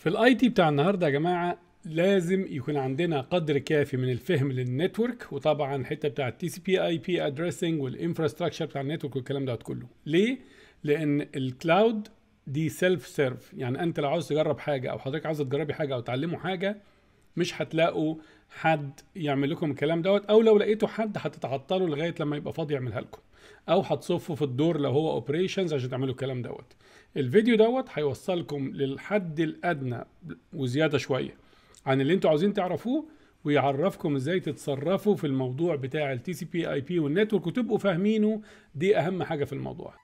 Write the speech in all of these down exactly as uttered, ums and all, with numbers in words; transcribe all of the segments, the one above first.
في الاي تي بتاع النهارده يا جماعه لازم يكون عندنا قدر كافي من الفهم للنتورك، وطبعا الحته بتاع التي سي بي اي بي ادريسنج والانفراستراكشر بتاع النتورك والكلام ده كله. ليه؟ لان الكلاود دي سيلف سيرف، يعني انت لو عاوز تجرب حاجه او حضرتك عاوز تجربي حاجه او تعلموا حاجه مش هتلاقوا حد يعمل لكم الكلام دوت، او لو لقيتوا حد هتتعطلوا لغايه لما يبقى فاضي يعملها لكم، او هتصفوا في الدور لو هو اوبريشنز عشان تعملوا الكلام دوت. الفيديو دوت هيوصلكم للحد الادنى وزياده شويه عن اللي انتوا عاوزين تعرفوه، ويعرفكم ازاي تتصرفوا في الموضوع بتاع التي سي بي اي بي والنتورك وتبقوا فاهمينه. دي اهم حاجه في الموضوع.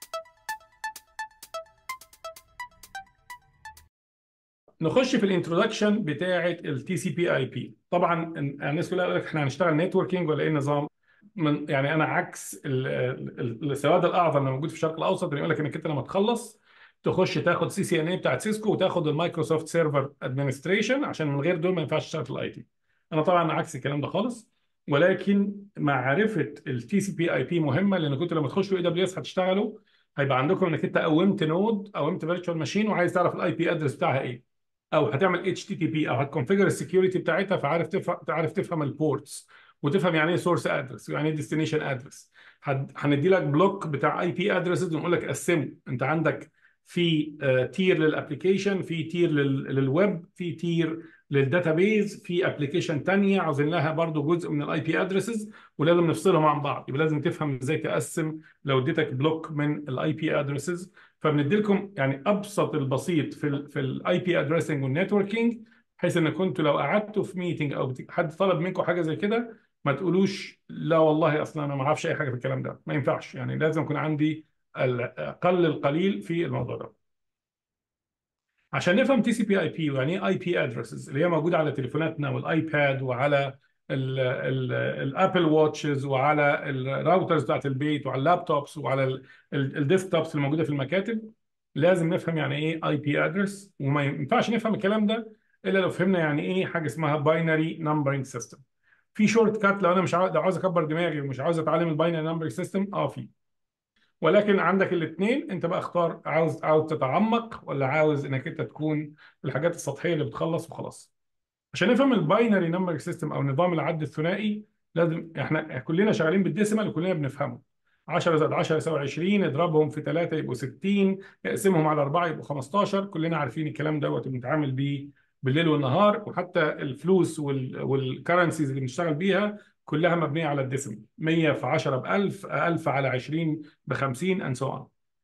نخش في الانترودكشن بتاعه التي سي بي اي بي. طبعا الناس كلها يقول لك احنا هنشتغل نتوركينج ولا ايه النظام؟ من يعني انا عكس ال- ال- السواد الاعظم اللي موجود في الشرق الاوسط، اللي يقول لك انك انت لما تخلص تخش تاخد سي سي ان اي بتاعت سيسكو وتاخد المايكروسوفت سيرفر ادمنستريشن، عشان من غير دول ما ينفعش تشتغل في الاي تي. انا طبعا عكس الكلام ده خالص، ولكن معرفه التي سي بي اي بي مهمه، لان كنت لما تخشوا اي دبليو اس هتشتغلوا هيبقى عندكم انك انت قومت نود قومت فيرتشوال ماشين وعايز تعرف الاي بي ادرس بتاعها ايه، او هتعمل اتش تي تي بي، او هتكونفيجر السكيورتي بتاعتها، فعارف تفهم تعرف تفهم البورتس وتفهم يعني ايه سورس ادرس ويعني ايه ديستنيشن ادرس. هندي لك بلوك بتاع اي بي ادرسز ونقول لك قسمه. انت عندك في تير للابلكيشن، في تير للويب، في تير للداتابيز، في ابلكيشن تانية عاوزين لها برضو جزء من الاي بي ادرسز، ولازم نفصلهم عن بعض. يبقى لازم تفهم ازاي تقسم لو اديتك بلوك من الاي بي ادرسز. فبندي لكم يعني ابسط البسيط في ال في الاي بي ادريسنج والنتوركينج، بحيث ان كنتوا لو قعدتوا في ميتنج او بت- حد طلب منكم حاجه زي كده ما تقولوش لا والله اصلا انا ما اعرفش اي حاجه في الكلام ده. ما ينفعش، يعني لازم يكون عندي الاقل القليل في الموضوع ده. عشان نفهم تي سي بي اي بي ويعني ايه اي بي ادرسز اللي هي موجوده على تليفوناتنا والايباد وعلى الابل واتشز وعلى الراوترز بتاعت البيت وعلى اللابتوبس وعلى الديسكتوبس اللي موجوده في المكاتب، لازم نفهم يعني ايه اي بي ادرس. وما ينفعش نفهم الكلام ده الا لو فهمنا يعني ايه حاجه اسمها باينري نمبرنج سيستم. في شورت كات لو انا مش عاوز، لو عاوز اكبر دماغي ومش عاوز اتعلم الباينري نمبرنج سيستم اه في، ولكن عندك الاثنين. انت بقى اختار، عاوز عاوز تتعمق ولا عاوز انك انت تكون في الحاجات السطحيه اللي بتخلص وخلاص. عشان نفهم الباينري نمبر سيستم او نظام العد الثنائي لازم احنا كلنا شغالين بالديسيمال وكلنا بنفهمه. عشرة زائد عشرة يساوي عشرين، اضربهم في ثلاثة يبقوا ستين، اقسمهم على أربعة يبقوا خمستاشر. كلنا عارفين الكلام دوت وبنتعامل بيه بالليل والنهار، وحتى الفلوس والكرنسيز اللي بنشتغل بيها كلها مبنيه على الديسيمال. مية في عشرة ب ألف، ألف على عشرين ب خمسين اند سو اون.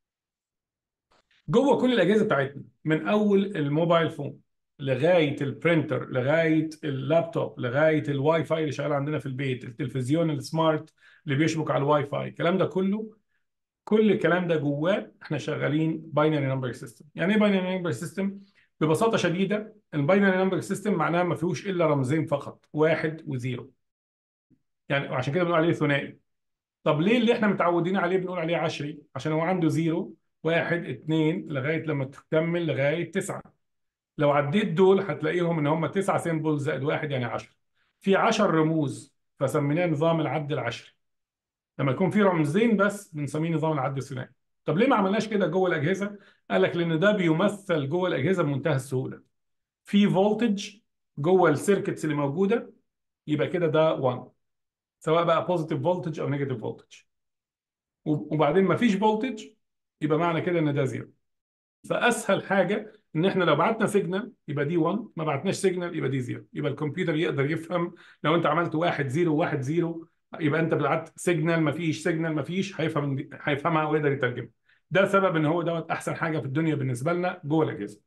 جوه كل الاجهزه بتاعتنا من اول الموبايل فون لغايه البرينتر لغايه اللابتوب لغايه الواي فاي اللي شغال عندنا في البيت، التلفزيون السمارت اللي بيشبك على الواي فاي، الكلام ده كله، كل الكلام ده جواه احنا شغالين باينري نمبر سيستم. يعني ايه باينري نمبر سيستم؟ ببساطه شديده الباينري نمبر سيستم معناها ما فيهوش الا رمزين فقط، واحد وزيرو. يعني وعشان كده بنقول عليه ثنائي. طب ليه اللي احنا متعودين عليه بنقول عليه عشري؟ عشان هو عنده زيرو، واحد، اتنين، لغايه لما تكمل لغايه تسعه. لو عديت دول هتلاقيهم ان هم تسعه سيمبلز زائد واحد يعني عشرة. في عشر رموز فسميناه نظام العد العشري. لما يكون في رمزين بس بنسميه نظام العد الثنائي. طب ليه ما عملناش كده جوه الاجهزه؟ قال لك لان ده بيمثل جوه الاجهزه بمنتهى السهوله. في فولتج جوه السيركتس اللي موجوده، يبقى كده ده واحد، سواء بقى بوزيتيف فولتج او نيجاتيف فولتج. وبعدين ما فيش فولتج يبقى معنى كده ان ده زيرو. فاسهل حاجه ان احنا لو بعتنا سيجنال يبقى دي واحد، ما بعتناش سيجنال يبقى دي زيرو. يبقى الكمبيوتر يقدر يفهم لو انت عملت واحد زيرو واحد زيرو يبقى انت بعت سيجنال، ما فيش سيجنال ما فيش، هيفهم هيفهمها ويقدر يترجمها. ده سبب ان هو دوت احسن حاجه في الدنيا بالنسبه لنا جوه الاجهزه.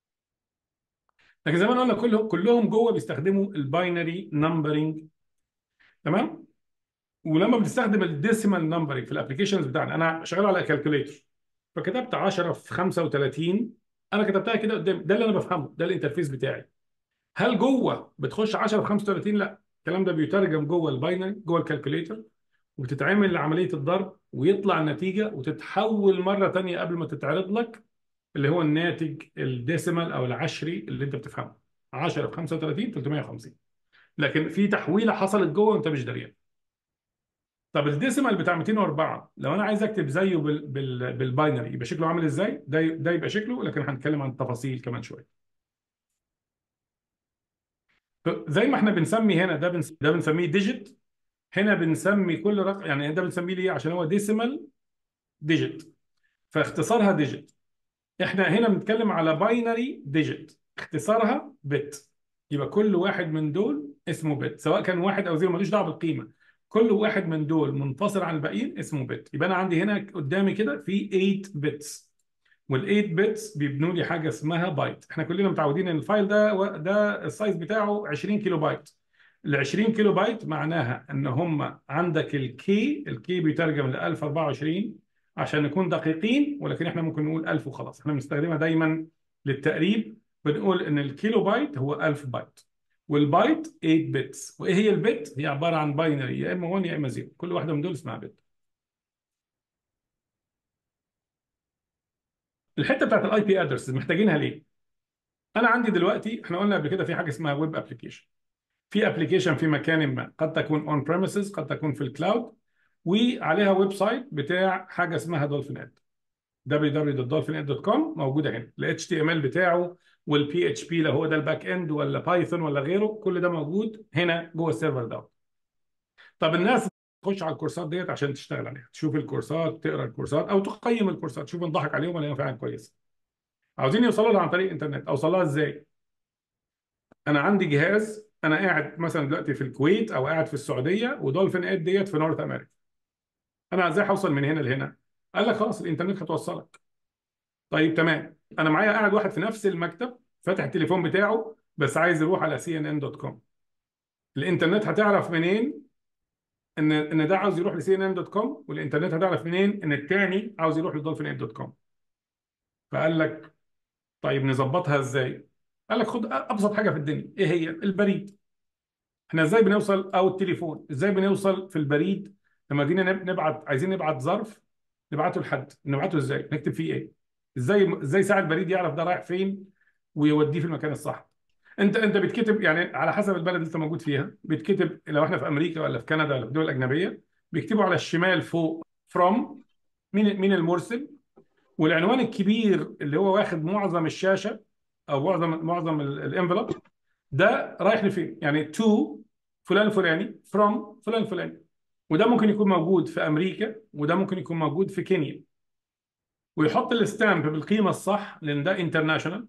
لكن زي ما قلنا كلهم كلهم جوه بيستخدموا الباينري نمبرنج. تمام. ولما بنستخدم الديسيمال نمبرنج في الابلكيشنز بتاعنا، انا شغال على كالكوليتر فكتبت عشرة في خمسة وثلاثين، انا كتبتها كده قدام، ده اللي انا بفهمه، ده الانترفيس بتاعي. هل جوه بتخش عشرة في خمسة وثلاثين؟ لا، الكلام ده بيترجم جوه الباينري جوه الكالكوليتر، وبتتعمل عمليه الضرب ويطلع النتيجه وتتحول مره ثانيه قبل ما تتعرض لك، اللي هو الناتج الديسيمال او العشري اللي انت بتفهمه. عشرة في خمسة وثلاثين ثلاثمية وخمسين. لكن في تحويله حصلت جوه وانت مش دريان. طب الديسيمال بتاع مئتين وأربعة لو انا عايز اكتب زيه بال بال بالباينري يبقى شكله عامل ازاي؟ ده ده يبقى شكله، لكن هنتكلم عن التفاصيل كمان شويه. زي ما احنا بنسمي هنا، ده بنس... ده بنسميه ديجيت، هنا بنسمي كل رقم، يعني ده بنسميه ليه؟ عشان هو ديسيمال ديجيت، فاختصارها ديجيت. احنا هنا بنتكلم على باينري ديجيت، اختصارها بت. يبقى كل واحد من دول اسمه بت، سواء كان واحد او زيرو، ملوش دعوه بالقيمه. كل واحد من دول منفصل عن الباقيين اسمه بت. يبقى انا عندي هنا قدامي كده في ثمانية بتس، وال8 بتس بيبنوا لي حاجه اسمها بايت. احنا كلنا متعودين ان الفايل ده ده السايز بتاعه عشرين كيلو بايت. ال عشرين كيلو بايت معناها ان هم عندك الكي، الكي بيترجم ل ألف وأربعة وعشرين عشان نكون دقيقين، ولكن احنا ممكن نقول ألف وخلاص، احنا بنستخدمها دايما للتقريب. بنقول ان الكيلو بايت هو ألف بايت، والبايت ثمانية بتس. وايه هي البت؟ هي عباره عن باينري، يا اما واحد يا اما صفر، كل واحده من دول اسمها بت. الحته بتاعت الاي بي ادرس محتاجينها ليه؟ انا عندي دلوقتي، احنا قلنا قبل كده في حاجه اسمها ويب ابلكيشن. في ابلكيشن في مكان ما، قد تكون اون بريمسز، قد تكون في الكلاود، وعليها ويب سايت بتاع حاجه اسمها دولفين اد. دبليو دبليو دوت دولفين اد دوت كوم موجوده هنا، ال اتش تي ام ال بتاعه والبي اتش بي لو هو ده الباك اند، ولا بايثون ولا غيره، كل ده موجود هنا جوه السيرفر ده. طب الناس تخش على الكورسات ديت عشان تشتغل عليها، تشوف الكورسات، تقرا الكورسات او تقيم الكورسات، تشوف انضحك عليهم ولا هي فعلا كويسه. عاوزين يوصلوا لها عن طريق الانترنت، اوصلها ازاي؟ انا عندي جهاز، انا قاعد مثلا دلوقتي في الكويت او قاعد في السعوديه، ودولفين اد ديت في نورث امريكا. انا ازاي هوصل من هنا لهنا؟ قال لك خلاص الانترنت هتوصلك. طيب تمام، انا معايا قاعد واحد في نفس المكتب فاتح التليفون بتاعه بس عايز يروح على سي ان ان دوت كوم. الانترنت هتعرف منين ان ان ده عاوز يروح لسي ان ان دوت كوم؟ والانترنت هتعرف منين ان الثاني عاوز يروح لدولفين اد دوت كوم؟ فقال لك طيب نظبطها ازاي؟ قال لك خد ابسط حاجه في الدنيا، ايه هي؟ البريد. احنا ازاي بنوصل، او التليفون ازاي بنوصل في البريد؟ لما جينا نب- نبعت، عايزين نبعت ظرف نبعته لحد، نبعته ازاي؟ نكتب فيه ايه؟ ازاي ازاي ساعه البريد يعرف ده رايح فين ويوديه في المكان الصح؟ انت انت بتكتب يعني على حسب البلد اللي انت موجود فيها، بتكتب لو احنا في امريكا ولا في كندا ولا في دول اجنبيه، بيكتبوا على الشمال فوق from، مين مين المرسل، والعنوان الكبير اللي هو واخد معظم الشاشه او معظم معظم الانفلوب، ده رايح لفين؟ يعني تو فلان الفلاني، فروم فلان الفلاني. وده ممكن يكون موجود في امريكا، وده ممكن يكون موجود في كينيا، ويحط الستامب بالقيمه الصح لان ده انترناشونال.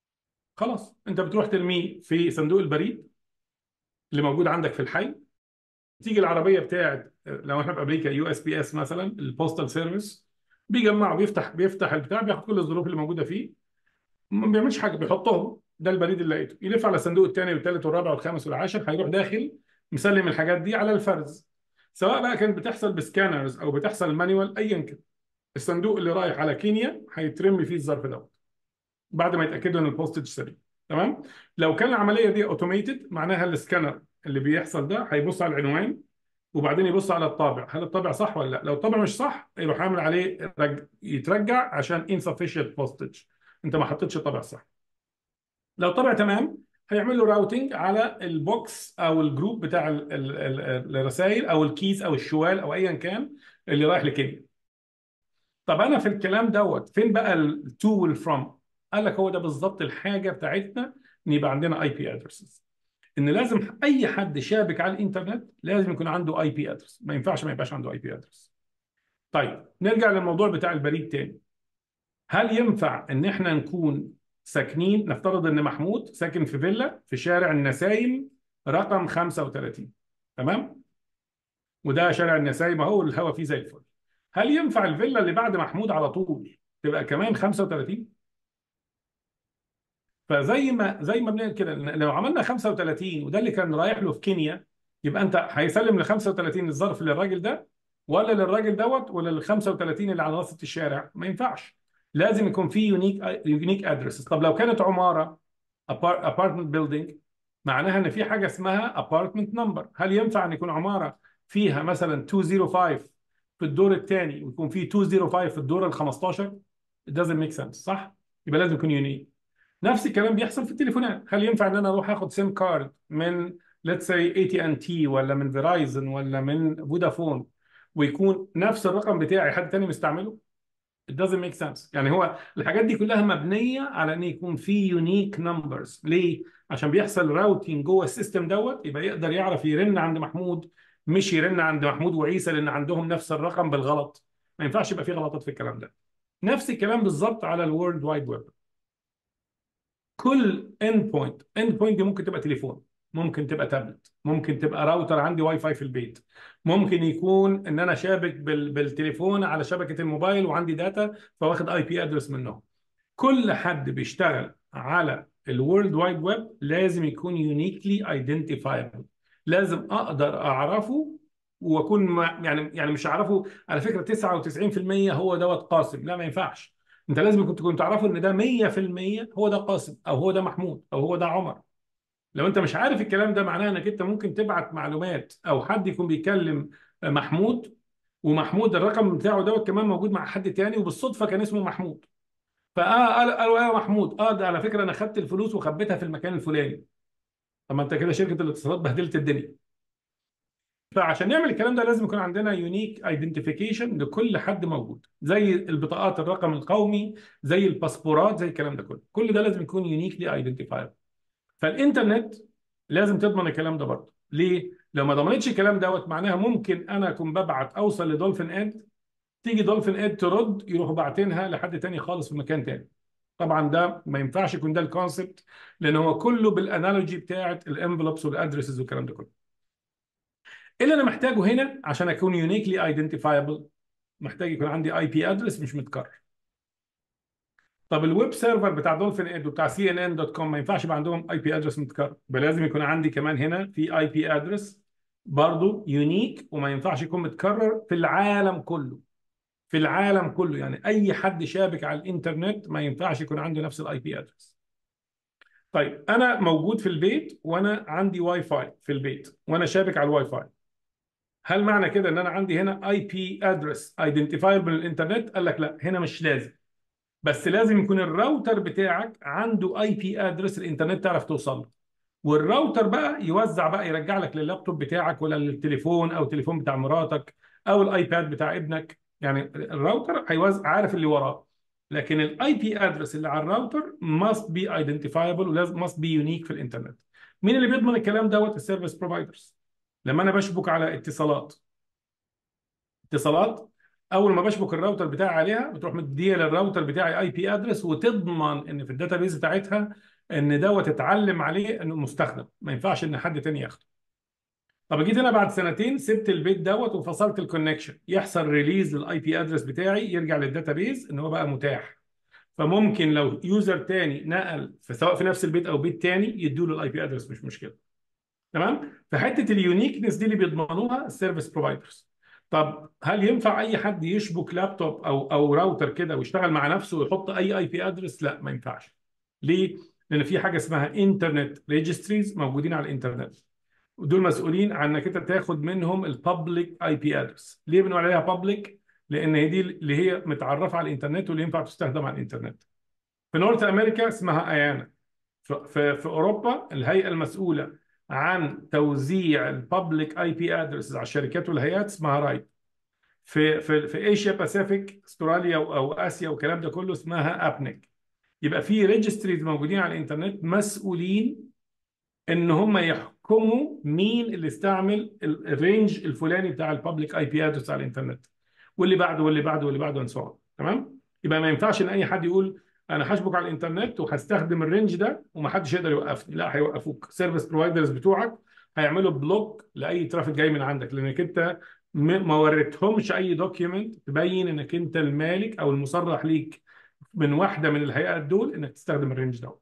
خلاص انت بتروح ترميه في صندوق البريد اللي موجود عندك في الحي. تيجي العربيه بتاعت، لو احنا في امريكا يو اس بي اس مثلا، البوستال سيرفيس، بيجمعه، بيفتح بيفتح البتاع، بياخد كل الظروف اللي موجوده فيه، ما بيعملش حاجه، بيحطهم. ده البريد اللي لقيته، يلف على الصندوق الثاني والثالث والرابع والخامس والعاشر، هيروح داخل مسلم الحاجات دي على الفرز. سواء بقى كانت بتحصل بسكانرز او بتحصل مانيوال، ايا كان، الصندوق اللي رايح على كينيا هيترمي فيه الظرف دوت بعد ما يتاكدوا ان البوستج سليم. تمام. لو كان العمليه دي اوتوميتد، معناها السكانر اللي بيحصل ده هيبص على العنوان وبعدين يبص على الطابع، هل الطابع صح ولا لا. لو الطابع مش صح يروح عامل عليه رج... يترجع عشان insufficient postage، انت ما حطيتش الطابع صح. لو طبع تمام، هيعمل له راوتنج على البوكس او الجروب بتاع ال- ال- ال- الرسائل او الكيس او الشوال او ايا كان اللي رايح لكينيا. طب انا في الكلام دوت فين بقى التو والفروم؟ قال لك هو ده بالظبط الحاجه بتاعتنا، ان يبقى عندنا اي بي ادرسز. ان لازم اي حد شابك على الانترنت لازم يكون عنده اي بي ادرس، ما ينفعش ما يبقاش عنده اي بي ادرس. طيب نرجع للموضوع بتاع البريد تاني. هل ينفع ان احنا نكون ساكنين، نفترض ان محمود ساكن في فيلا في شارع النسايم رقم خمسة وثلاثين، تمام؟ وده شارع النسايم اهو، الهواء فيه زي الفل. هل ينفع الفيلا اللي بعد محمود على طول تبقى كمان خمسة وثلاثين؟ فزي ما زي ما بنعمل كده، لو عملنا خمسة وثلاثين وده اللي كان رايح له في كينيا، يبقى انت هيسلم ل خمسة وثلاثين الظرف للراجل ده، ولا للراجل دوت، ولا لل خمسة وثلاثين اللي على وسط الشارع؟ ما ينفعش. لازم يكون في يونيك يونيك ادرس. طب لو كانت عماره، ابارتمنت بيلدينج، معناها ان في حاجه اسمها ابارتمنت نمبر. هل ينفع ان يكون عماره فيها مثلا مئتين وخمسة في الدور الثاني ويكون في مئتين وخمسة في الدور ال خمستاشر؟ It doesn't make sense، صح؟ يبقى لازم يكون يونيك. نفس الكلام بيحصل في التليفونات. هل ينفع ان انا اروح اخد سيم كارد من let's say اي تي ان تي ولا من فيرايزن ولا من فودافون ويكون نفس الرقم بتاعي حد تاني مستعمله؟ it doesn't make sense. يعني هو الحاجات دي كلها مبنيه على ان يكون في يونيك نمبرز. ليه؟ عشان بيحصل راوتينج جوه السيستم دوت، يبقى يقدر يعرف يرن عند محمود، مش يرن عند محمود وعيسى لان عندهم نفس الرقم بالغلط. ما ينفعش يبقى في غلطات في الكلام ده. نفس الكلام بالظبط على الورلد وايد ويب. كل اند بوينت، اند بوينت دي ممكن تبقى تليفون، ممكن تبقى تابلت، ممكن تبقى راوتر عندي واي فاي في البيت، ممكن يكون ان انا شابك بال... بالتليفون على شبكه الموبايل وعندي داتا فواخد اي بي ادرس منهم. كل حد بيشتغل على الورلد وايد ويب لازم يكون يونيكلي ايدنتيفايبل، لازم اقدر اعرفه واكون مع... يعني يعني مش اعرفه على فكره تسعة وتسعين في المية هو دوت قاسم، لا ما ينفعش. انت لازم كنت تكون تعرفه ان ده مية في المية هو ده قاسم او هو ده محمود او هو ده عمر. لو انت مش عارف الكلام ده معناه انك انت ممكن تبعت معلومات او حد يكون بيكلم محمود، ومحمود الرقم بتاعه دوت كمان موجود مع حد تاني وبالصدفه كان اسمه محمود. فاه قال- قالوا يا محمود، اه ده على فكره انا خدت الفلوس وخبيتها في المكان الفلاني. طب ما انت كده شركه الاتصالات بهدلت الدنيا. فعشان نعمل الكلام ده لازم يكون عندنا يونيك ايدنتيفيكيشن لكل حد موجود، زي البطاقات الرقم القومي، زي الباسبورات، زي الكلام ده كله. كل ده لازم يكون يونيكلي ايدنتيفايبل. فالانترنت لازم تضمن الكلام ده برضه. ليه؟ لو ما ضمنتش الكلام دوت معناها ممكن انا اكون ببعت اوصل لدولفين اد، تيجي دولفين اد ترد يروحوا باعتينها لحد تاني خالص في مكان تاني. طبعا ده ما ينفعش يكون ده الكونسبت، لان هو كله بالانالوجي بتاعت الانفلوبس والادرسز والكلام ده كله. إيه اللي انا محتاجه هنا عشان اكون يونيكلي ايدنتيفايبل؟ محتاج يكون عندي اي بي ادرس مش متكرر. طب الويب سيرفر بتاع دولفين اد وبتاع سي ان ان دوت كوم ما ينفعش يبقى عندهم اي بي ادرس متكرر، يبقى لازم يكون عندي كمان هنا في اي بي ادرس برضه يونيك، وما ينفعش يكون متكرر في العالم كله. في العالم كله يعني اي حد شابك على الانترنت ما ينفعش يكون عنده نفس الاي بي ادرس. طيب انا موجود في البيت وانا عندي واي فاي في البيت وانا شابك على الواي فاي، هل معنى كده ان انا عندي هنا اي بي ادرس ايدنتيفايبل للانترنت؟ قال لك لا، هنا مش لازم. بس لازم يكون الراوتر بتاعك عنده اي بي ادرس الانترنت تعرف توصل له، والراوتر بقى يوزع بقى يرجع لك لللابتوب بتاعك ولا للتليفون او التليفون بتاع مراتك او الايباد بتاع ابنك. يعني الراوتر هيوزع عارف اللي وراه، لكن الاي بي ادرس اللي على الراوتر must be identifiable ولازم must be unique في الانترنت. مين اللي بيضمن الكلام دوت؟ السيرفيس بروفايدرز. لما انا بشبك على اتصالات، اتصالات اول ما بشبك الراوتر بتاعي عليها بتروح مديه للراوتر بتاعي اي بي ادرس وتضمن ان في الداتابيز بتاعتها ان دوت اتعلم عليه انه مستخدم، ما ينفعش ان حد تاني ياخده. طب جيت انا بعد سنتين سبت البيت دوت وفصلت الكونكشن، يحصل ريليز للاي بي ادرس بتاعي يرجع للداتابيز ان هو بقى متاح. فممكن لو يوزر تاني نقل في سواء في نفس البيت او بيت تاني يدوا له الاي بي ادرس مش مشكله. تمام؟ فحته اليونيكنس دي اللي بيضمنوها السيرفيس بروفايدرز. طب هل ينفع اي حد يشبك لابتوب او او راوتر كده ويشتغل مع نفسه ويحط اي اي بي ادرس؟ لا ما ينفعش. ليه؟ لان في حاجه اسمها انترنت ريجستريز موجودين على الانترنت، ودول مسؤولين عن انك انت تاخد منهم البابليك اي بي ادرس. ليه بنقول عليها بابليك؟ لان هي دي اللي هي متعرفه على الانترنت واللي ينفع تستخدم على الانترنت. في نورث امريكا اسمها ايانا. في في في اوروبا الهيئه المسؤوله عن توزيع البابليك اي بي ادرسز على الشركات والهيئات اسمها رايت. في في في ايشيا باسيفيك استراليا او أو اسيا والكلام ده كله اسمها ابنك. يبقى في ريجستريز موجودين على الانترنت مسؤولين ان هم يحكموا مين اللي استعمل ال- الرينج الفلاني بتاع البابليك اي بي ادرس على الانترنت، واللي بعده واللي بعده واللي بعده وانسو. تمام؟ يبقى ما ينفعش ان اي حد يقول انا هشبك على الانترنت وهستخدم الرينج ده ومحدش يقدر يوقفني. لا، هيوقفوك. سيرفيس بروفايدرز بتوعك هيعملوا بلوك لاي ترافيك جاي من عندك لانك انت م- ما وريتهمش اي دوكيومنت تبين انك انت المالك او المصرح ليك من واحده من الهيئات دول انك تستخدم الرينج ده.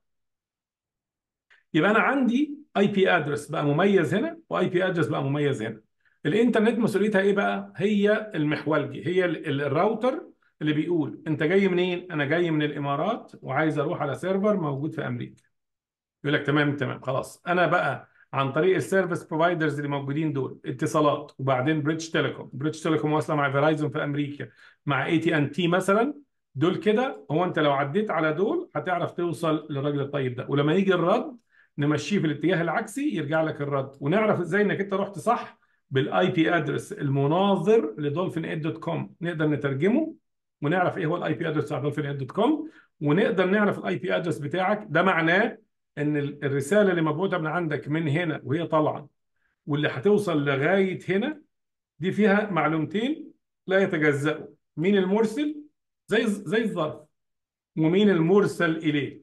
يبقى انا عندي اي بي ادرس بقى مميز هنا واي بي ادرس بقى مميز هنا. الانترنت مسؤوليتها ايه بقى؟ هي المحولجي، هي ال- ال- الراوتر اللي بيقول انت جاي منين؟ انا جاي من الامارات وعايز اروح على سيرفر موجود في امريكا. يقول لك تمام تمام خلاص. انا بقى عن طريق السيرفيس بروفايدرز اللي موجودين دول اتصالات وبعدين بريتش تيليكوم، بريتش تيليكوم واصله مع فيرايزون في امريكا مع اي تي ان تي مثلا. دول كده هو انت لو عديت على دول هتعرف توصل للراجل الطيب ده، ولما يجي الرد نمشيه في الاتجاه العكسي يرجع لك الرد، ونعرف ازاي انك انت رحت صح بالاي بي ادرس المناظر لدولفين ايد دوت كوم. نقدر نترجمه ونعرف ايه هو الاي بي ادرس بتاع دولفين ايد دوت كوم، ونقدر نعرف الاي بي ادرس بتاعك. ده معناه ان ال- الرساله اللي مبعوثه من عندك من هنا وهي طالعه واللي هتوصل لغايه هنا، دي فيها معلومتين لا يتجزأوا: مين المرسل زي زي الظرف، ومين المرسل اليه.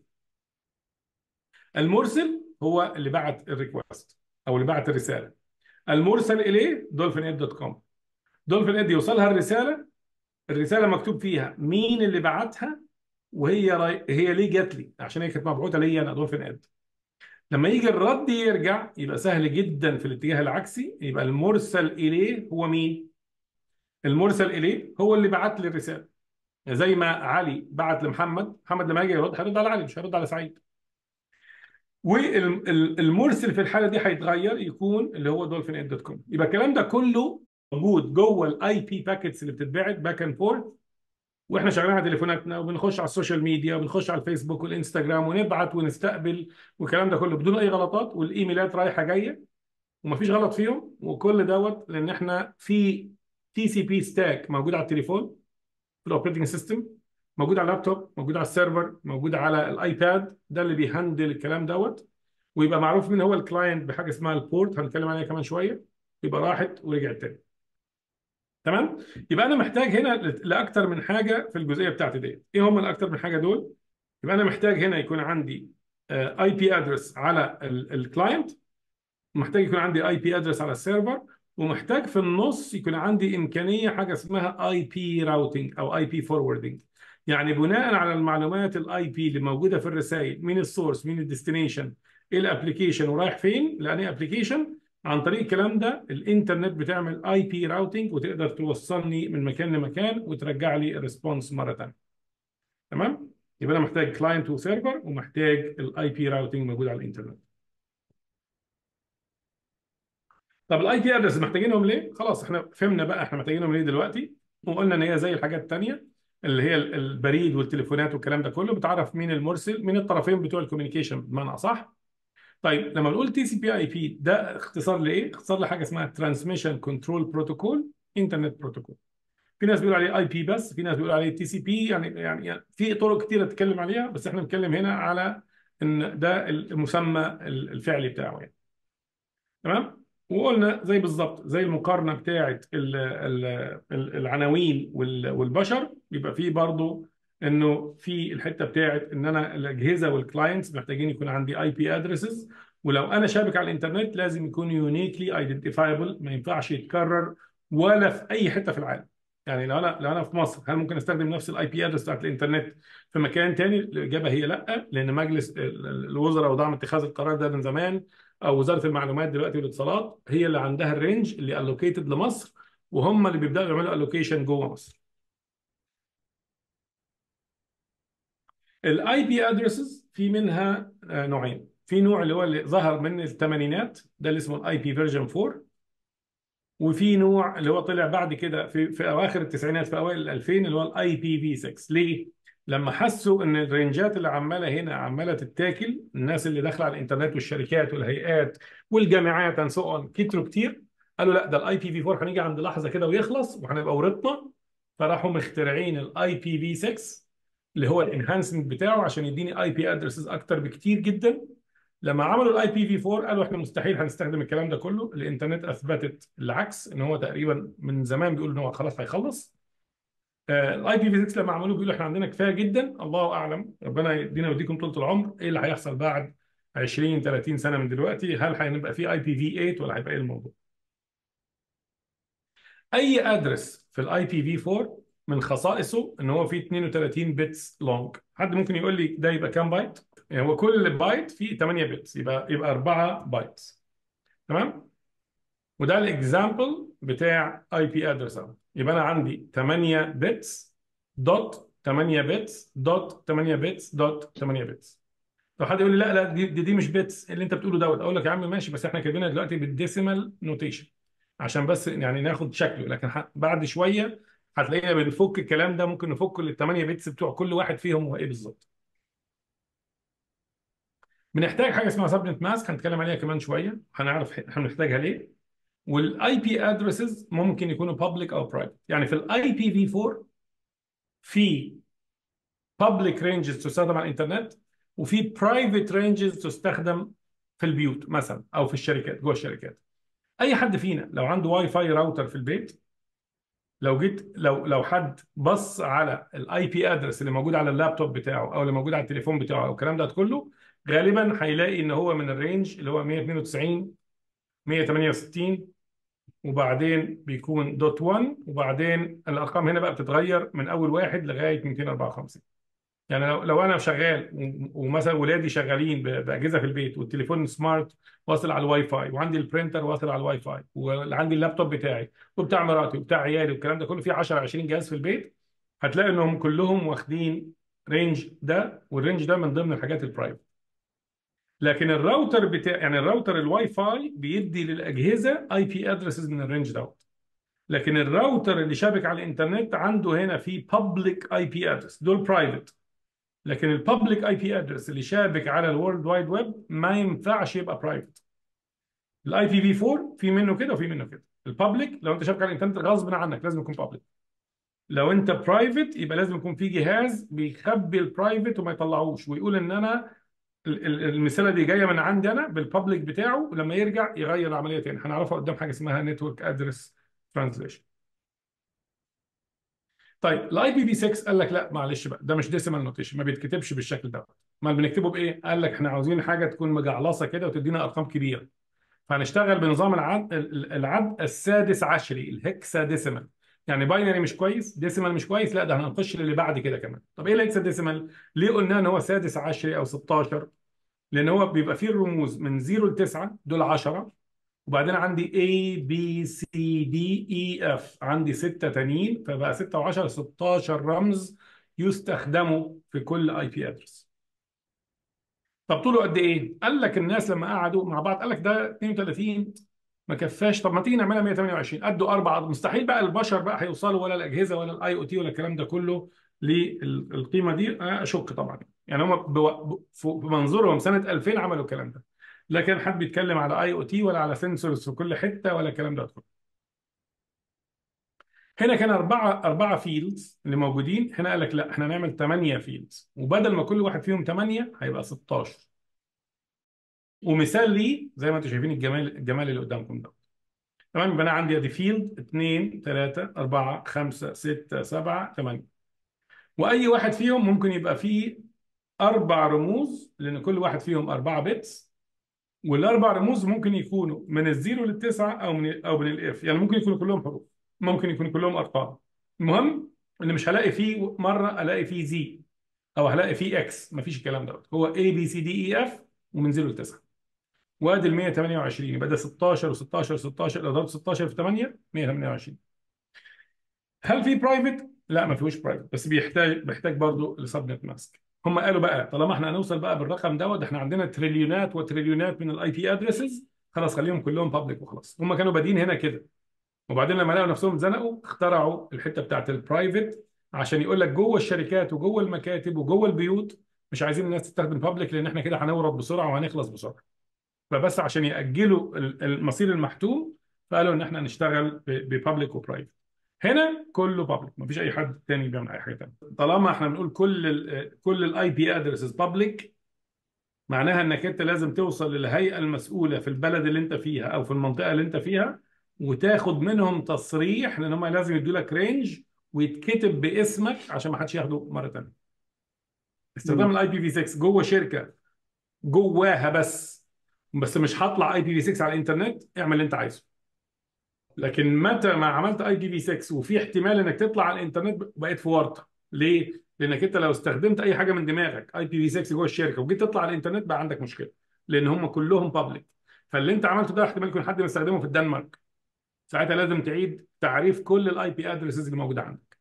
المرسل هو اللي بعت الريكوست او اللي بعت الرساله، المرسل اليه دولفين ايد دوت كوم. دولفين ايد يوصلها الرساله، الرساله مكتوب فيها مين اللي بعتها، وهي راي... هي ليه جات لي، عشان هي كانت مبعوثه ليا انا دولفين ايد. لما يجي الرد يرجع يبقى سهل جدا في الاتجاه العكسي، يبقى المرسل اليه هو مين؟ المرسل اليه هو اللي بعت لي الرساله. زي ما علي بعت لمحمد، محمد لما يجي يرد هيرد على علي، مش هيرد على سعيد. والمرسل في الحاله دي هيتغير، يكون اللي هو دولفين ايد دوت كوم. يبقى الكلام ده كله موجود جوه الاي بي باكيتس اللي بتتبعت باك اند فورث، واحنا شغالين على تليفوناتنا وبنخش على السوشيال ميديا وبنخش على الفيسبوك والانستجرام ونبعت ونستقبل، والكلام ده كله بدون اي غلطات، والايميلات رايحه جايه ومفيش غلط فيهم. وكل دوت لان احنا في تي سي بي ستاك موجود على التليفون في الاوبريتنج سيستم، موجود على اللابتوب، موجود على السيرفر، موجود على الايباد، ده اللي بيهندل الكلام دوت. ويبقى معروف مين هو الكلاينت بحاجه اسمها البورت، هنتكلم عليها كمان شويه. يبقى راحت ورجعت تاني. تمام. يبقى انا محتاج هنا لاكثر من حاجه في الجزئيه بتاعتي ديت. ايه هم الاكثر من حاجه دول؟ يبقى انا محتاج هنا يكون عندي اي بي ادرس على الكلاينت، محتاج يكون عندي اي بي ادرس على السيرفر، ومحتاج في النص يكون عندي امكانيه حاجه اسمها اي بي راوتنج او اي بي فوروردنج. يعني بناء على المعلومات الاي بي اللي موجوده في الرسائل، مين السورس، مين الديستنيشن، ايه الابلكيشن ورايح فين لاني ابلكيشن، عن طريق الكلام ده الانترنت بتعمل اي بي راوتنج وتقدر توصلني من مكان لمكان وترجع لي الريسبونس مره ثانيه. تمام. يبقى انا محتاج كلاينت وسيرفر، ومحتاج الاي بي راوتنج موجود على الانترنت. طب الاي بي ادرس محتاجينهم ليه؟ خلاص احنا فهمنا بقى احنا محتاجينهم ليه دلوقتي، وقلنا ان هي زي الحاجات الثانيه اللي هي ال- البريد والتليفونات والكلام ده كله، بتعرف مين المرسل، مين الطرفين بتوع الكوميونيكيشن بمعنى اصح. طيب لما نقول تي سي بي اي بي، ده اختصار لايه؟ اختصار لحاجه اسمها ترانسميشن كنترول بروتوكول انترنت بروتوكول. في ناس بيقول عليه اي بي بس، في ناس بيقول عليه تي سي بي، يعني يعني يعني في طرق كتيره تتكلم عليها، بس احنا بنتكلم هنا على ان ده المسمى الفعلي بتاعه يعني. تمام. وقلنا زي بالظبط زي المقارنه بتاعه ال- ال- ال- العناوين وال- والبشر، يبقى في برضو انه في الحته بتاعه ان انا الاجهزه والكلاينتس محتاجين يكون عندي اي بي ادريسز، ولو انا شابك على الانترنت لازم يكون يونيكلي ايدنتيفايبل، ما ينفعش يتكرر ولا في اي حته في العالم. يعني لو انا لو انا في مصر، هل ممكن استخدم نفس الاي بي ادرس بتاعت الانترنت في مكان تاني؟ الاجابه هي لا، لان مجلس ال- ال- الوزراء ودعم اتخاذ القرار ده من زمان، او وزاره المعلومات دلوقتي والاتصالات هي اللي عندها الرينج اللي الوكيتد لمصر، وهم اللي بيبداوا يعملوا الوكيشن جوه مصر. الاي بي ادرسز في منها آه، نوعين. في نوع اللي هو اللي ظهر من الثمانينات، ده اللي اسمه الاي بي فيرجن فور. وفي نوع اللي هو طلع بعد كده في في اواخر التسعينات في اوائل الألفين، اللي هو الاي بي في ستة. ليه؟ لما حسوا ان الرينجات اللي عماله هنا عماله تتاكل، الناس اللي داخله على الانترنت والشركات والهيئات والجامعات and so on كتروا كتير، قالوا لا ده الاي بي في فور هنيجي عند لحظه كده ويخلص وهنبقى ورطنا. فراحوا مخترعين الاي بي في ستة اللي هو الانهانسمنت بتاعه عشان يديني اي بي ادرسز اكتر بكتير جدا. لما عملوا الاي بي في فور قالوا احنا مستحيل هنستخدم الكلام ده كله، الانترنت اثبتت العكس، ان هو تقريبا من زمان بيقول ان هو خلاص هيخلص. الاي بي في ستة لما عملوه بيقولوا احنا عندنا كفايه جدا، الله اعلم ربنا يدينا ويديكم طول العمر ايه اللي هيحصل بعد عشرين ثلاثين سنه من دلوقتي، هل هيبقى في اي بي في ثمانية ولا هيبقى ايه الموضوع. اي ادرس في الاي بي في فور من خصائصه ان هو فيه اثنين وثلاثين بتس لونج. حد ممكن يقول لي ده يبقى كام بايت؟ يعني هو كل بايت فيه ثمانية بتس، يبقى يبقى أربعة بايتس. تمام. وده الاكزامبل بتاع اي بي ادرس اهو. يبقى انا عندي ثمانية بتس دوت ثمانية بتس دوت ثمانية بتس دوت ثمانية بتس. لو حد يقول لي لا لا دي, دي دي مش بيتس اللي انت بتقوله دوت، اقول لك يا عم ماشي، بس احنا كاتبينها دلوقتي بالديسيمال نوتيشن عشان بس يعني ناخد شكله، لكن ح- بعد شويه هتلاقينا بنفك الكلام ده، ممكن نفك الثمانيه بيتس بتوع كل واحد فيهم هو ايه بالظبط. بنحتاج حاجه اسمها سبنت ماسك، هنتكلم عليها كمان شويه، هنعرف احنا بنحتاجها ليه. والاي بي ادرسز ممكن يكونوا بابليك او برايفت. يعني في الاي بي في فور في public ranges تستخدم على الانترنت، وفي private ranges تستخدم في البيوت مثلا او في الشركات، جوه الشركات. اي حد فينا لو عنده واي فاي راوتر في البيت، لو جيت لو لو حد بص على الاي بي ادرس اللي موجود على اللابتوب بتاعه او اللي موجود على التليفون بتاعه او الكلام ده كله، غالبا هيلاقي ان هو من الرينج اللي هو مية واتنين وتسعين مية وتمانية وستين، وبعدين بيكون دوت واحد، وبعدين الارقام هنا بقى بتتغير من اول واحد لغايه ميتين واربعة وخمسين. يعني لو لو انا شغال و- ومثلا ولادي شغالين ب- باجهزه في البيت، والتليفون سمارت واصل على الواي فاي، وعندي البرينتر واصل على الواي فاي، وعندي اللابتوب بتاعي وبتاع مراتي وبتاع عيالي والكلام ده كله، في عشرة عشرين جهاز في البيت، هتلاقي انهم كلهم واخدين رينج ده، والرينج ده من ضمن الحاجات البرايفت. لكن الراوتر بتاع يعني الراوتر الواي فاي بيدي للاجهزه اي بي ادرسز من الرينج دوت. لكن الراوتر اللي شابك على الانترنت عنده هنا في بابليك اي بي ادرس، دول برايفت. لكن البابليك اي بي ادرس اللي شابك على الورلد وايد ويب ما ينفعش يبقى برايفت. الاي بي في أربعة في منه كده وفي منه كده. البابليك لو انت شابك على الانترنت غصب عنك لازم يكون بابليك. لو انت برايفت يبقى لازم يكون في جهاز بيخبي البرايفت وما يطلعوش، ويقول ان انا ال- ال- المثاله دي جايه من عندي انا بالبابليك بتاعه، ولما يرجع يغير العمليه تاني. هنعرفها قدام، حاجه اسمها نتورك ادرس ترانزليشن. طيب الاي بي في ستة قال لك لا معلش بقى، ده مش ديسيمال نوتيشن، ما بيتكتبش بالشكل ده. ما بنكتبه بايه؟ قال لك احنا عاوزين حاجه تكون مجعلصه كده وتدينا ارقام كبيره، فهنشتغل بنظام العد العد السادس عشري، الهكسا ديسيمال. يعني باينري مش كويس، ديسيمال مش كويس، لا ده هنخش للي بعد كده كمان. طب ايه الهكسا ديسيمال؟ ليه قلنا ان هو سادس عشري او ستاشر؟ لان هو بيبقى فيه الرموز من صفر ل تسعة، دول عشرة، وبعدين عندي A B C D E F، عندي ستة تانيين، فبقى ستة و10 ستاشر رمز يستخدموا في كل اي بي ادرس. طب طوله قد ايه؟ قال لك الناس لما قعدوا مع بعض قال لك ده اتنين وتلاتين ما كفاش، طب ما تيجي نعملها مية وتمانية وعشرين، قدوا اربعه. مستحيل بقى البشر بقى هيوصلوا، ولا الاجهزه ولا الاي او تي ولا الكلام ده كله للقيمه دي. أنا اشك طبعا، يعني هم بو- في منظورهم سنه ألفين عملوا الكلام ده، لكن حد بيتكلم على اي او تي ولا على سنسورز في كل حته ولا الكلام ده كله. هنا كان اربعه اربعه فيلدز اللي موجودين، هنا قال لك لا احنا هنعمل ثمانية فيلدز، وبدل ما كل واحد فيهم ثمانية هيبقى ستاشر. ومثال ليه زي ما انتم شايفين الجمال الجمال اللي قدامكم ده. تمام، يبقى انا عندي ادي فيلد اتنين تلاتة اربعة خمسة ستة سبعة تمانية، واي واحد فيهم ممكن يبقى فيه اربع رموز، لان كل واحد فيهم اربعة بيتس. والاربع رموز ممكن يكونوا من الزيرو للتسعه او من او من الاف، يعني ممكن يكونوا كلهم حروف، ممكن يكونوا كلهم ارقام. المهم ان مش هلاقي فيه مره الاقي فيه زي او هلاقي فيه اكس، مفيش الكلام دوت. هو اي بي سي دي اي اف ومن زيرو ل تسعة. وادي ال مية وتمانية وعشرين يبقى ده ستاشر و16 ستاشر، لو ضربت ستاشر في ثمانية مية وتمانية وعشرين. هل في برايفت؟ لا ما فيهوش برايفت، بس بيحتاج بيحتاج برضه لسبنت ماسك. هم قالوا بقى طالما احنا هنوصل بقى بالرقم دوت، احنا عندنا تريليونات وتريليونات من الاي بي ادريسز، خلاص خليهم كلهم بابليك وخلاص. هم كانوا بادين هنا كده، وبعدين لما لقوا نفسهم زنقوا اخترعوا الحته بتاعت البرايفت، عشان يقول لك جوه الشركات وجوه المكاتب وجوه البيوت مش عايزين الناس تستخدم بابليك، لان احنا كده هنورط بسرعه وهنخلص بسرعه. فبس عشان يأجلوا ال- المصير المحتوم، فقالوا ان احنا هنشتغل ببابليك وبرايفت. هنا كله بابليك، مفيش اي حد تاني بيعمل اي حاجه تانيه. طالما احنا بنقول كل ال كل الاي بي ادرسز بابليك، معناها انك انت لازم توصل للهيئه المسؤوله في البلد اللي انت فيها او في المنطقه اللي انت فيها، وتاخد منهم تصريح، لان هم لازم يدوا لك رينج ويتكتب باسمك عشان ما حدش ياخده مره ثانيه. استخدام مم. الاي بي في ستة جوه شركه جواها بس، بس مش هطلع اي بي في ستة على الانترنت، اعمل اللي انت عايزه. لكن متى ما عملت اي بي في ستة وفي احتمال انك تطلع على الانترنت، بقيت في ورطه. ليه؟ لانك انت لو استخدمت اي حاجه من دماغك اي بي في ستة جوه الشركه وجيت تطلع على الانترنت بقى عندك مشكله، لان هم كلهم بابليك. فاللي انت عملته ده احتمال يكون حد مستخدمه في الدنمارك، ساعتها لازم تعيد تعريف كل الاي بي ادرسز اللي موجوده عندك.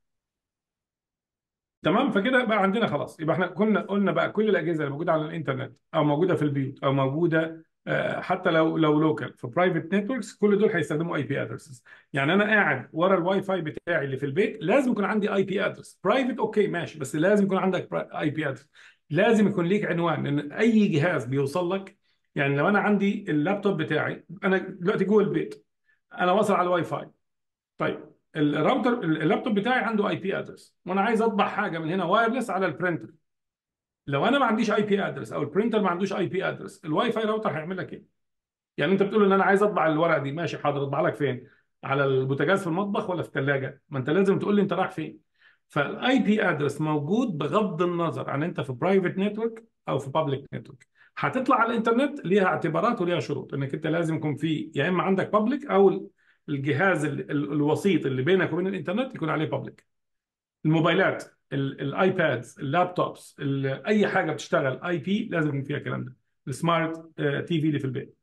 تمام، فكده بقى عندنا خلاص. يبقى احنا كنا قلنا بقى كل الاجهزه اللي موجوده على الانترنت او موجوده في البيوت او موجوده آه، حتى لو لو لوكال في برايفت نتوركس، كل دول هيستخدموا اي بي ادرسز. يعني انا قاعد ورا الواي فاي بتاعي اللي في البيت، لازم يكون عندي اي بي ادرس برايفت، اوكي ماشي، بس لازم يكون عندك اي بي ادرس. لازم يكون ليك عنوان، لان اي جهاز بيوصل لك. يعني لو انا عندي اللابتوب بتاعي، انا دلوقتي جوه البيت، انا واصل على الواي فاي. طيب الراوتر اللابتوب بتاعي عنده اي بي ادرس، وانا عايز اطبع حاجه من هنا وايرلس على البرينتر. لو انا ما عنديش اي بي ادرس او البرينتر ما عندوش اي بي ادرس، الواي فاي راوتر هيعمل لك ايه؟ يعني انت بتقول ان انا عايز اطبع الورقه دي، ماشي حاضر، اطبع لك فين؟ على البوتاجاز في المطبخ ولا في الثلاجه؟ ما انت لازم تقول لي انت رايح فين. فالاي بي ادرس موجود بغض النظر عن انت في برايفت نتورك او في بابليك نتورك. هتطلع على الانترنت ليها اعتبارات وليها شروط، انك انت لازم يكون في يا اما عندك بابليك، او الجهاز ال- ال- الوسيط اللي بينك وبين الانترنت يكون عليه بابليك. الموبايلات، ال- الايبادز، اللابتوبس، ال- اي حاجه بتشتغل اي بي لازم يكون فيها الكلام ده. السمارت آه، تي في اللي في البيت.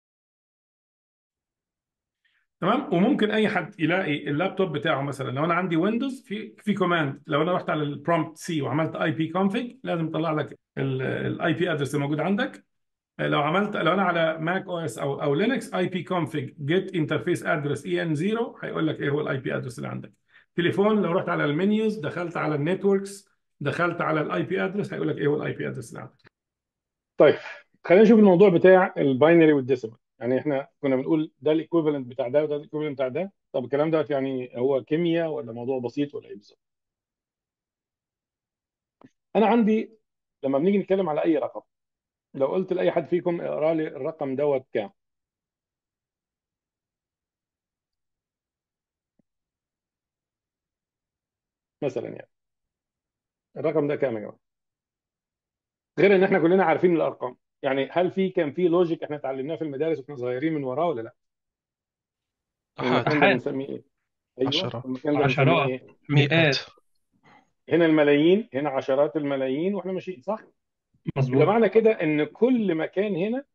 تمام. وممكن اي حد يلاقي اللابتوب بتاعه، مثلا لو انا عندي ويندوز، في في كوماند، لو انا رحت على البرومبت سي وعملت اي بي كونفيج لازم يطلع لك الاي بي ادرس الموجود عندك. لو عملت لو انا على ماك او اس او او لينكس، اي بي كونفيج جيت انترفيس ادرس اي ان صفر، هيقول لك ايه هو الاي بي ادرس اللي عندك. تليفون، لو رحت على المنيوز، دخلت على النتوركس، دخلت على الاي بي ادرس، هيقول لك ايه هو الاي بي ادرس اللي عندك. طيب، خلينا نشوف الموضوع بتاع الباينري والديسيمال. يعني احنا كنا بنقول ده الايكويفالنت بتاع ده وده الايكويفالنت بتاع ده. طب الكلام ده يعني هو كيمياء ولا موضوع بسيط ولا ايه بالظبط؟ انا عندي لما بنيجي نتكلم على اي رقم، لو قلت لاي حد فيكم اقرا لي الرقم دوت كام مثلا، يعني الرقم ده كام يا جماعه؟ غير ان احنا كلنا عارفين الارقام، يعني هل في كان في لوجيك احنا اتعلمناه في المدارس واحنا صغيرين من وراه ولا لا؟ أحد. المكان ده أحاد. بنسميه ايه؟ ايوه، عشرات. المكان ده بنسميه عشرات. ايه؟ مئات. مئات. هنا الملايين، هنا عشرات الملايين، واحنا ماشيين صح. يبقى مظبوط. معنى كده ان كل مكان هنا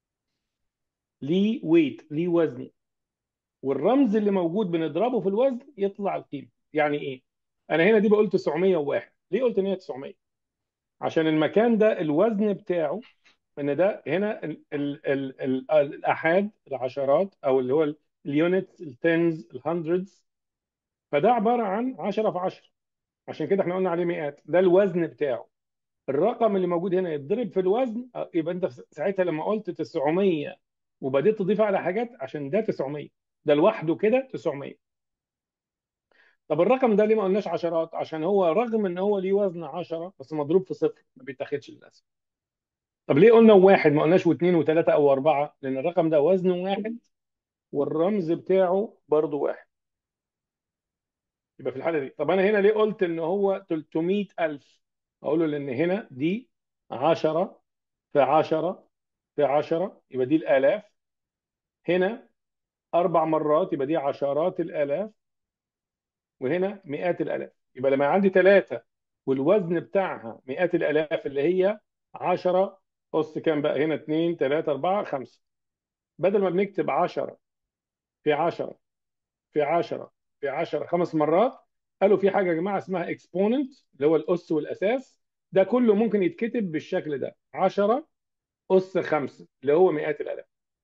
ليه ويت، ليه وزن، والرمز اللي موجود بنضربه في الوزن يطلع القيمه. يعني ايه؟ انا هنا دي بقول تسعمية وواحد، ليه قلت ان هي تسعمية؟ عشان المكان ده الوزن بتاعه، ان ده هنا ال ال ال ال الاحاد، العشرات، او اللي هو اليونتس، التنز، الهندردز. فده عباره عن عشرة في عشرة، عشان كده احنا قلنا عليه مئات. ده الوزن بتاعه. الرقم اللي موجود هنا يتضرب في الوزن، آه، يبقى انت ساعتها لما قلت تسعمية وبديت تضيف على حاجات، عشان ده تسعمية، ده لوحده كده تسعمية. طب الرقم ده ليه ما قلناش عشرات؟ عشان هو رغم ان هو ليه وزن عشرة بس مضروب في صفر، ما بيتاخدش للاسف. طب ليه قلنا واحد ما قلناش واثنين وثلاثة او اربعة؟ لان الرقم ده وزنه واحد والرمز بتاعه برضه واحد. يبقى في الحالة دي، طب انا هنا ليه قلت ان هو تلتمية الف؟ اقول له لان هنا دي عشرة في عشرة في عشرة، يبقى دي الالاف. هنا اربع مرات، يبقى دي عشرات الالاف. وهنا مئات الالاف. يبقى لما عندي ثلاثة والوزن بتاعها مئات الالاف، اللي هي عشرة أس كام بقى هنا؟ اثنين، ثلاثة، اربعة، خمسة. بدل ما بنكتب عشرة في عشرة في عشرة في عشرة خمس مرات، قالوا في حاجة يا جماعة اسمها اكسبوننت، اللي هو الأس والأساس. ده كله ممكن يتكتب بالشكل ده: عشرة أس خمسة، اللي هو مئات الالاف.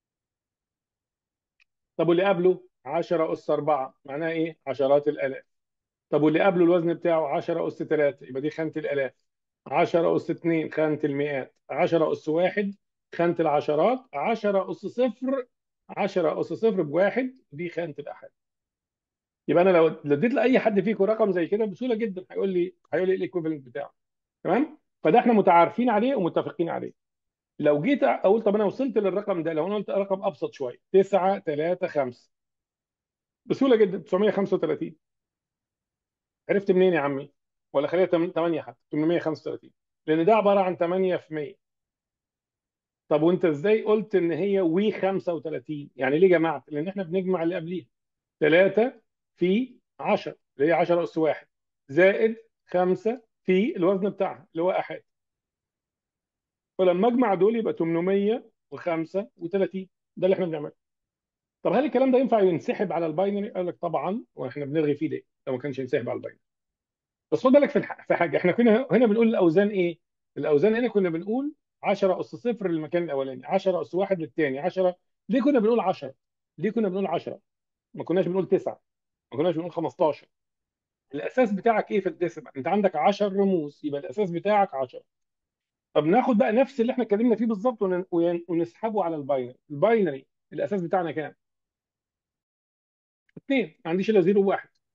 طب واللي قبله عشرة أس اربعة، معناها إيه؟ عشرات الالاف. طب واللي قبله الوزن بتاعه عشرة أس ثلاثة، يبقى دي خانة الالاف. عشرة أس اثنين خانة المئات. عشرة أس واحد خانة العشرات. عشرة أس صفر، عشرة أس صفر بواحد، دي خانة الأحاد. يبقى أنا لو لو اديت لأي حد فيكم رقم زي كده بسهولة جدا هيقول لي هيقول لي إيه الإيكويفالنت بتاعه. تمام؟ فده احنا متعارفين عليه ومتفقين عليه. لو جيت اقول طب انا وصلت للرقم ده، لو انا قلت رقم ابسط شويه: تسعة، ثلاثة، خمسة، بسهوله جدا تسعمية وخمسة وثلاثين. عرفت منين يا عمي؟ ولا خليها ثمانية حتى، ثمانمية وخمسة وثلاثين، لان ده عباره عن ثمانية في مية. طب وانت ازاي قلت ان هي وي خمسة وثلاثين؟ يعني ليه جمعت؟ لان احنا بنجمع اللي قبليها: ثلاثة في عشرة اللي هي عشرة اس واحد، زائد خمسة في الوزن بتاعها اللي هو احد. فلما اجمع دول يبقى ثمانمية وخمسة وثلاثين. ده اللي احنا بنعمله. طب هل الكلام ده ينفع ينسحب على الباينري؟ قال لك طبعا، واحنا بنرغي فيه ليه لو ما كانش ينسحب على الباينري؟ بس خد بالك في الح- في حاجه، احنا كنا هنا بنقول الاوزان ايه؟ الاوزان هنا كنا بنقول عشرة اس صفر للمكان الاولاني، عشرة اس واحد للثاني، عشرة. ليه كنا بنقول عشرة؟ ليه كنا بنقول عشرة؟ ما كناش بنقول تسعة، ما كناش بنقول خمستاشر. الاساس بتاعك ايه في الديسيمال؟ انت عندك عشرة رموز، يبقى الاساس بتاعك عشرة. طب ناخد بقى نفس اللي احنا اتكلمنا فيه بالظبط ون- ون- ونسحبه على الباينري. الباينري الاساس بتاعنا كام؟ اثنين، ما عنديش الا صفر وواحد.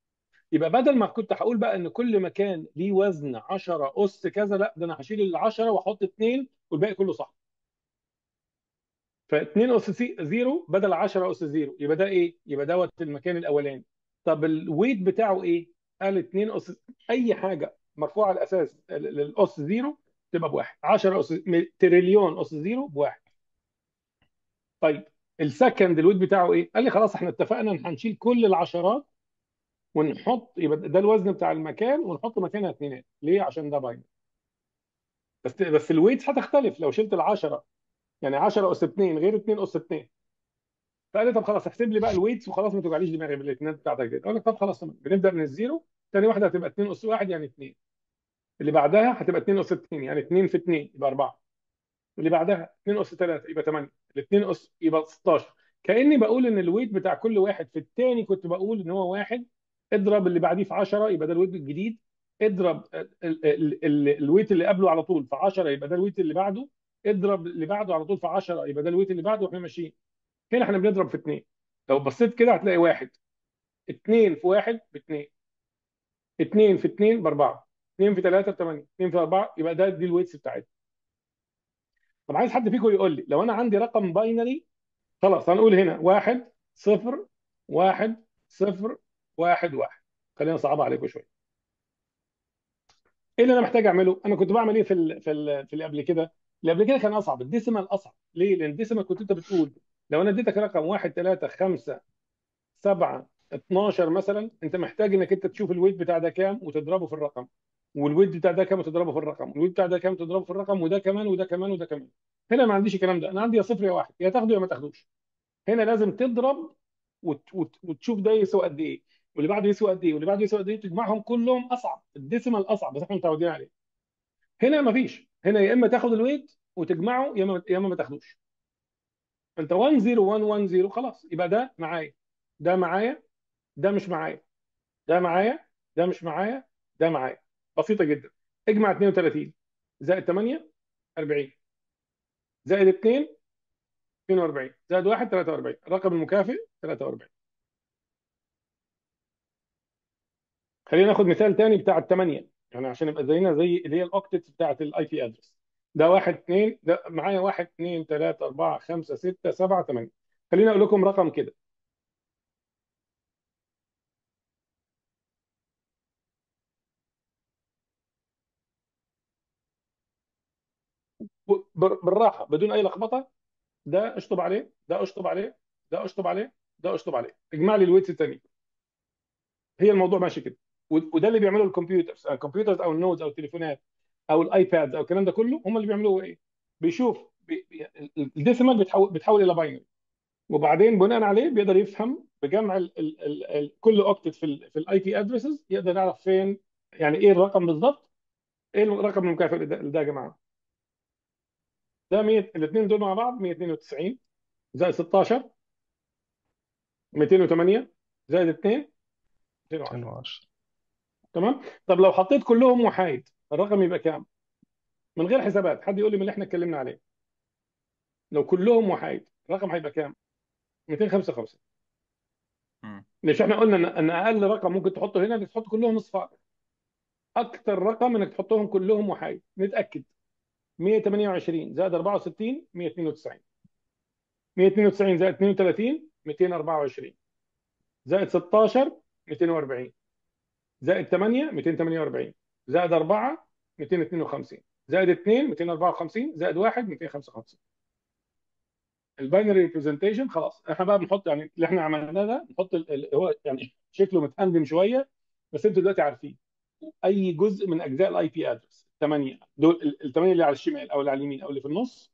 يبقى بدل ما كنت هقول بقى ان كل مكان ليه وزن عشرة اس كذا، لا ده انا هشيل ال عشرة واحط اتنين والباقي كله صح. ف اتنين اس صفر بدل عشرة اس صفر، يبقى ده ايه؟ يبقى دوت المكان الاولاني. طب الويت بتاعه ايه؟ قال اتنين اس، اي حاجه مرفوعه على اساس ال- الاس صفر تبقى بواحد. عشرة اس م- تريليون اس صفر بواحد. طيب السكند الويت بتاعه ايه؟ قال لي خلاص احنا اتفقنا ان هنشيل كل العشرات ونحط، يبقى ده الوزن بتاع المكان ونحط مكانها اتنينات. ليه؟ عشان ده باينري. بس بس الويتس هتختلف لو شلت ال عشرة، يعني عشرة اس اتنين غير اتنين اس اتنين. فقال لي طب خلاص احسب لي بقى الويتس وخلاص، ما توجعليش دماغي بالاثنين بتاعتك دي. اقول لك طب خلاص تمام، بنبدا من الزيرو. ثاني واحده هتبقى اتنين اس واحد يعني اتنين، اللي بعدها هتبقى اتنين اس اتنين يعني اتنين في اتنين يبقى اربعة، اللي بعدها اتنين اس تلاتة يبقى تمانية، الاثنين اس يبقى ستاشر. كاني بقول ان الويت بتاع كل واحد في الثاني كنت بقول ان هو واحد، اضرب اللي بعديه في عشرة يبقى ده الويت الجديد، اضرب ال- ال- ال- ال- الويت اللي قبله على طول في عشرة يبقى ده الويت اللي بعده، اضرب اللي بعده على طول في عشرة يبقى ده الويت اللي بعده، واحنا ماشيين. هنا احنا بنضرب في اثنين. لو بصيت كده هتلاقي واحد، اثنين في واحد باثنين، اثنين في اثنين باربعه، اثنين في ثلاثه بثمانيه، اثنين في اربعه، يبقى ده دي الويتس بتاعتي. طب عايز حد فيكم يقول لي لو انا عندي رقم باينري، خلاص هنقول هنا واحد صفر واحد صفر واحد واحد. خلينا نصعبها عليكم شويه. ايه اللي انا محتاج اعمله؟ انا كنت بعمل ايه في ال في ال في اللي قبل كده؟ اللي قبل كده كان اصعب، الديسيمال اصعب. ليه؟ لان الديسيمال كنت انت بتقول لو انا اديتك رقم واحد ثلاثة خمسة سبعة اتناشر مثلا، انت محتاج انك انت تشوف الويت بتاع ده كام وتضربه في الرقم، والويت بتاع ده كام وتضربه في الرقم، والويت بتاع ده كام وتضربه في الرقم، وده كمان وده كمان وده كمان. هنا ما عنديش الكلام ده، انا عندي يا صفر يا واحد، يا تاخده يا ما تاخدوش. هنا لازم تضرب وت... وت... وتشوف ده يسوى قد ايه، واللي بعده يسوى قد ايه، واللي بعده يسوى قد ايه، تجمعهم كلهم. اصعب الديسيمال اصعب، بس احنا متعودين عليه. هنا ما فيش، هنا يا اما تاخد الويت وتجمعه يا اما يا اما ما تاخدوش. انت واحد صفر واحد واحد صفر خلاص، يبقى ده معايا، ده معايا، ده مش معايا، ده معايا، ده مش معايا، ده معايا. بسيطه جدا. اجمع اتنين وتلاتين زائد تمانية اربعين زائد اتنين اتنين واربعين زائد واحد تلاتة واربعين، الرقم المكافئ تلاتة واربعين. خلينا ناخد مثال تاني بتاع الثمانيه، يعني عشان يبقى زينا زي اللي هي الاوكتتس بتاعت الاي بي ادرس. ده واحد اتنين، ده معايا واحد اتنين تلاتة اربعة خمسة ستة سبعة تمانية. خليني اقول لكم رقم كده. ب- بالراحه بدون اي لخبطه. ده اشطب عليه، ده اشطب عليه، ده اشطب عليه، ده اشطب عليه، اجمع لي الويتس التاني. هي الموضوع ماشي كده. و- وده اللي بيعمله الكمبيوترز، الكمبيوترز او النودز او التليفونات او الايبادز او الكلام ده كله، هم اللي بيعملوه ايه؟ بيشوف بي... بي... الديسيمال بتحول بتحول الى باينري، وبعدين بناء عليه بيقدر يفهم بجمع ال... ال... ال... ال... كل اوكتت في ال... في الاي بي ادرسز، يقدر يعرف فين، يعني ايه الرقم بالظبط. ايه الرقم المكافئ لده لده يا جماعه؟ ده مية، الاثنين دول مع بعض مية واتنين وتسعين زائد ستاشر ميتين وتمانية زائد اتنين ميتين وعشرة. ميتين وعشرة. تمام. طب لو حطيت كلهم وحايد الرقم يبقى كام؟ من غير حسابات، حد يقول لي من اللي احنا اتكلمنا عليه. لو كلهم وحايد الرقم هيبقى كام؟ ميتين وخمسة وخمسين. مم. مش احنا قلنا ان ان اقل رقم ممكن تحطه هنا انك تحط كلهم اصفار؟ اكتر رقم انك تحطهم كلهم وحايد. نتاكد. مية وتمانية وعشرين زائد اربعة وستين مية واتنين وتسعين، مية واتنين وتسعين زائد اتنين وتلاتين ميتين واربعة وعشرين زائد ستاشر ميتين واربعين زائد تمانية ميتين وتمانية واربعين زائد اربعة ميتين واتنين وخمسين زائد اتنين ميتين واربعة وخمسين زائد واحد ميتين وخمسة وخمسين. الباينري ريبريزنتيشن خلاص. احنا بقى بنحط يعني اللي احنا عملناه ده، نحط ال- ال- هو يعني شكله متأندم شويه، بس انتوا دلوقتي عارفين اي جزء من اجزاء الاي بي ادرس الثمانيه دول، الثمانيه اللي على الشمال او اللي على اليمين او اللي في النص،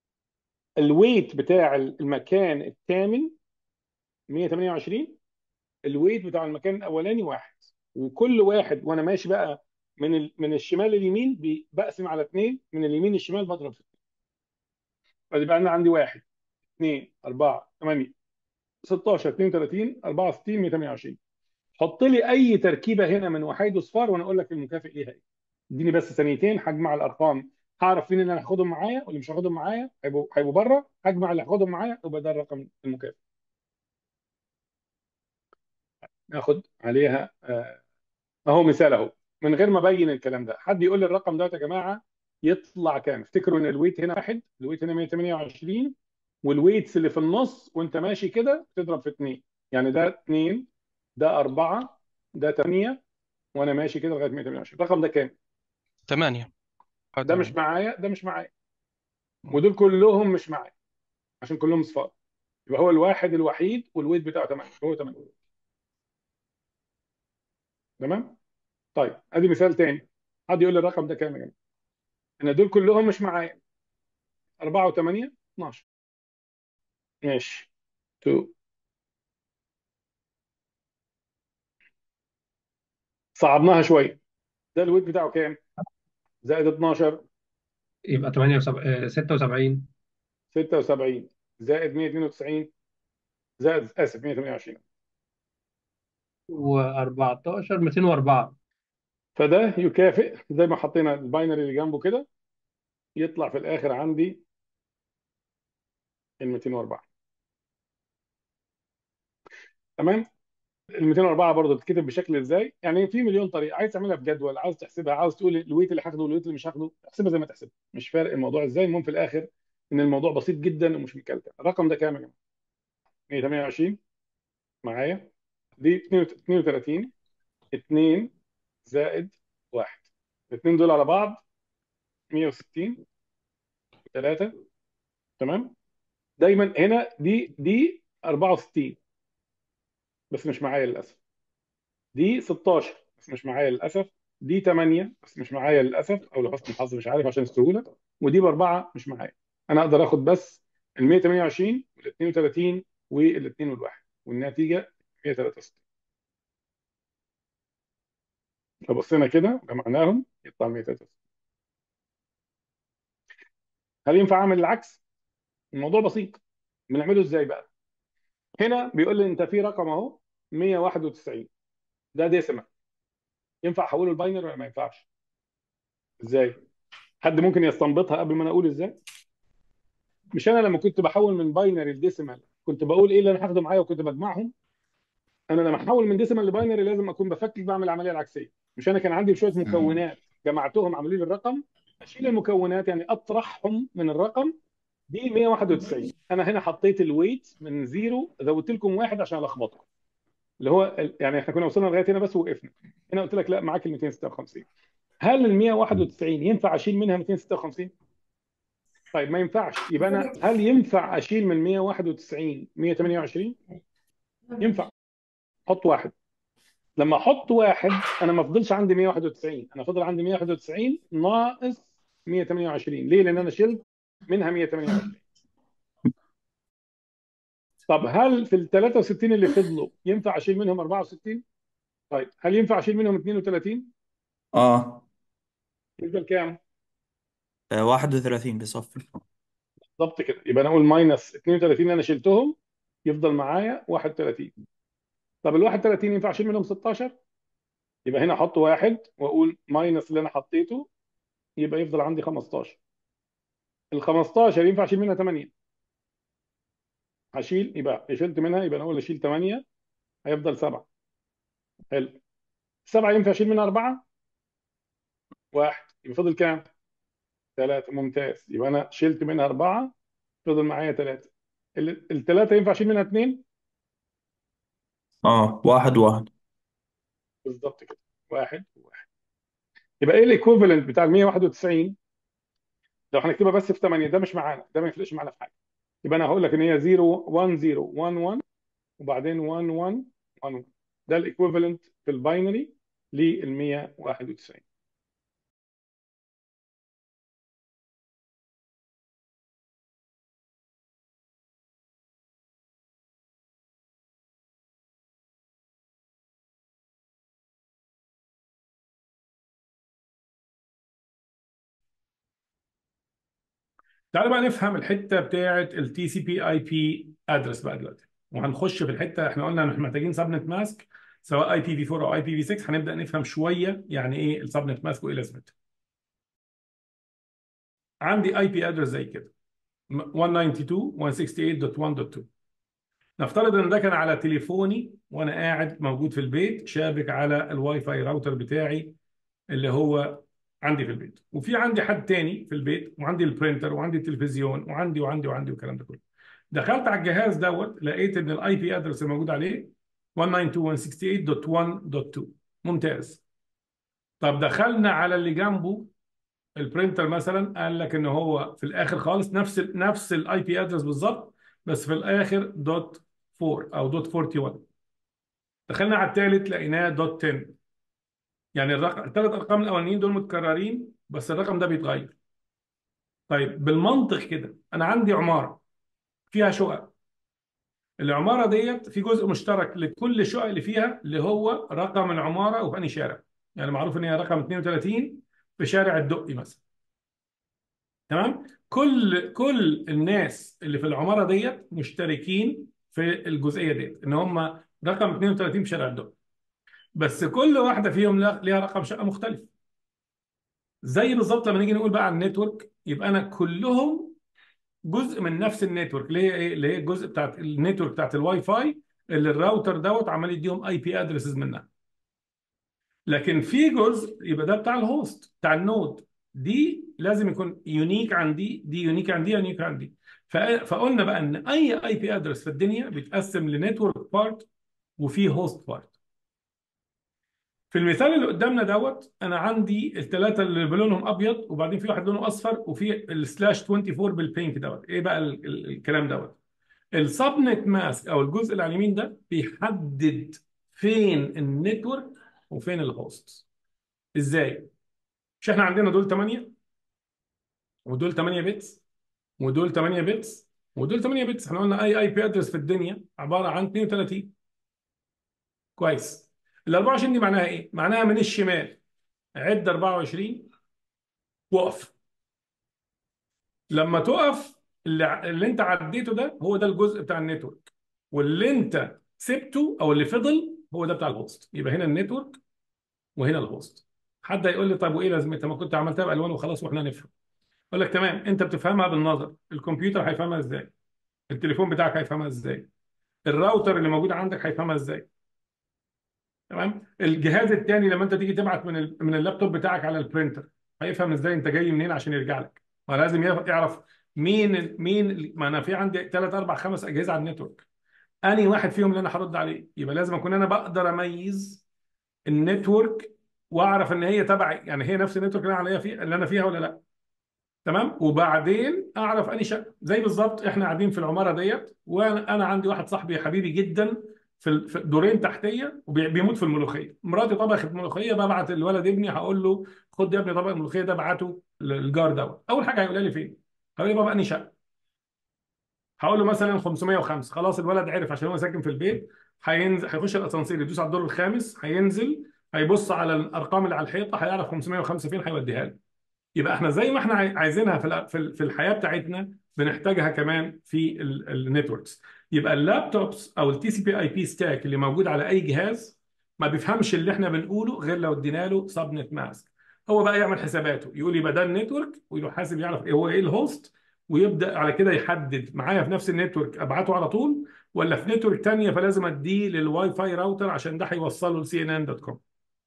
الويت بتاع المكان الثامن مية وتمانية وعشرين، الويت بتاع المكان الاولاني واحد. وكل واحد وانا ماشي بقى من ال... من الشمال لليمين بي- بقسم على اثنين، من اليمين للشمال بضرب في اثنين. فيبقى انا عندي واحد اثنين اربعة تمانية ستاشر اتنين وتلاتين اربعة وستين مية وتمانية وعشرين. حط لي اي تركيبه هنا من وحيد وصفار وانا اقول لك المكافئ ليها ايه. اديني بس ثانيتين هجمع الارقام، هعرف مين اللي انا هاخدهم معايا واللي مش هاخدهم معايا، هيبقوا هيبقوا بره، هجمع اللي هاخدهم معايا يبقى ده الرقم المكافئ. ناخد عليها آه، اهو مثال اهو، من غير ما ابين الكلام ده. حد يقول لي الرقم ده يا جماعه يطلع كام؟ افتكروا ان الويت هنا واحد، الويت هنا مية وتمنية وعشرين، والويتس اللي في النص وانت ماشي كده تضرب في اتنين، يعني ده اتنين، ده اربعة، ده تمانية، وانا ماشي كده لغايه مية وتمنية وعشرين. الرقم ده كام؟ ثمانية. اه ده مش تمام. معايا، ده مش معايا، ودول كلهم مش معايا عشان كلهم صفار. يبقى هو الواحد الوحيد والويت بتاعه تمانية، هو تمانية. تمام. طيب ادي مثال تاني. حد يقول لي الرقم ده كام يا جماعه؟ ان دول كلهم مش معايا، اربعة و8 اتناشر. ماشي. تو. صعبناها شويه. ده الويت بتاعه كام؟ زائد اتناشر، يبقى تمانية وسبعين ستة وسبعين. ستة وسبعين، زائد مية واتنين وتسعين، زائد اسف مية وتمنية وعشرين. و14 ميتين واربعة. فده يكافئ زي ما حطينا الباينري اللي جنبه كده، يطلع في الاخر عندي ال ميتين واربعة. تمام. ال ميتين واربعة برضه بتتكتب بشكل ازاي؟ يعني في مليون طريقه، عايز تعملها في جدول، عاوز تحسبها، عاوز تقول الويت اللي هاخده والويت اللي مش هاخده، احسبها زي ما تحسبها، مش فارق الموضوع ازاي. المهم في الاخر ان الموضوع بسيط جدا ومش مكلكع. الرقم ده كام يا جماعه؟ مية وتمنية وعشرين معايا، دي اتنين وتلاتين، اتنين زائد واحد، الاثنين دول على بعض مية وستين ثلاثة. تمام. دايما هنا دي دي اربعة وستين بس مش معايا للاسف، دي ستاشر بس مش معايا للاسف، دي تمانية بس مش معايا للاسف، او لحسن الحظ مش عارف عشان السهوله، ودي باربعه مش معايا. انا اقدر اخد بس ال مية وتمنية وعشرين وال اتنين وتلاتين والاثنين والواحد، والنتيجه مية وتلاتة وستين. لو بصينا كده جمعناهم يطلع مية وتلاتة وستين. هل ينفع اعمل العكس؟ الموضوع بسيط. بنعمله ازاي بقى؟ هنا بيقول لي انت في رقم اهو مية وواحد وتسعين، ده ديسيمال، ينفع احوله لباينري ولا ما ينفعش؟ ازاي؟ حد ممكن يستنبطها قبل ما انا اقول ازاي؟ مش انا لما كنت بحول من باينري لديسيمال كنت بقول ايه اللي انا هاخده معايا وكنت بجمعهم؟ انا لما احول من ديسيمال لباينري لازم اكون بفكك، بعمل العمليه العكسيه. مش انا كان عندي شويه مم. مكونات جمعتهم عملوا لي الرقم؟ اشيل المكونات يعني اطرحهم من الرقم. دي مية وواحد وتسعين، انا هنا حطيت الويت من زيرو، زودت لكم واحد عشان الخبطكم، اللي هو ال- يعني احنا كنا وصلنا لغايه هنا بس وقفنا. هنا قلت لك لا معاك ال ميتين وستة وخمسين. هل ال مية وواحد وتسعين ينفع اشيل منها ميتين وستة وخمسين؟ طيب ما ينفعش، يبقى انا هل ينفع اشيل من مية وواحد وتسعين مية وتمنية وعشرين؟ ينفع. حط واحد. لما احط واحد انا ما فضلش عندي مية وواحد وتسعين، انا فضل عندي مية وواحد وتسعين ناقص مية وتمنية وعشرين. ليه؟ لان انا شلت منها مية وتمنية وعشرين. طب هل في ال تلاتة وستين اللي فضلوا ينفع اشيل منهم اربعة وستين؟ طيب هل ينفع اشيل منهم اتنين وتلاتين؟ اه يفضل كام؟ آه، واحد وثلاثين بيصفي. بالظبط كده. يبقى انا اقول ماينس اتنين وتلاتين اللي انا شلتهم، يفضل معايا واحد وتلاتين. طب ال واحد وتلاتين ينفع اشيل منهم ستاشر؟ يبقى هنا احط واحد واقول ماينس اللي انا حطيته، يبقى يفضل عندي خمستاشر. ال خمستاشر ينفع اشيل منها تمانية؟ هشيل، يبقى شلت منها، يبقى انا اقول اشيل تمانية، هيفضل سبعة. حلو. سبعة ينفع اشيل منها اربعة؟ واحد، يبقى فضل كام؟ ثلاثة. ممتاز. يبقى انا شلت منها اربعة، فضل معايا ثلاثة. الثلاثة ينفع اشيل منها اثنين؟ اه واحد واحد. بالظبط كده. واحد وواحد. يبقى ايه الايكوفالنت بتاع ال مية وواحد وتسعين؟ لو هنكتبها بس في ثمانية، ده مش معانا، ده ما يفرقش معانا في حاجه. يبقى انا هقول لك ان هي صفر واحد صفر واحد واحد وبعدين واحد واحد واحد واحد. ده الايكوفالنت في الباينري لل مية وواحد وتسعين. تعالى بقى نفهم الحته بتاعه التي سي بي اي بي ادرس بقى دلوقتي، وهنخش في الحته. احنا قلنا ان احنا محتاجين سبنت ماسك سواء اي بي في اربعة او اي بي في ستة. هنبدا نفهم شويه يعني ايه السبنت ماسك وايه لازمته. عندي اي بي ادرس زي كده مية واتنين وتسعين دوت واحد ستة وتمنية دوت واحد دوت اتنين. نفترض ان ده كان على تليفوني وانا قاعد موجود في البيت شابك على الواي فاي راوتر بتاعي اللي هو عندي في البيت، وفي عندي حد تاني في البيت، وعندي البرينتر وعندي التلفزيون وعندي وعندي وعندي والكلام ده كله. دخلت على الجهاز دوت لقيت ان الاي بي ادرس الموجود عليه واحد تسعة اتنين واحد ستة تمانية دوت واحد دوت اتنين. ممتاز. طب دخلنا على اللي جنبه البرينتر مثلا، قال لك ان هو في الاخر خالص نفس ال نفس الاي بي ادرس بالظبط، بس في الاخر دوت أربعة او دوت واحد وأربعين. دخلنا على الثالث لقيناه دوت عشرة. يعني الرقم الثلاث ارقام الاولانيين دول متكررين بس الرقم ده بيتغير. طيب بالمنطق كده انا عندي عماره فيها شقق، العماره ديت في جزء مشترك لكل الشقق اللي فيها اللي هو رقم العماره وفي انهي شارع. يعني معروف ان هي رقم اثنين وثلاثين في شارع الدقي مثلا. تمام. كل كل الناس اللي في العماره ديت مشتركين في الجزئيه ديت ان هم رقم اثنين وثلاثين في شارع الدقي، بس كل واحده فيهم لها رقم شقه مختلف. زي بالظبط لما نيجي نقول بقى عن النتورك، يبقى انا كلهم جزء من نفس النتورك اللي هي ايه؟ اللي هي الجزء بتاعت النتورك بتاعت الواي فاي اللي الراوتر دوت عمال يديهم اي بي ادرسز منها. لكن في جزء يبقى ده بتاع الهوست بتاع النود، دي لازم يكون يونيك عن دي، دي يونيك عن دي، يونيك عن دي. فقلنا بقى ان اي اي بي ادرس في الدنيا بيتقسم لنتورك بارت وفي هوست بارت. في المثال اللي قدامنا دوت انا عندي الثلاثه اللي بلونهم ابيض وبعدين في واحد لونه اصفر وفي السلاش أربعة وعشرين بالبينك دوت. ايه بقى ال ال الكلام دوت؟ السبنت ماسك او الجزء اللي على اليمين ده بيحدد فين النتورك وفين الهوست. ازاي؟ مش احنا عندنا دول ثمانية ودول ثمانية بيتس ودول ثمانية بيتس ودول ثمانية بيتس؟ احنا قلنا اي اي بي ادرس في الدنيا عباره عن اثنين وثلاثين. كويس. ال أربعة وعشرين دي معناها ايه؟ معناها من الشمال عد أربعة وعشرين وقف. لما تقف اللي, اللي انت عديته ده هو ده الجزء بتاع النتورك، واللي انت سبته او اللي فضل هو ده بتاع الهوست. يبقى هنا النتورك وهنا الهوست. حد هيقول لي طب وايه لازمتها؟ ما كنت عملتها بالوان وخلاص واحنا نفهم. اقول لك تمام، انت بتفهمها بالنظر، الكمبيوتر هيفهمها ازاي؟ التليفون بتاعك هيفهمها ازاي؟ الراوتر اللي موجود عندك هيفهمها ازاي؟ تمام. الجهاز الثاني لما انت تيجي تبعت من ال... من اللابتوب بتاعك على البرينتر هيفهم ازاي انت جاي منين عشان يرجع لك؟ ما لازم يعرف مين مين. ما انا في عندي ثلاث اربع خمس اجهزه على النتورك، انهي واحد فيهم اللي انا هرد عليه؟ يبقى لازم اكون انا بقدر اميز النتورك واعرف ان هي تبعي، يعني هي نفس النتورك اللي انا عليها فيه اللي انا فيها ولا لا. تمام. وبعدين اعرف اني شقه. زي بالظبط احنا قاعدين في العماره ديت وانا انا عندي واحد صاحبي حبيبي جدا في ال- في دورين تحتيه وبيموت في الملوخيه. مراتي طبخت ملوخيه، ببعت الولد ابني هقول له خد يا ابني طبق الملوخيه ده ابعته للجار دوت. اول حاجه هيقول لي فين؟ هقول لي بابا اني شقه. هقول له مثلا خمسمية وخمسة. خلاص الولد عرف عشان هو ساكن في البيت. هينزل هيخش الاسانسير يدوس على الدور الخامس، هينزل هيبص على الارقام اللي على الحيطه هيعرف خمسمية وخمسة فين هيوديها له. يبقى احنا زي ما احنا عاي- عايزينها في ال- في ال- في الحياه بتاعتنا بنحتاجها كمان في النتوركس. يبقى اللابتوبس او التي سي بي اي بي ستاك اللي موجود على اي جهاز ما بيفهمش اللي احنا بنقوله غير لو ادينا له سبنت ماسك. هو بقى يعمل حساباته، يقول يبقى ده النتورك ويحاسب يعرف ايه هو ايه الهوست، ويبدا على كده يحدد معايا في نفس النتورك ابعته على طول ولا في نتورك ثانيه فلازم اديه للواي فاي راوتر عشان ده هيوصله لسي ان ان دوت كوم.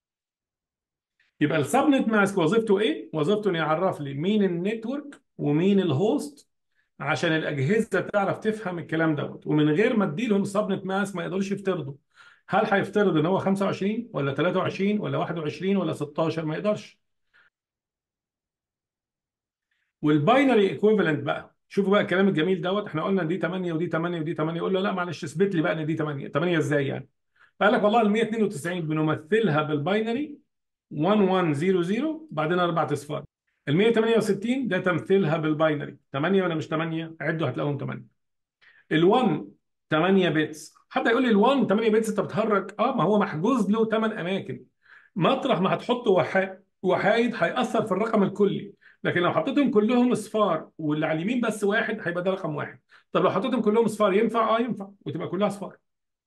يبقى السبنت ماسك وظيفته ايه؟ وظيفته انه يعرف لي مين النتورك ومين الهوست عشان الاجهزه تعرف تفهم الكلام دوت، ومن غير ما اديلهم سبنت ماسك ما يقدروش يفترضوا. هل هيفترض ان هو خمسة وعشرين ولا ثلاثة وعشرين ولا واحد وعشرين ولا ستاشر؟ ما يقدرش. والباينري ايكويفالنت بقى، شوفوا بقى الكلام الجميل دوت. احنا قلنا دي ثمانية ودي ثمانية ودي ثمانية، يقول له لا معلش اثبت لي بقى ان دي ثمانية. ثمانية ازاي يعني؟ قال لك والله ال مية واتنين وتسعين بنمثلها بالباينري واحد واحد صفر صفر بعدين اربع اصفار. ال مية وتمانية وستين ده تمثيلها بالباينري ثمانية ولا مش ثمانية؟ عدوا هتلاقوهم ثمانية. ال1 ثمانية بيتس. حد يقول لي ال1 ثمانية بيتس انت بتهرج؟ اه ما هو محجوز له ثمانية اماكن. مطرح ما هتحط وحا... وحايد هيأثر في الرقم الكلي، لكن لو حطيتهم كلهم اصفار واللي على اليمين بس واحد هيبقى ده رقم واحد. طب لو حطيتهم كلهم اصفار ينفع؟ اه ينفع وتبقى كلها اصفار.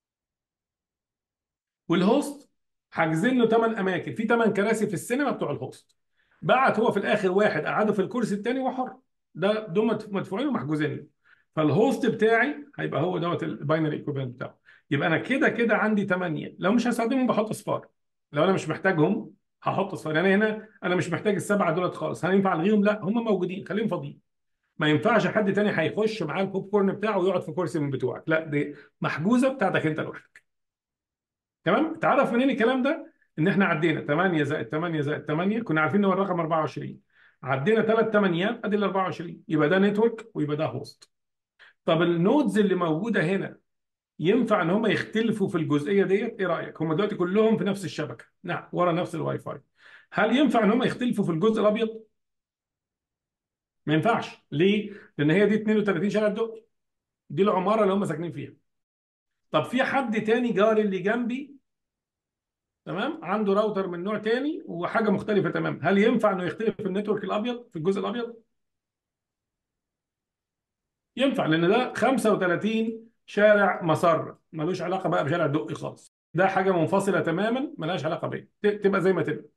والهوست حاجزين له ثمانية اماكن في ثمانية كراسي في السينما بتوع الهوست. بعت هو في الاخر واحد قعده في الكرسي الثاني وحر. ده دول مدفوعين ومحجوزين له. فالهوست بتاعي هيبقى هو دوت الباينري ايكوفالنت بتاعه. يبقى انا كده كده عندي ثمانية، لو مش هستخدمهم بحط صفار، لو انا مش محتاجهم هحط صفار. يعني هنا انا مش محتاج السبعه دولت خالص، هل ينفع الغيهم؟ لا، هم موجودين خليهم فاضيين. ما ينفعش حد تاني هيخش معاه البوب كورن بتاعه ويقعد في كرسي من بتوعك، لا دي محجوزه بتاعتك انت لوحدك. تمام؟ تعرف منين الكلام ده؟ ان احنا عدينا ثمانية زائد ثمانية زائد ثمانية، كنا عارفين ان هو الرقم أربعة وعشرين، عدينا ثلاث ثمانيات ادي ال أربعة وعشرين، يبقى ده نتورك ويبقى ده هوست. طب النودز اللي موجوده هنا ينفع ان هم يختلفوا في الجزئيه ديت؟ ايه رايك؟ هم دلوقتي كلهم في نفس الشبكه، نعم، ورا نفس الواي فاي. هل ينفع ان هم يختلفوا في الجزء الابيض؟ ما ينفعش. ليه؟ لان هي دي اثنين وثلاثين شارع الدقي، دي العماره اللي هم ساكنين فيها. طب في حد تاني جاري اللي جنبي، تمام، عنده راوتر من نوع تاني وحاجه مختلفه تمام، هل ينفع انه يختلف في النتورك الابيض، في الجزء الابيض؟ ينفع، لان ده خمسة وثلاثين شارع مسار، ملوش علاقه بقى بشارع الدقي خالص، ده حاجه منفصله تماما ملهاش علاقه بيا، ت- تبقى زي ما تبقى.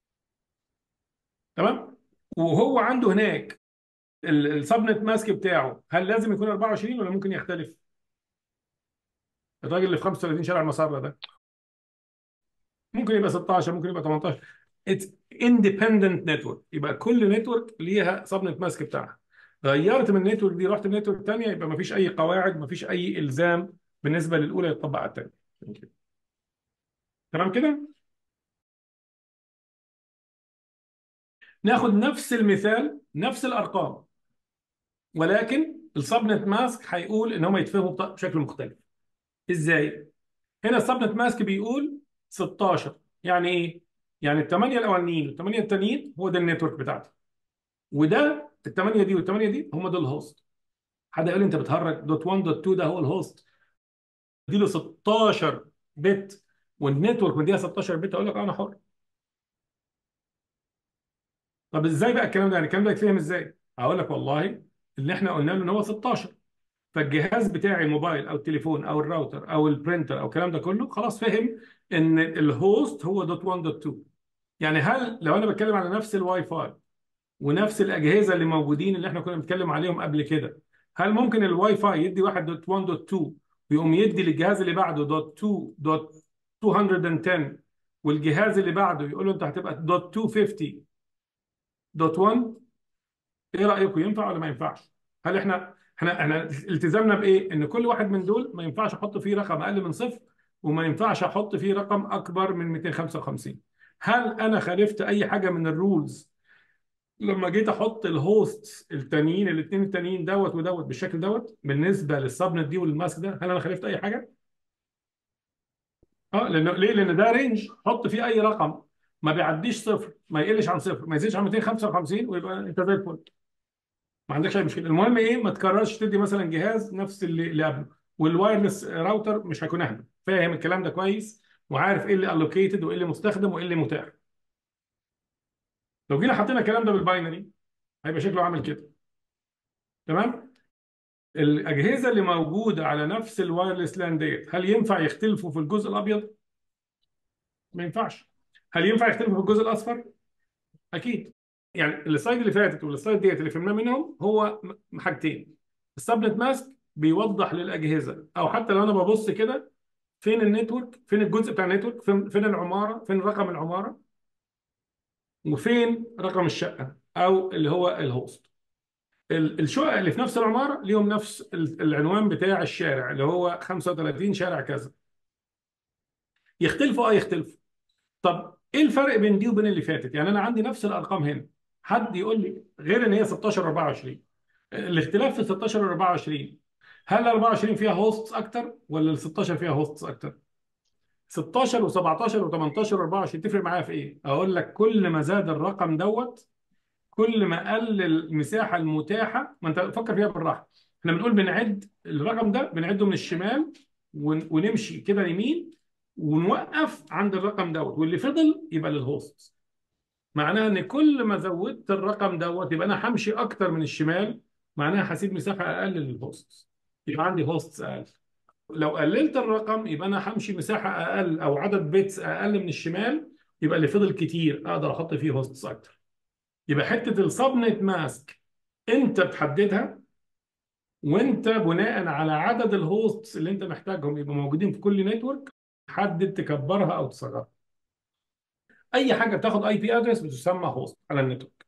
تمام. وهو عنده هناك ال- السبنت ماسك بتاعه، هل لازم يكون أربعة وعشرين ولا ممكن يختلف؟ الراجل اللي في خمسة وثلاثين شارع المسار ده ممكن يبقى ستاشر، ممكن يبقى تمنتاشر. اتس اندبندنت نتورك، يبقى كل نتورك ليها سبنت ماسك بتاعها. غيرت من النتورك دي رحت النتورك الثانيه، يبقى ما فيش اي قواعد، ما فيش اي الزام بالنسبه للاولى يطبق على الثانيه. تمام كده؟ ناخد نفس المثال، نفس الارقام، ولكن السبنت ماسك هيقول ان هم يتفهموا بط- بشكل مختلف. ازاي؟ هنا السبنت ماسك بيقول ستاشر، يعني ايه؟ يعني الثمانيه الاولانيين والثمانيه التانيين هو ده النتورك بتاعتي، وده الثمانيه دي والثمانيه دي هم دول الهوست. حد يقول لي انت بتهرج، دوت واحد دوت اتنين ده هو الهوست، دي له ستاشر بت والنتورك مديها ستاشر بت، اقول لك اه انا حر. طب ازاي بقى الكلام ده؟ يعني الكلام ده يتفهم ازاي؟ هقول لك والله اللي احنا قلنا له ان هو ستاشر، فالجهاز بتاعي الموبايل او التليفون او الراوتر او البرينتر او الكلام ده كله خلاص فهم ان الهوست هو دوت واحد دوت اتنين. يعني هل لو انا بتكلم على نفس الواي فاي ونفس الاجهزه اللي موجودين اللي احنا كنا بنتكلم عليهم قبل كده، هل ممكن الواي فاي يدي واحد دوت واحد دوت اتنين ويقوم يدي للجهاز اللي بعده دوت اتنين دوت مئتين وعشرة، والجهاز اللي بعده يقول له انت هتبقى دوت مئتين وخمسين دوت واحد؟ ايه رايكم، ينفع ولا ما ينفعش؟ هل احنا احنا احنا التزامنا بايه؟ ان كل واحد من دول ما ينفعش احط فيه رقم اقل من صفر، وما ينفعش احط فيه رقم اكبر من مئتين وخمسة وخمسين. هل انا خالفت اي حاجه من الرولز لما جيت احط الهوست التانيين الاثنين التانيين دوت ودوت بالشكل دوت بالنسبه للسبنت دي والماسك ده؟ هل انا خالفت اي حاجه؟ اه، لانه ليه؟ لان ده رينج، حط فيه اي رقم ما بيعديش صفر، ما يقلش عن صفر، ما يزيدش عن مئتين وخمسة وخمسين، ويبقى انت زي الفل، ما عندكش اي مشكله. المهم ايه؟ ما تكررش تدي مثلا جهاز نفس اللي اللي قبله. والوايرلس راوتر مش هيكون اهبل، فاهم الكلام ده كويس وعارف ايه اللي الوكيتد وايه اللي مستخدم وايه اللي متاح. لو جينا حطينا الكلام ده بالباينري هيبقى شكله عامل كده. تمام. الاجهزه اللي موجوده على نفس الوايرلس لان ديت، هل ينفع يختلفوا في الجزء الابيض؟ ما ينفعش. هل ينفع يختلفوا في الجزء الاصفر؟ اكيد. يعني السلايد اللي فاتت والسلايد ديت اللي فهمناه منهم هو م- حاجتين. السبنت ماسك بيوضح للاجهزه، او حتى لو انا ببص كده فين النتورك، فين الجزء بتاع النتورك، فين فين العماره، فين رقم العماره، وفين رقم الشقه او اللي هو الهوست. ال- الشقق اللي في نفس العماره ليهم نفس ال- العنوان بتاع الشارع اللي هو خمسة وثلاثين شارع كذا. يختلفوا اه يختلفوا. طب ايه الفرق بين دي وبين اللي فاتت؟ يعني انا عندي نفس الارقام هنا، حد يقول لي غير ان هي ستاشر أربعة وعشرين، الاختلاف في ستاشر و أربعة وعشرين، هل ال أربعة وعشرين فيها هوستس اكتر ولا ال ستاشر فيها هوستس اكتر؟ ستاشر و17 و18 و24 تفرق معايا في ايه؟ اقول لك كل ما زاد الرقم دوت كل ما قل المساحه المتاحه. ما انت فكر فيها بالراحه، احنا بنقول بنعد الرقم ده بنعده من الشمال ون- ونمشي كده يمين ونوقف عند الرقم دوت، واللي فضل يبقى للهوست. معناها ان كل ما زودت الرقم دوت يبقى انا همشي اكتر من الشمال، معناها هسيب مساحه اقل للهوست، يبقى عندي هوست اقل. لو قللت الرقم يبقى انا همشي مساحه اقل او عدد بيتس اقل من الشمال، يبقى اللي فضل كتير اقدر احط فيه هوستس اكتر. يبقى حته السبنت ماسك انت بتحددها، وانت بناء على عدد الهوستس اللي انت محتاجهم يبقوا موجودين في كل نتورك حدد تكبرها او تصغرها. اي حاجه بتاخد اي بي ادرس بتسمى هوست على النتورك.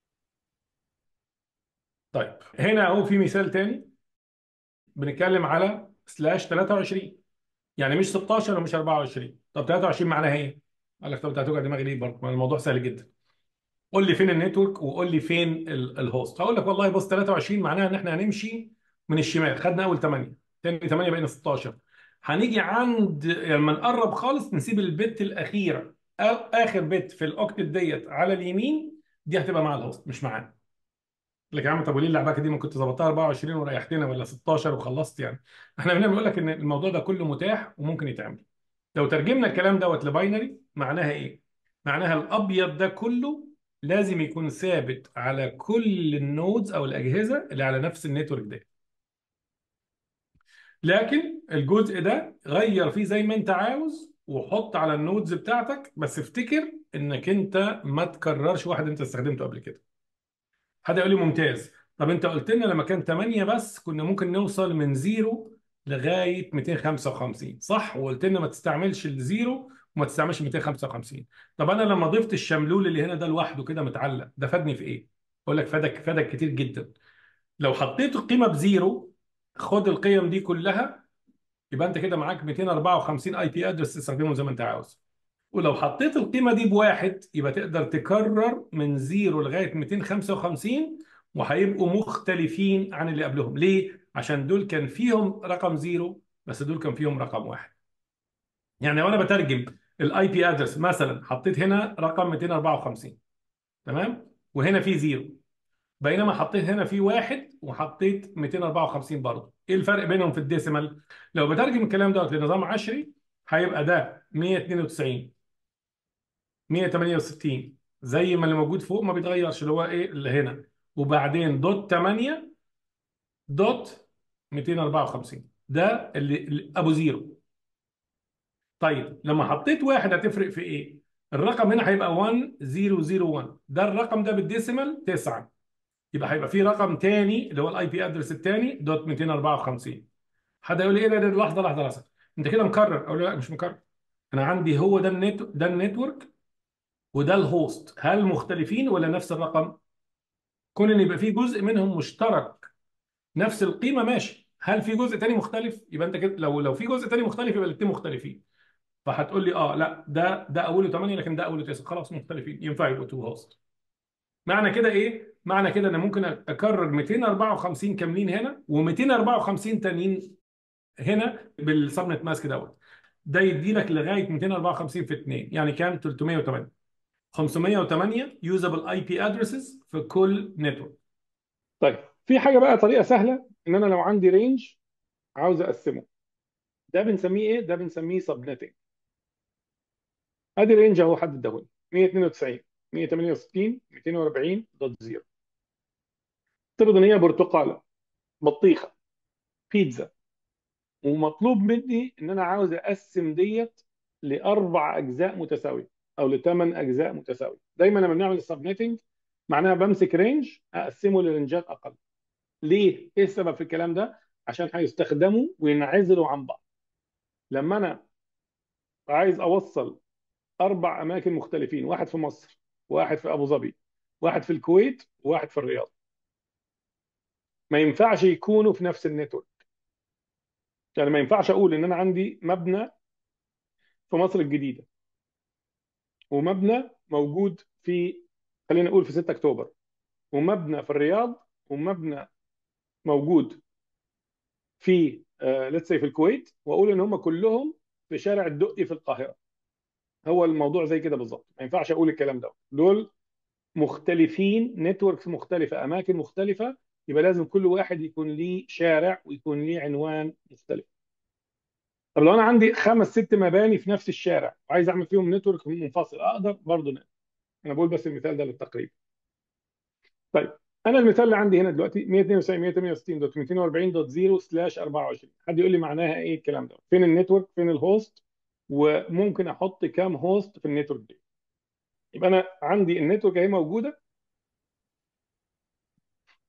طيب هنا اهو في مثال تاني بنتكلم على سلاش تلاتة وعشرين، يعني مش ستاشر ومش اربعة وعشرين. طب تلاتة وعشرين معناها ايه؟ قال لك طب انت هتوجع دماغي ليه برضه؟ ما الموضوع سهل جدا. قول لي فين النتورك وقول لي فين ال- الهوست. هقول لك والله بص تلاتة وعشرين معناها ان احنا هنمشي من الشمال، خدنا اول تمانية، تاني تمانية بقينا ستاشر. هنيجي عند لما نقرب خالص نسيب البت الاخيره او اخر بت في الاوكتت ديت على اليمين، دي هتبقى مع الهوست مش معانا. لك يا عم طب وليه اللعبه دي؟ ما كنت ظبطتها اربعة وعشرين وريحتنا، ولا ستاشر وخلصت يعني. احنا هنا بنقول لك ان الموضوع ده كله متاح وممكن يتعمل. لو ترجمنا الكلام دوت لباينري معناها ايه؟ معناها الابيض ده كله لازم يكون ثابت على كل النودز او الاجهزه اللي على نفس النتورك ده. لكن الجزء ده غير فيه زي ما انت عاوز وحط على النودز بتاعتك، بس افتكر انك انت ما تكررش واحد انت استخدمته قبل كده. حد يقول لي ممتاز. طب انت قلت لنا لما كان تمانية بس كنا ممكن نوصل من زيرو لغايه ميتين وخمسة وخمسين صح؟ وقلت لنا ما تستعملش الزيرو وما تستعملش ميتين وخمسة وخمسين. طب انا لما ضفت الشملول اللي هنا ده لوحده كده متعلق، ده فادني في ايه؟ اقول لك فادك فادك كتير جدا. لو حطيت القيمه بزيرو، خد القيم دي كلها، يبقى انت كده معاك ميتين واربعة وخمسين اي بي ادرس تستخدمهم زي ما انت عاوز. ولو حطيت القيمة دي بواحد يبقى تقدر تكرر من زيرو لغاية ميتين وخمسة وخمسين، وهيبقوا مختلفين عن اللي قبلهم. ليه؟ عشان دول كان فيهم رقم زيرو بس دول كان فيهم رقم واحد. يعني لو انا بترجم الاي بي ادرس مثلا حطيت هنا رقم ميتين واربعة وخمسين تمام، وهنا في زيرو، بينما حطيت هنا في واحد وحطيت ميتين واربعة وخمسين برضه. ايه الفرق بينهم في الديسيمال؟ لو بترجم الكلام دوت لنظام عشري هيبقى ده مية واتنين وتسعين مية وتمانية وستين زي ما اللي موجود فوق ما بيتغيرش، اللي هو ايه اللي هنا، وبعدين دوت تمانية دوت ميتين واربعة وخمسين ده اللي, اللي ابو زيرو. طيب لما حطيت واحد هتفرق في ايه؟ الرقم هنا هيبقى واحد صفر صفر واحد، ده الرقم ده بالديسيمال تسعة، يبقى هيبقى في رقم تاني اللي هو الاي بي ادرس التاني دوت ميتين واربعة وخمسين. حد يقول لي ايه ده, ده لحظه لحظه لحظه انت كده مكرر؟ اقول له لا مش مكرر. انا عندي هو ده النت ده النتورك وده الهوست، هل مختلفين ولا نفس الرقم؟ كون ان يبقى في جزء منهم مشترك نفس القيمه ماشي، هل في جزء تاني مختلف؟ يبقى انت كده لو لو في جزء تاني مختلف يبقى الاثنين مختلفين. فهتقول لي اه لا ده ده اوله تمانية لكن ده اوله تسعة، خلاص مختلفين ينفع يبقوا تو هوست. معنى كده ايه؟ معنى كده انا ممكن اكرر ميتين واربعة وخمسين كاملين هنا و254 تانيين هنا بالسبنت ماسك دوت، ده يدي لك لغايه ميتين واربعة وخمسين في اتنين يعني كام؟ تلتمية وتمانية خمسمية وتمانية يوزابل اي بي ادرسز في كل نتورك. طيب في حاجه بقى طريقه سهله، ان انا لو عندي رينج عاوز اقسمه، ده بنسميه ايه؟ ده بنسميه سب نتنج. ادي رينج اهو حدده لي مية واتنين وتسعين مية وتمانية وستين ميتين واربعين دوت صفر. افترض ان هي برتقاله، بطيخه، بيتزا، ومطلوب مني ان انا عاوز اقسم ديت لاربع اجزاء متساويه او لثمان اجزاء متساويه. دايما لما بنعمل السبنيتنج معناها بمسك رينج اقسمه لرنجات اقل. ليه؟ ايه السبب في الكلام ده؟ عشان هيستخدموا وينعزلوا عن بعض. لما انا عايز اوصل اربع اماكن مختلفين، واحد في مصر، واحد في ابو ظبي، واحد في الكويت، وواحد في الرياض، ما ينفعش يكونوا في نفس النتورك. يعني ما ينفعش اقول ان انا عندي مبنى في مصر الجديده ومبنى موجود في، خلينا نقول في ستة اكتوبر، ومبنى في الرياض، ومبنى موجود في ليتس سي في الكويت، واقول ان هم كلهم في شارع الدقي في القاهره. هو الموضوع زي كده بالظبط، ما ينفعش اقول الكلام ده. دول مختلفين، نتوركس مختلفه، اماكن مختلفه، يبقى لازم كل واحد يكون ليه شارع ويكون ليه عنوان مختلف. طب لو انا عندي خمس ست مباني في نفس الشارع وعايز اعمل فيهم نتورك منفصل، اقدر برضه؟ انا بقول بس المثال ده للتقريب. طيب انا المثال اللي عندي هنا دلوقتي مية واتنين وتسعين مية وتمانية وستين دوت ميتين واربعين دوت صفر سلاش اربعة وعشرين. حد يقول لي معناها ايه الكلام ده؟ فين النتورك؟ فين الهوست؟ وممكن احط كام هوست في النتورك دي؟ يبقى انا عندي النتورك اهي موجوده،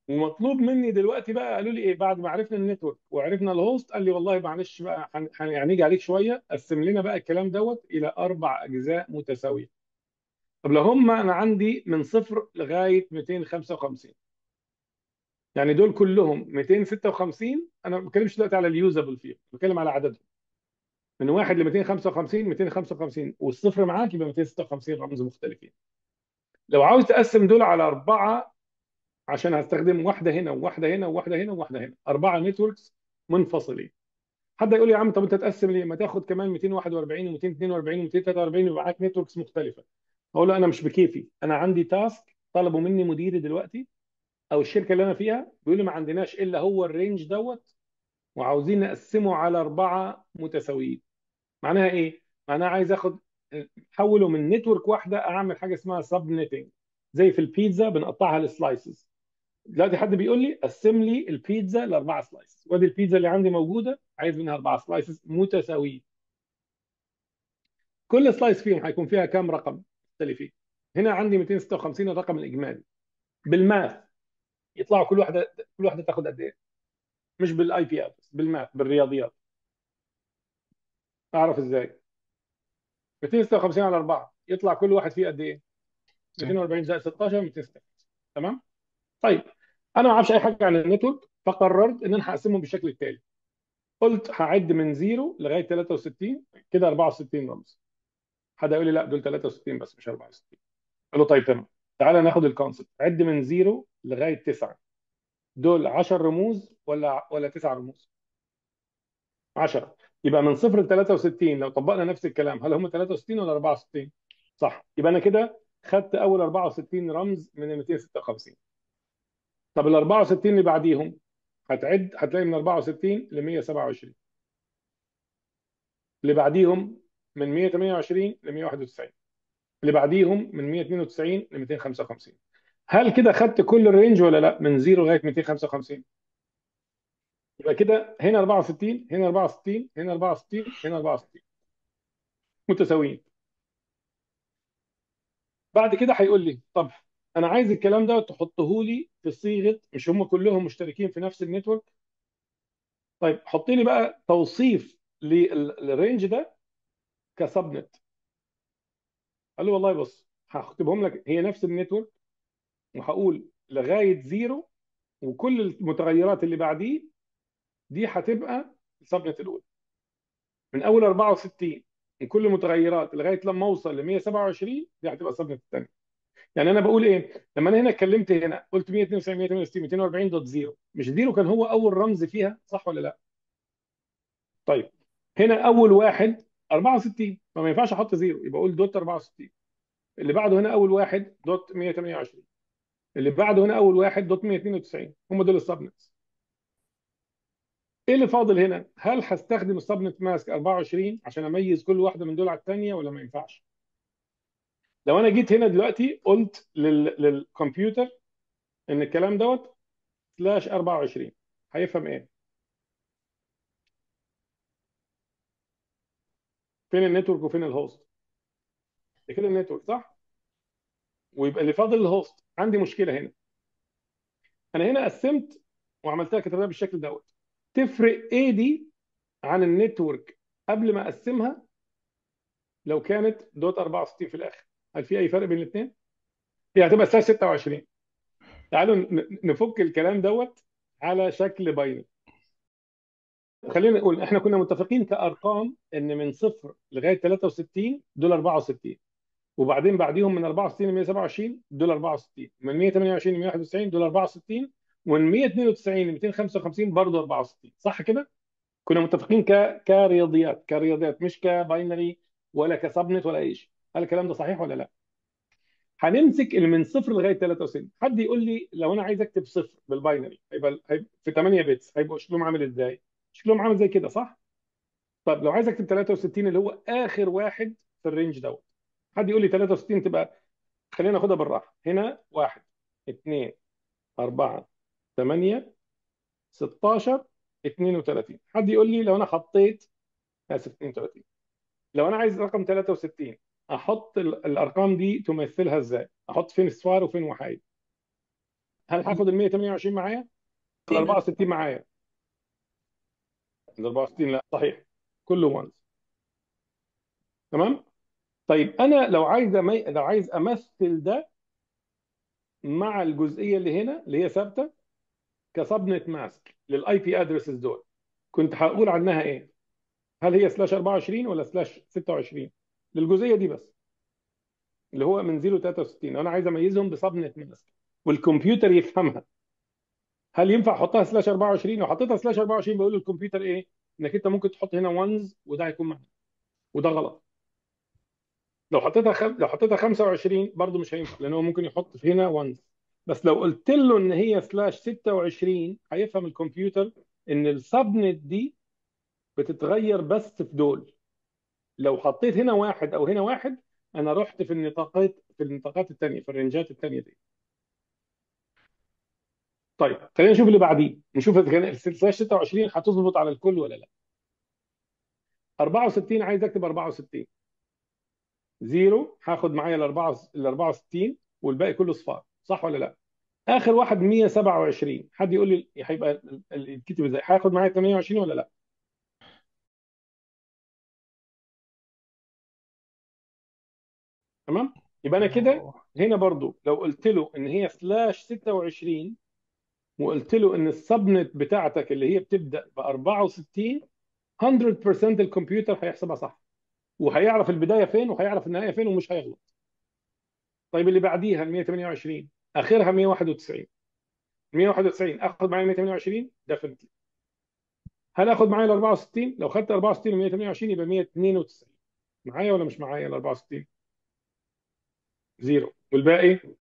ومطلوب مني دلوقتي بقى، قالوا لي ايه بعد ما عرفنا النتورك وعرفنا الهوست، قال لي والله معلش بقى هن- هن- هنيجي عليك شويه، قسم لنا بقى الكلام دوت الى اربع اجزاء متساويه. طب لو هم انا عندي من صفر لغايه مئتين وخمسة وخمسين، يعني دول كلهم مئتين وستة وخمسين، انا ما بتكلمش دلوقتي على اليوزابل فيه، بتكلم على عددهم من واحد ل مئتين وخمسة وخمسين، مئتين وخمسة وخمسين والصفر معاك يبقى مئتين وستة وخمسين رمز مختلفين. لو عاوز تقسم دول على اربعه، عشان هستخدم واحده هنا وواحده هنا وواحده هنا وواحده هنا، اربعه نتوركس منفصلين. حد يقول لي يا عم طب انت تقسم ليه؟ ما تاخد كمان مئتين وواحد وأربعين و242 و243 يبقى معاك نتوركس مختلفه. اقول له انا مش بكيفي، انا عندي تاسك طلبوا مني مديري دلوقتي او الشركه اللي انا فيها، بيقول لي ما عندناش الا هو الرينج دوت، وعاوزين نقسمه على اربعه متساويين. معناها ايه؟ معناها عايز اخد احوله من نتورك واحده، اعمل حاجه اسمها سب نيتنج، زي في البيتزا بنقطعها لسلايسز. دلوقتي حد بيقول لي قسم لي البيتزا لاربعه سلايسز، وادي البيتزا اللي عندي موجوده، عايز منها اربعه سلايسز متساويين. كل سلايس فيهم هيكون فيها كام رقم مختلفين؟ هنا عندي مئتين وستة وخمسين الرقم الاجمالي. بالماث يطلعوا كل واحده كل واحده تاخد قد ايه؟ مش بالاي بي ادرس، بالماث بالرياضيات. اعرف ازاي؟ مئتين وستة وخمسين على اربعه يطلع كل واحد فيه قد ايه؟ تمام. مئتين وأربعين زائد ستاشر مئتين وستة وخمسين. تمام؟ طيب انا ما اعرفش اي حاجه عن النتورك، فقررت ان انا هقسمهم بالشكل التالي. قلت هعد من صفر لغايه ثلاثة وستين، كده اربعة وستين رمز. حد يقول لي لا دول ثلاثة وستين بس مش اربعة وستين. قال له طيب تمام، تعالى ناخد الكونسبت، عد من صفر لغايه تسعة، دول عشر رموز ولا ولا تسع رموز؟ عشرة. يبقى من صفر ل ثلاثة وستين لو طبقنا نفس الكلام، هل هم ثلاثة وستين ولا اربعة وستين؟ صح، يبقى انا كده خدت اول اربعة وستين رمز من ال مئتين وستة وخمسين. طب ال اربعة وستين اللي بعديهم هتعد، هتلاقي من اربعة وستين ل مئة وسبعة وعشرين، اللي بعديهم من مئة وثمانية وعشرين ل مئة وواحد وتسعين، اللي بعديهم من مئة واثنين وتسعين ل مئتين وخمسة وخمسين. هل كده خدت كل الرينج ولا لا؟ من صفر لغايه مئتين وخمسة وخمسين. يبقى كده هنا اربعة وستين، هنا اربعة وستين، هنا اربعة وستين، هنا اربعة وستين متساويين. بعد كده هيقول لي طب انا عايز الكلام ده تحطه لي في صيغه، مش هم كلهم مشتركين في نفس النتورك؟ طيب حط لي بقى توصيف للرينج ده كسبنت. قال له والله بص هكتبهم لك، هي نفس النتورك، وهقول لغايه زيرو، وكل المتغيرات اللي بعديه دي هتبقى السبنت الاولى. من اول اربعة وستين وكل متغيرات لغايه لما اوصل ل مئة وسبعة وعشرين دي هتبقى السبنت الثانيه. يعني انا بقول ايه لما انا هنا اتكلمت هنا قلت مئة واثنين وتسعين مئة وثمانية وستين مئتين وأربعين دوت زيرو، مش زيرو كان هو اول رمز فيها صح ولا لا؟ طيب هنا اول واحد اربعة وستين، فما ينفعش احط زيرو، يبقى اقول دوت اربعة وستين. اللي بعده هنا اول واحد دوت مئة وثمانية وعشرين، اللي بعده هنا اول واحد دوت مئة واثنين وتسعين، هم دول السبنتس. ايه اللي فاضل هنا؟ هل هستخدم السبنت ماسك اربعة وعشرين عشان اميز كل واحده من دول على الثانيه ولا ما ينفعش؟ لو انا جيت هنا دلوقتي قلت لل... للكمبيوتر ان الكلام دوت سلاش اربعة وعشرين، هيفهم ايه؟ فين النتورك وفين الهوست؟ ده كده النتورك صح؟ ويبقى اللي فاضل الهوست. عندي مشكله هنا، انا هنا قسمت وعملتها كتبتها بالشكل دوت. تفرق ايه دي عن النتورك قبل ما اقسمها لو كانت دوت اربعة وستين في الاخر؟ هل في اي فرق بين الاثنين؟ هي هتبقى سلاش ستة وعشرين. تعالوا ن- نفك الكلام دوت على شكل باينري. خلينا نقول احنا كنا متفقين كارقام ان من صفر لغايه ثلاثة وستين دول اربعة وستين، وبعدين بعديهم من اربعة وستين ل مئة وسبعة وعشرين دول اربعة وستين، من مئة وثمانية وعشرين ل مئة وواحد وتسعين دول اربعة وستين، ومن مئة واثنين وتسعين ل مئتين وخمسة وخمسين برضه اربعة وستين. صح كده؟ كنا متفقين ك كرياضيات كرياضيات مش كباينري ولا كسبنت ولا اي شيء. هل الكلام ده صحيح ولا لا؟ هنمسك اللي من صفر لغايه ثلاثة وستين. حد يقول لي لو انا عايز اكتب صفر بالباينري هيبقى هيبقى في ثمانية بيتس، هيبقوا شكلهم عامل ازاي؟ شكلهم عامل زي كده صح؟ طب لو عايز اكتب ثلاثة وستين اللي هو اخر واحد في الرينج دوت، حد يقول لي ثلاثة وستين تبقى، خلينا ناخدها بالراحه، هنا واحد اثنين اربعة ثمانية ستاشر اثنين وثلاثين. حد يقول لي لو انا حطيت، اسف اثنين وثلاثين، لو انا عايز رقم ثلاثة وستين احط ال- الارقام دي تمثلها ازاي؟ احط فين الصفار وفين وحايد؟ هل هاخد ال مية وتمنية وعشرين معايا ولا أربعة وستين معايا؟ ال أربعة وستين لا، صحيح، كله وانز. تمام. طيب انا لو عايز أمي... لو عايز امثل ده مع الجزئيه اللي هنا اللي هي ثابته كسبنت ماسك للاي بي ادرسز دول، كنت هقول عنها ايه؟ هل هي سلاش أربعة وعشرين ولا سلاش ستة وعشرين للجزئيه دي بس، اللي هو من صفر ل ثلاثة وستين، لو انا عايز اميزهم بسبنت ماسك والكمبيوتر يفهمها، هل ينفع احطها سلاش أربعة وعشرين؟ لو حطيتها سلاش أربعة وعشرين بيقول للكمبيوتر ايه؟ انك انت ممكن تحط هنا وانز وده هيكون معاك، وده غلط. لو حطيتها خم... لو حطيتها خمسة وعشرين برضه مش هينفع، لان هو ممكن يحط في هنا وانز. بس لو قلت له ان هي سلاش ستة وعشرين هيفهم الكمبيوتر ان السبنت دي بتتغير بس في دول. لو حطيت هنا واحد او هنا واحد انا رحت في النطاقات في النطاقات الثانيه، في الرنجات الثانيه دي. طيب خلينا نشوف اللي بعديه، نشوف اذا كان سلاش ستة وعشرين هتظبط على الكل ولا لا. أربعة وستين عايز اكتب أربعة وستين، زيرو هاخد معايا ال أربعة ال أربعة وستين والباقي كله صفار، صح ولا لا؟ اخر واحد مية وسبعة وعشرين، حد يقول لي هيبقى ال- ال- الكتب ازاي؟ هاخد معايا ثمانية وعشرين ولا لا؟ تمام. يبقى انا كده هنا برضو لو قلت له ان هي سلاش ستة وعشرين وقلت له ان السبنت بتاعتك اللي هي بتبدا ب أربعة وستين، مية بالمية الكمبيوتر هيحسبها صح، وهيعرف البدايه فين وهيعرف النهايه فين ومش هيغلط. طيب اللي بعديها ال مية وتمنية وعشرين اخرها مية وواحد وتسعين، مية وواحد وتسعين اخد معايا مية وتمنية وعشرين ديفنتلي. هل اخد معايا ال أربعة وستين؟ لو خدت أربعة وستين و مية وتمنية وعشرين يبقى مية واتنين وتسعين. معايا ولا مش معايا ال أربعة وستين؟ زيرو والباقي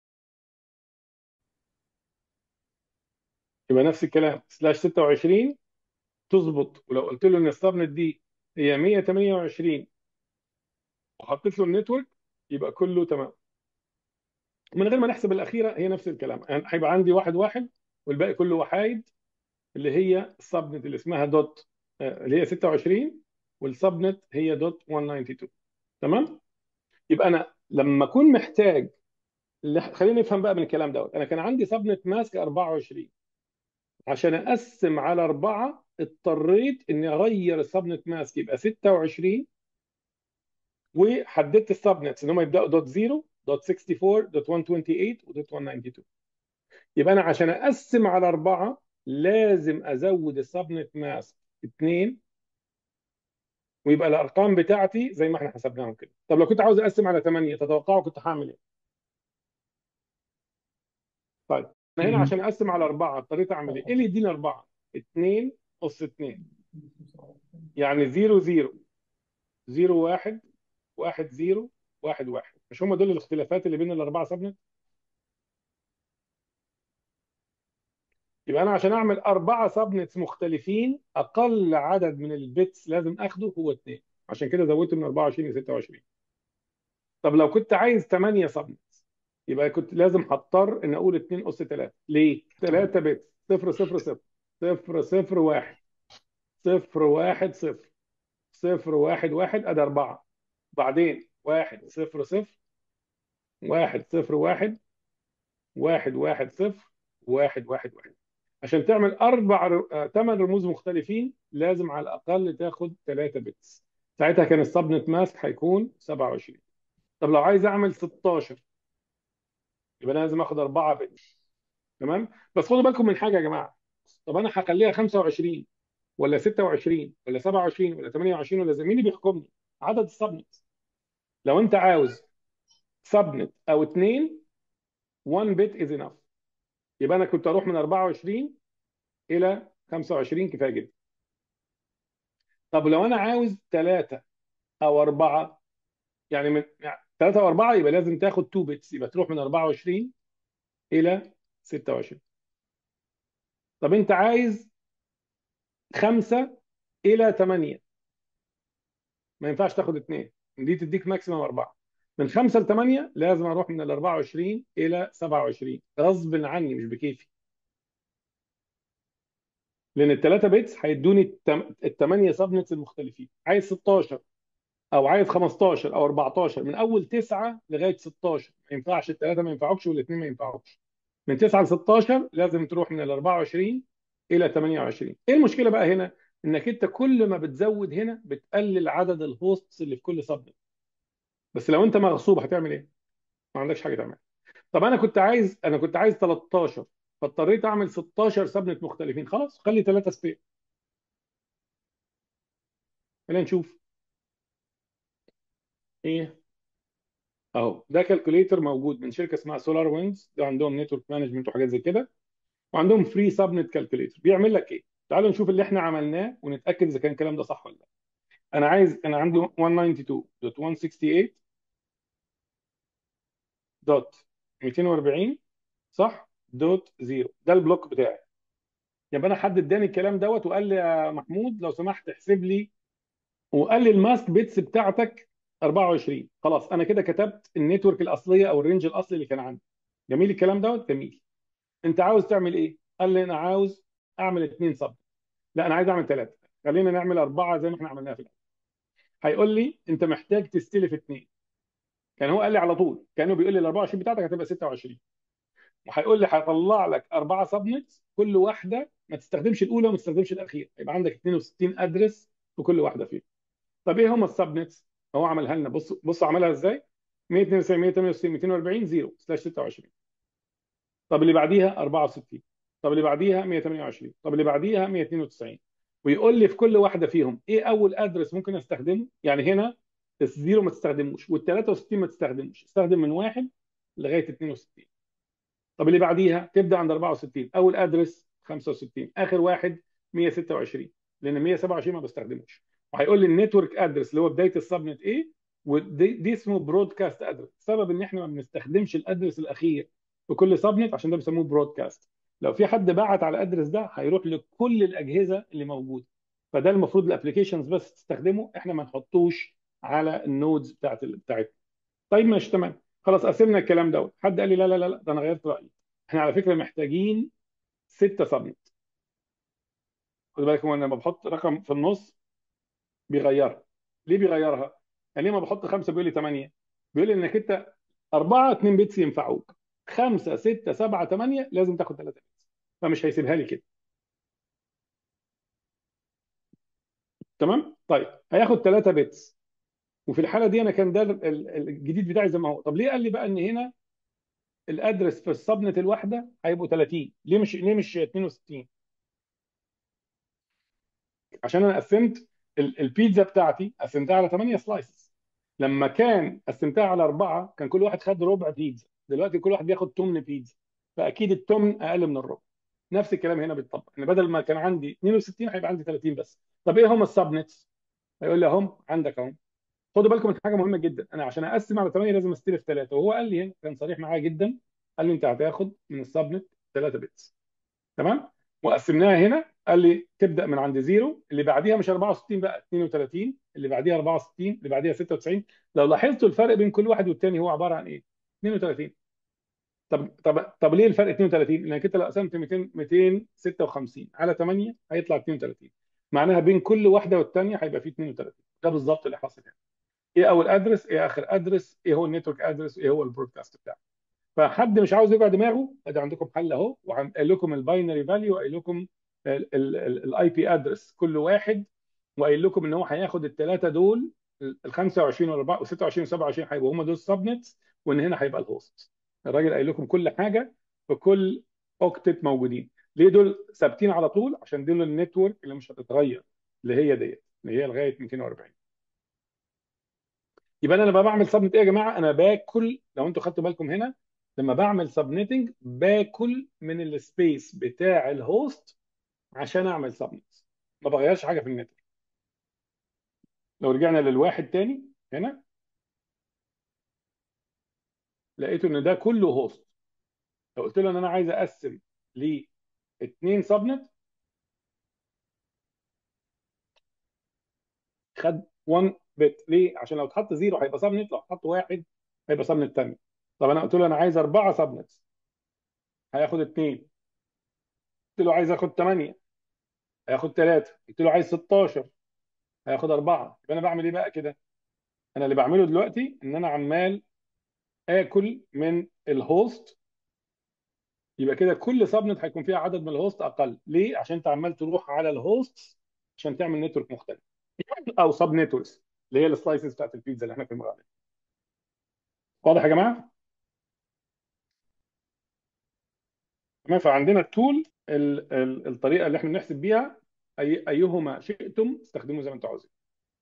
يبقى نفس الكلام سلاش ستة وعشرين تظبط. ولو قلت له ان السبنت دي هي مية وتمنية وعشرين وحطيت له النتورك يبقى كله تمام. من غير ما نحسب الاخيره هي نفس الكلام، يعني هيبقى عندي واحد واحد والباقي كله وحايد، اللي هي السبنت اللي اسمها دوت آه، اللي هي ستة وعشرين، والسبنت هي دوت مية واتنين وتسعين. تمام. يبقى انا لما اكون محتاج، خلينا نفهم بقى من الكلام دوت، انا كان عندي سبنت ماسك أربعة وعشرين، عشان اقسم على أربعة اضطريت اني اغير السبنت ماسك يبقى ستة وعشرين، وحددت السبنتس ان هم يبداوا دوت صفر دوت أربعة وستين دوت مية وتمنية وعشرين ودوت مية وتسعة وتسعين. يبقى انا عشان اقسم على أربعة لازم ازود السبنت ماسك اتنين، ويبقى الارقام بتاعتي زي ما احنا حسبناهم كده. طب لو كنت عاوز اقسم على ثمانية تتوقعوا كنت هعمل ايه؟ طيب انا هنا عشان اقسم على أربعة اضطريت اعمل ايه؟ ايه اللي يديني أربعة؟ اتنين أس اتنين، يعني صفر صفر صفر واحد واحد صفر واحد واحد. مش هم دول الاختلافات اللي بين الاربعه سبنت؟ يبقى انا عشان اعمل اربعه سبنتس مختلفين اقل عدد من البيتس لازم اخده هو اثنين، عشان كده زودت من أربعة وعشرين ل ستة وعشرين. طب لو كنت عايز ثمانية سبنتس يبقى كنت لازم هضطر ان اقول اتنين اس ثلاثة. ليه؟ ثلاثة بيتس صفر صفر صفر صفر صفر واحد صفر واحد صفر صفر واحد واحد ادي أربعة، بعدين واحد صفر صفر واحد صفر واحد واحد واحد صفر واحد واحد واحد. عشان تعمل اربع ثمان رموز مختلفين لازم على الاقل تاخد ثلاثة بتس، ساعتها كان السبنت ماسك هيكون سبعة وعشرين. طب لو عايز اعمل ستاشر يبقى أنا لازم اخد أربعة بتس. تمام. بس خدوا بالكم من حاجه يا جماعه، طب انا هخليها خمسة وعشرين ولا ستة وعشرين ولا سبعة وعشرين ولا ثمانية وعشرين ولا زي مين اللي بيحكمني؟ عدد السبنت. لو انت عاوز سبنت او اثنين واحد بت از انف، يبقى انا كنت اروح من أربعة وعشرين الى خمسة وعشرين كفايه جدا. طب لو انا عاوز ثلاثة او أربعة، يعني من يعني ثلاثة او أربعة يبقى لازم تاخد اتنين بتس، يبقى تروح من أربعة وعشرين الى ستة وعشرين. طب انت عايز خمسة الى ثمانية، ما ينفعش تاخد اثنين، دي تديك ماكسيمم أربعة. من خمسة ل ثمانية لازم اروح من ال أربعة وعشرين الى سبعة وعشرين غصب عني مش بكيفي، لان الثلاثة بيتس هيدوني الثمانية سبنتس المختلفين. عايز ستاشر او عايز خمستاشر او أربعتاشر، من اول تسعة لغايه ستاشر ما ينفعش، الثلاثه ما ينفعوكش والاثنين ما ينفعوكش. من تسعة ل ستاشر لازم تروح من ال أربعة وعشرين الى ثمانية وعشرين. ايه المشكله بقى هنا؟ انك انت كل ما بتزود هنا بتقلل عدد الهوستس اللي في كل سبنت. بس لو انت مغصوب هتعمل ايه؟ ما عندكش حاجه تعملها. طب انا كنت عايز انا كنت عايز تلتاشر، فاضطريت اعمل ستاشر سبنت مختلفين. خلاص خلي ثلاثه سبير. خلينا نشوف ايه. اهو ده كالكوليتر موجود من شركه اسمها سولار ويندز، ده عندهم نتورك مانجمنت وحاجات زي كده، وعندهم فري سبنت كالكوليتر. بيعمل لك ايه؟ تعالوا نشوف اللي احنا عملناه ونتاكد اذا كان الكلام ده صح ولا لا. انا عايز انا عندي مية واتنين وتسعين دوت مية وستة وستين دوت ميتين واربعين صح دوت زيرو، ده البلوك بتاعي. يبقى انا حد اداني الكلام دوت وقال لي يا محمود لو سمحت احسب لي، وقال لي الماست بيتس بتاعتك أربعة وعشرين. خلاص انا كده كتبت النتورك الاصليه او الرينج الاصلي اللي كان عندي. جميل الكلام دوت جميل. انت عاوز تعمل ايه؟ قال لي انا عاوز اعمل اثنين سب. لا انا عايز اعمل ثلاثه. خلينا نعمل اربعه زي ما احنا عملناها في الاول. هيقول لي انت محتاج تستلف اثنين. كان هو قال لي على طول كانه بيقول لي ال أربعة وعشرين بتاعتك هتبقى ستة وعشرين، وهيقول لي هيطلع لك اربعه سبنتس كل واحده ما تستخدمش الاولى وما تستخدمش الاخيره، يبقى عندك اثنين وستين ادرس في كل واحده فيهم. طب ايه هم السبنتس؟ هو عملها لنا. بص بص عملها ازاي. مية واتنين وتسعين مية وتمانية وستين ميتين واربعين صفر سلاش ستة وعشرين. طب اللي بعديها أربعة وستين. طب اللي بعديها مية وتمانية وعشرين. طب اللي بعديها مية واتنين وتسعين. ويقول لي في كل واحده فيهم ايه اول ادرس ممكن استخدمه. يعني هنا الزيرو ما تستخدموش وال ثلاثة وستين ما تستخدموش، استخدم من واحد لغايه اتنين وستين. طب اللي بعديها تبدا عند أربعة وستين، اول ادرس خمسة وستين، اخر واحد مية وستة وعشرين، لان مية وسبعة وعشرين ما بستخدموش. وهيقول لي النتورك ادرس اللي هو بدايه السبنت ايه، ودي دي اسمه برودكاست ادرس. السبب ان احنا ما بنستخدمش الادرس الاخير في كل سبنت عشان ده بيسموه برودكاست. لو في حد بعت على الادرس ده هيروح لكل الاجهزه اللي موجوده، فده المفروض الابلكيشنز بس تستخدمه، احنا ما نحطوش على النودز بتاعت بتاعتنا. طيب ماشي تمام. خلاص قسمنا الكلام دوت. حد قال لي لا لا لا لا، ده انا غيرت رايي. احنا على فكره محتاجين ستة سبنت. خد بالك هو انا لما بحط رقم في النص بيغيرها. ليه بيغيرها؟ يعني لما بحط خمسه بيقول لي ثمانيه، بيقول لي انك انت اربعه اتنين بيتس ينفعوك، خمسه سته سبعه ثمانيه لازم تاخد ثلاثه بيتس، فمش هيسيبها لي كده. تمام؟ طيب هياخد ثلاثه بيتس، وفي الحاله دي انا كان ده ال- ال- الجديد بتاعي زي ما هو. طب ليه قال لي بقى ان هنا الادرس في السبنت الواحده هيبقوا ثلاثين؟ ليه مش ليه مش اتنين وستين؟ عشان انا قسمت ال- البيتزا بتاعتي قسمتها على ثمانية سلايسز. لما كان قسمتها على اربعه كان كل واحد خد ربع بيتزا، دلوقتي كل واحد بياخد تمن بيتزا، فاكيد التمن اقل من الربع. نفس الكلام هنا بيتطبق، ان بدل ما كان عندي اتنين وستين هيبقى عندي ثلاثين بس. طب ايه هم السبنتس؟ هيقول لي اهم عندك اهم. خدوا بالكم من حاجه مهمه جدا، انا عشان اقسم على ثمانية لازم استلف ثلاثه، وهو قال لي هنا كان صريح معايا جدا، قال لي انت هتاخد من السبنت ثلاثه بيتس. تمام. وقسمناها هنا قال لي تبدا من عند زيرو، اللي بعديها مش أربعة وستين بقى اتنين وتلاتين، اللي بعديها أربعة وستين، اللي بعديها ستة وتسعين. لو لاحظتوا الفرق بين كل واحد والتاني هو عباره عن ايه؟ اتنين وتلاتين. طب طب طب ليه الفرق اتنين وتلاتين؟ لانك انت لو قسمت ميتين ميتين وستة وخمسين على ثمانية هيطلع اتنين وتلاتين، معناها بين كل واحده والثانيه هيبقى في اتنين وتلاتين. ده بالظبط اللي حاصل هنا. ايه اول ادرس، ايه اخر ادرس، ايه هو النتورك ادرس، ايه هو البرودكاست بتاعه. فحد مش عاوز يوجع دماغه، ادي عندكم حل اهو، وقايل لكم الباينري فاليو، وقايل لكم الاي بي ادرس كل واحد، وقايل لكم ان هو هياخد الثلاثه دول، ال خمسة وعشرين وال ستة وعشرين و27 هيبقوا هم دول السبنتس، وان هنا هيبقى الهوست. الراجل قايل لكم كل حاجه في كل اوكتت موجودين. ليه دول ثابتين على طول؟ عشان دول النتورك اللي مش هتتغير، اللي هي ديت اللي هي لغايه ميتين واربعين. يبقى انا لما بعمل سبنت ايه يا جماعه؟ انا باكل، لو انتوا خدتوا بالكم هنا، لما بعمل سبنيتنج باكل من السبيس بتاع الهوست عشان اعمل سبنت، ما بغيرش حاجه في النتورك. لو رجعنا للواحد تاني هنا لقيته ان ده كله هوست. لو قلت له ان انا عايز اقسم لاثنين سبنت، خد واحد بت. ليه؟ عشان لو اتحط زيرو هيبقى سبنت، لو اتحط واحد هيبقى سبنت تاني. طب انا قلت له انا عايز اربعه سبنت، هياخد اثنين. قلت له عايز اخد ثمانيه، هياخد ثلاثه. قلت له عايز ستاشر، هياخد اربعه. يبقى انا بعمل ايه بقى كده؟ انا اللي بعمله دلوقتي ان انا عمال اكل من الهوست يبقى كده كل سبنت هيكون فيها عدد من الهوست اقل. ليه؟ عشان انت عمال تروح على الهوست عشان تعمل نتورك مختلف او سب نتوركس اللي هي السلايسز بتاعت البيتزا اللي احنا في المغرب. واضح يا جماعه؟ تمام. فعندنا التول ال ال الطريقه اللي احنا بنحسب بيها أي ايهما شئتم استخدموه زي ما انتم عاوزين.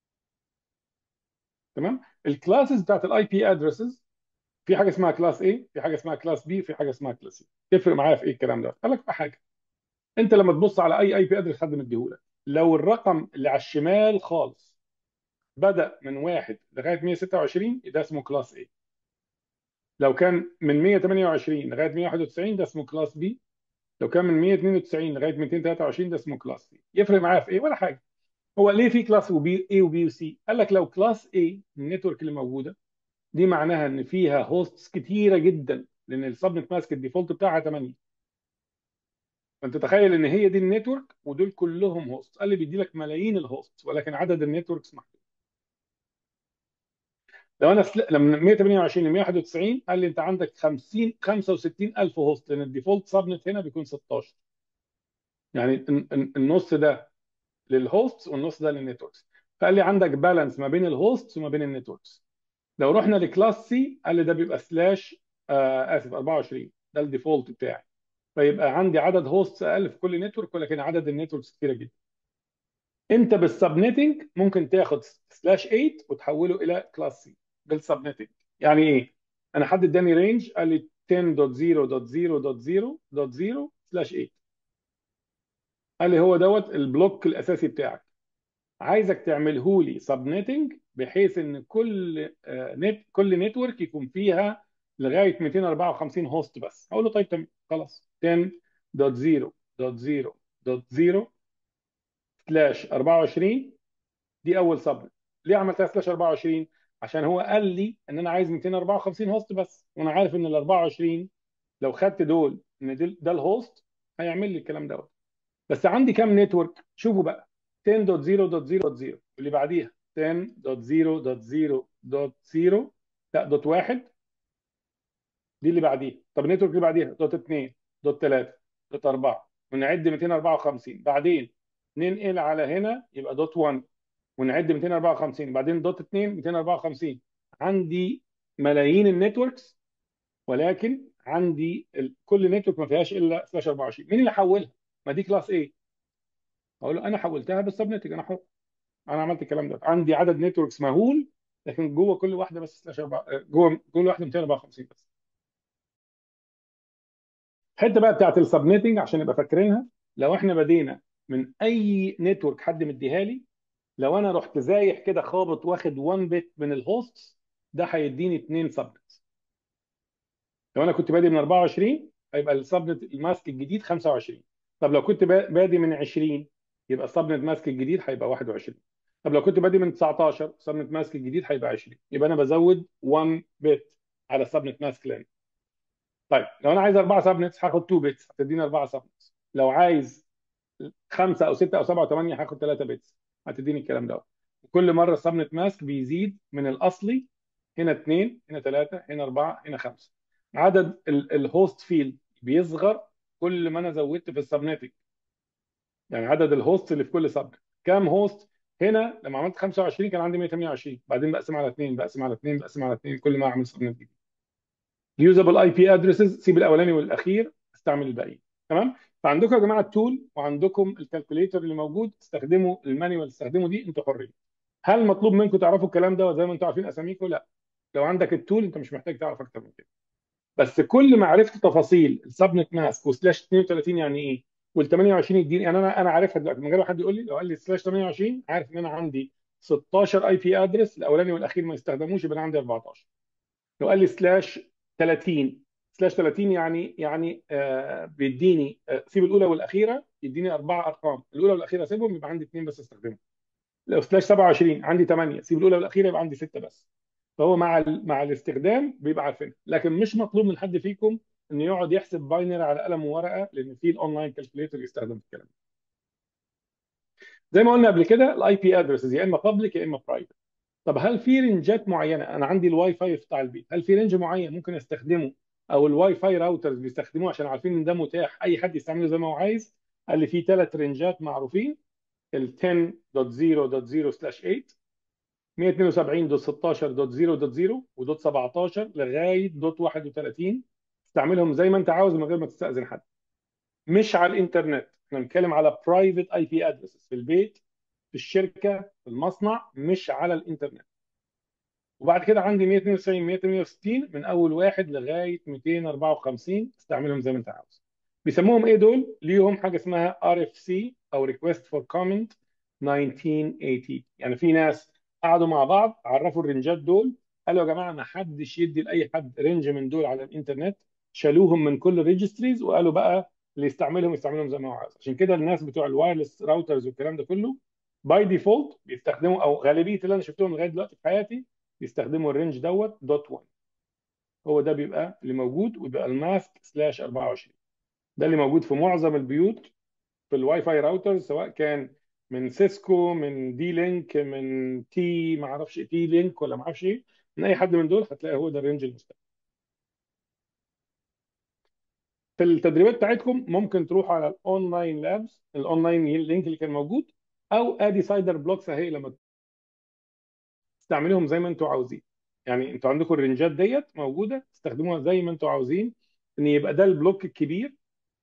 تمام. الكلاسز بتاعت الاي بي ادرسز في حاجه اسمها كلاس A، في حاجه اسمها كلاس B، في حاجه اسمها كلاس C. تفرق معايا في ايه الكلام ده؟ قال لك في حاجه، انت لما تبص على اي اي بي ادرس حد مديهولك، لو الرقم اللي على الشمال خالص بدأ من واحد لغايه مية وستة وعشرين ده اسمه كلاس A. لو كان من مية وتمانية وعشرين لغايه مية وواحد وتسعين ده اسمه كلاس B. لو كان من مية واتنين وتسعين لغايه ميتين وتلاتة وعشرين ده اسمه كلاس C. يفرق معايا في ايه؟ ولا حاجه. هو ليه في كلاس وبي A وبي وسي؟ قال لك لو كلاس A النتورك اللي موجوده دي معناها ان فيها هوستس كتيره جدا، لان السبنت ماسك الديفولت بتاعها تمانية. فانت تخيل ان هي دي النتورك ودول كلهم هوست. قال لي بيدي لك ملايين الهوست ولكن عدد النتوركس محدود. لو انا سل... لما من مية وتمانية وعشرين ل مية وواحد وتسعين قال لي انت عندك خمسين خمسة وستين الف هوست، لان الديفولت سبنت هنا بيكون ستاشر. يعني ال- ال- النص ده للهوست والنص ده للنتوركس. فقال لي عندك بالانس ما بين الهوست وما بين النتوركس. لو رحنا لكلاس سي قال لي ده بيبقى سلاش آه اسف اربعة وعشرين، ده الديفولت بتاعي. فيبقى عندي عدد هوست اقل في كل نتورك ولكن عدد النتوركس كتيره جدا. انت بالسبنيتنج ممكن تاخد سلاش تمانية وتحوله الى كلاس سي بالسبنيتنج. يعني ايه؟ انا حد اداني رينج قال لي عشرة دوت صفر دوت صفر دوت صفر دوت صفر سلاش تمانية، قال لي هو دوت البلوك الاساسي بتاعك. عايزك تعمله لي سبنيتنج بحيث ان كل آه، نت كل نتورك يكون فيها لغايه ميتين واربعة وخمسين هوست بس. هقول له طيب تمام خلاص عشرة دوت صفر دوت صفر دوت صفر سلاش اربعة وعشرين دي اول سبنت. ليه عملتها سلاش اربعة وعشرين؟ عشان هو قال لي ان انا عايز ميتين واربعة وخمسين هوست بس، وانا عارف ان ال اربعة وعشرين لو خدت دول ان دل- ده الهوست هيعمل لي الكلام دوت. بس عندي كام نتورك؟ شوفوا بقى عشرة دوت صفر دوت صفر دوت صفر واللي بعديها عشرة دوت صفر دوت صفر دوت صفر لا دوت واحد دي اللي بعديها. طب النتورك اللي بعديها دوت اتنين دوت تلاتة دوت اربعة ونعد ميتين واربعة وخمسين. بعدين ننقل على هنا يبقى دوت واحد ونعد ميتين واربعة وخمسين. بعدين دوت اتنين ميتين واربعة وخمسين. عندي ملايين النتوركس ولكن عندي ال... كل نتورك ما فيهاش الا سلاش اربعة وعشرين. مين اللي حولها؟ ما دي كلاس A. اقول له انا حولتها بالسبنتنج، انا حر، انا عملت الكلام ده. عندي عدد نتوركس مهول لكن جوه كل واحده بس سلاش اربعة، جوه كل واحده ميتين واربعة وخمسين بس. الحته بقى بتاعت السبنيتنج عشان نبقى فاكرينها، لو احنا بدينا من اي نتورك حد مديها لي، لو انا رحت زايح كده خابط واخد واحد بت من الهوست ده هيديني اتنين سبنت. لو انا كنت بادي من اربعة وعشرين هيبقى السبنت الماسك الجديد خمسة وعشرين. طب لو كنت با- بادي من عشرين يبقى السبنت ماسك الجديد هيبقى واحد وعشرين. طب لو كنت بادي من تسعتاشر سبنت ماسك الجديد هيبقى عشرين. يبقى انا بزود واحد بت على السبنت ماسك لين. طيب لو انا عايز اربعه سبنتس هاخد اتنين بيتس هتديني اربعه سبنتس. لو عايز خمسه او سته او سبعه او ثمانيه هاخد ثلاثه بيتس هتديني الكلام ده. وكل مره السبنت ماسك بيزيد من الاصلي. هنا اثنين، هنا ثلاثه، هنا اربعه، هنا خمسه. عدد الهوست فيلد بيصغر كل ما انا زودت في السبنتنج. يعني عدد الهوست اللي في كل سبنت كام هوست؟ هنا لما عملت خمسة وعشرين كان عندي مية وتمانية وعشرين، بعدين بقسم على اثنين بقسم على اثنين بقسم على اثنين كل ما اعمل سبنت جديد. اليوزابل اي بي ادرسز سيب الاولاني والاخير استعمل الباقي. تمام. فعندكم يا جماعه التول وعندكم الكالكوليتر اللي موجود، استخدموا المانيوال استخدموا دي، انتوا حرين. هل مطلوب منكم تعرفوا الكلام ده زي ما انتوا عارفين اساميكم؟ لا. لو عندك التول انت مش محتاج تعرف اكتر من كده. بس كل ما عرفت تفاصيل السبنت ماسك وسلاش اتنين وتلاتين يعني ايه وال ثمانية وعشرين يديني، يعني انا انا عارفها دلوقتي من غير ما حد يقول لي. لو قال لي سلاش ثمانية وعشرين عارف ان انا عندي ستاشر اي بي ادرس، الاولاني والاخير ما يستخدموش يبقى انا عندي اربعتاشر. لو قال لي سلاش تلاتين سلاش تلاتين يعني يعني آه بيديني آه سيب الاولى والاخيره يديني اربع ارقام، الاولى والاخيره سيبهم يبقى عندي اثنين بس استخدمهم. لو سلاش سبعة وعشرين عندي ثمانية سيب الاولى والاخيره يبقى عندي سته بس. فهو مع ال- مع الاستخدام بيبقى عارفين. لكن مش مطلوب من حد فيكم انه يقعد يحسب باينري على قلم وورقه لان في الاونلاين كالكوليتر يستخدم في الكلام ده. زي ما قلنا قبل كده الاي بي ادرسز يا اما بابليك يا اما برايفت. طب هل في رنجات معينه؟ انا عندي الواي فاي بتاع البيت، هل في رينج معين ممكن استخدمه او الواي فاي راوترز بيستخدموه عشان عارفين ان ده متاح اي حد يستعمله زي ما هو عايز. قال لي في ثلاث رنجات معروفين: ال عشرة دوت صفر دوت صفر سلاش ثمانية، مية اتنين وسبعين دوت ستاشر دوت صفر دوت صفر ودوت سبعتاشر لغايه دوت واحد وتلاتين. استعملهم زي ما انت عاوز من غير ما تستأذن حد. مش على الانترنت، احنا بنتكلم على برايفت اي بي ادرسز في البيت، في الشركه، في المصنع، مش على الانترنت. وبعد كده عندي مية اتنين وتسعين مية تمنية وستين من اول واحد لغايه ميتين واربعة وخمسين، استعملهم زي ما انت عاوز. بيسموهم ايه دول؟ ليهم حاجه اسمها ار اف سي او ريكويست فور كومنت ألف وتسعمية وتمانين. يعني في ناس قعدوا مع بعض عرفوا الرنجات دول، قالوا يا جماعه ما حدش يدي لاي حد رينج من دول على الانترنت. شالوهم من كل الريجستريز وقالوا بقى اللي يستعملهم يستعملهم زي ما هو عايز. عشان كده الناس بتوع الوايرلس راوترز والكلام ده كله باي ديفولت بيستخدموا، او غالبيه اللي انا شفتهم لغايه دلوقتي في حياتي بيستخدموا الرينج دوت دوت واحد. هو ده بيبقى اللي موجود، ويبقى الماسك سلاش اربعة وعشرين. ده اللي موجود في معظم البيوت في الواي فاي راوترز، سواء كان من سيسكو، من دي لينك، من تي ما اعرفش تي لينك ولا ما اعرفش ايه، من اي حد من دول هتلاقي هو ده الرينج المستخدم. في التدريبات بتاعتكم ممكن تروحوا على الاونلاين لابس، الاونلاين لينك اللي كان موجود، او ادي سايدر بلوكس اهي، لما تستعملوهم زي ما انتوا عاوزين. يعني انتوا عندكم الرنجات ديت موجوده، تستخدموها زي ما انتوا عاوزين، ان يبقى ده البلوك الكبير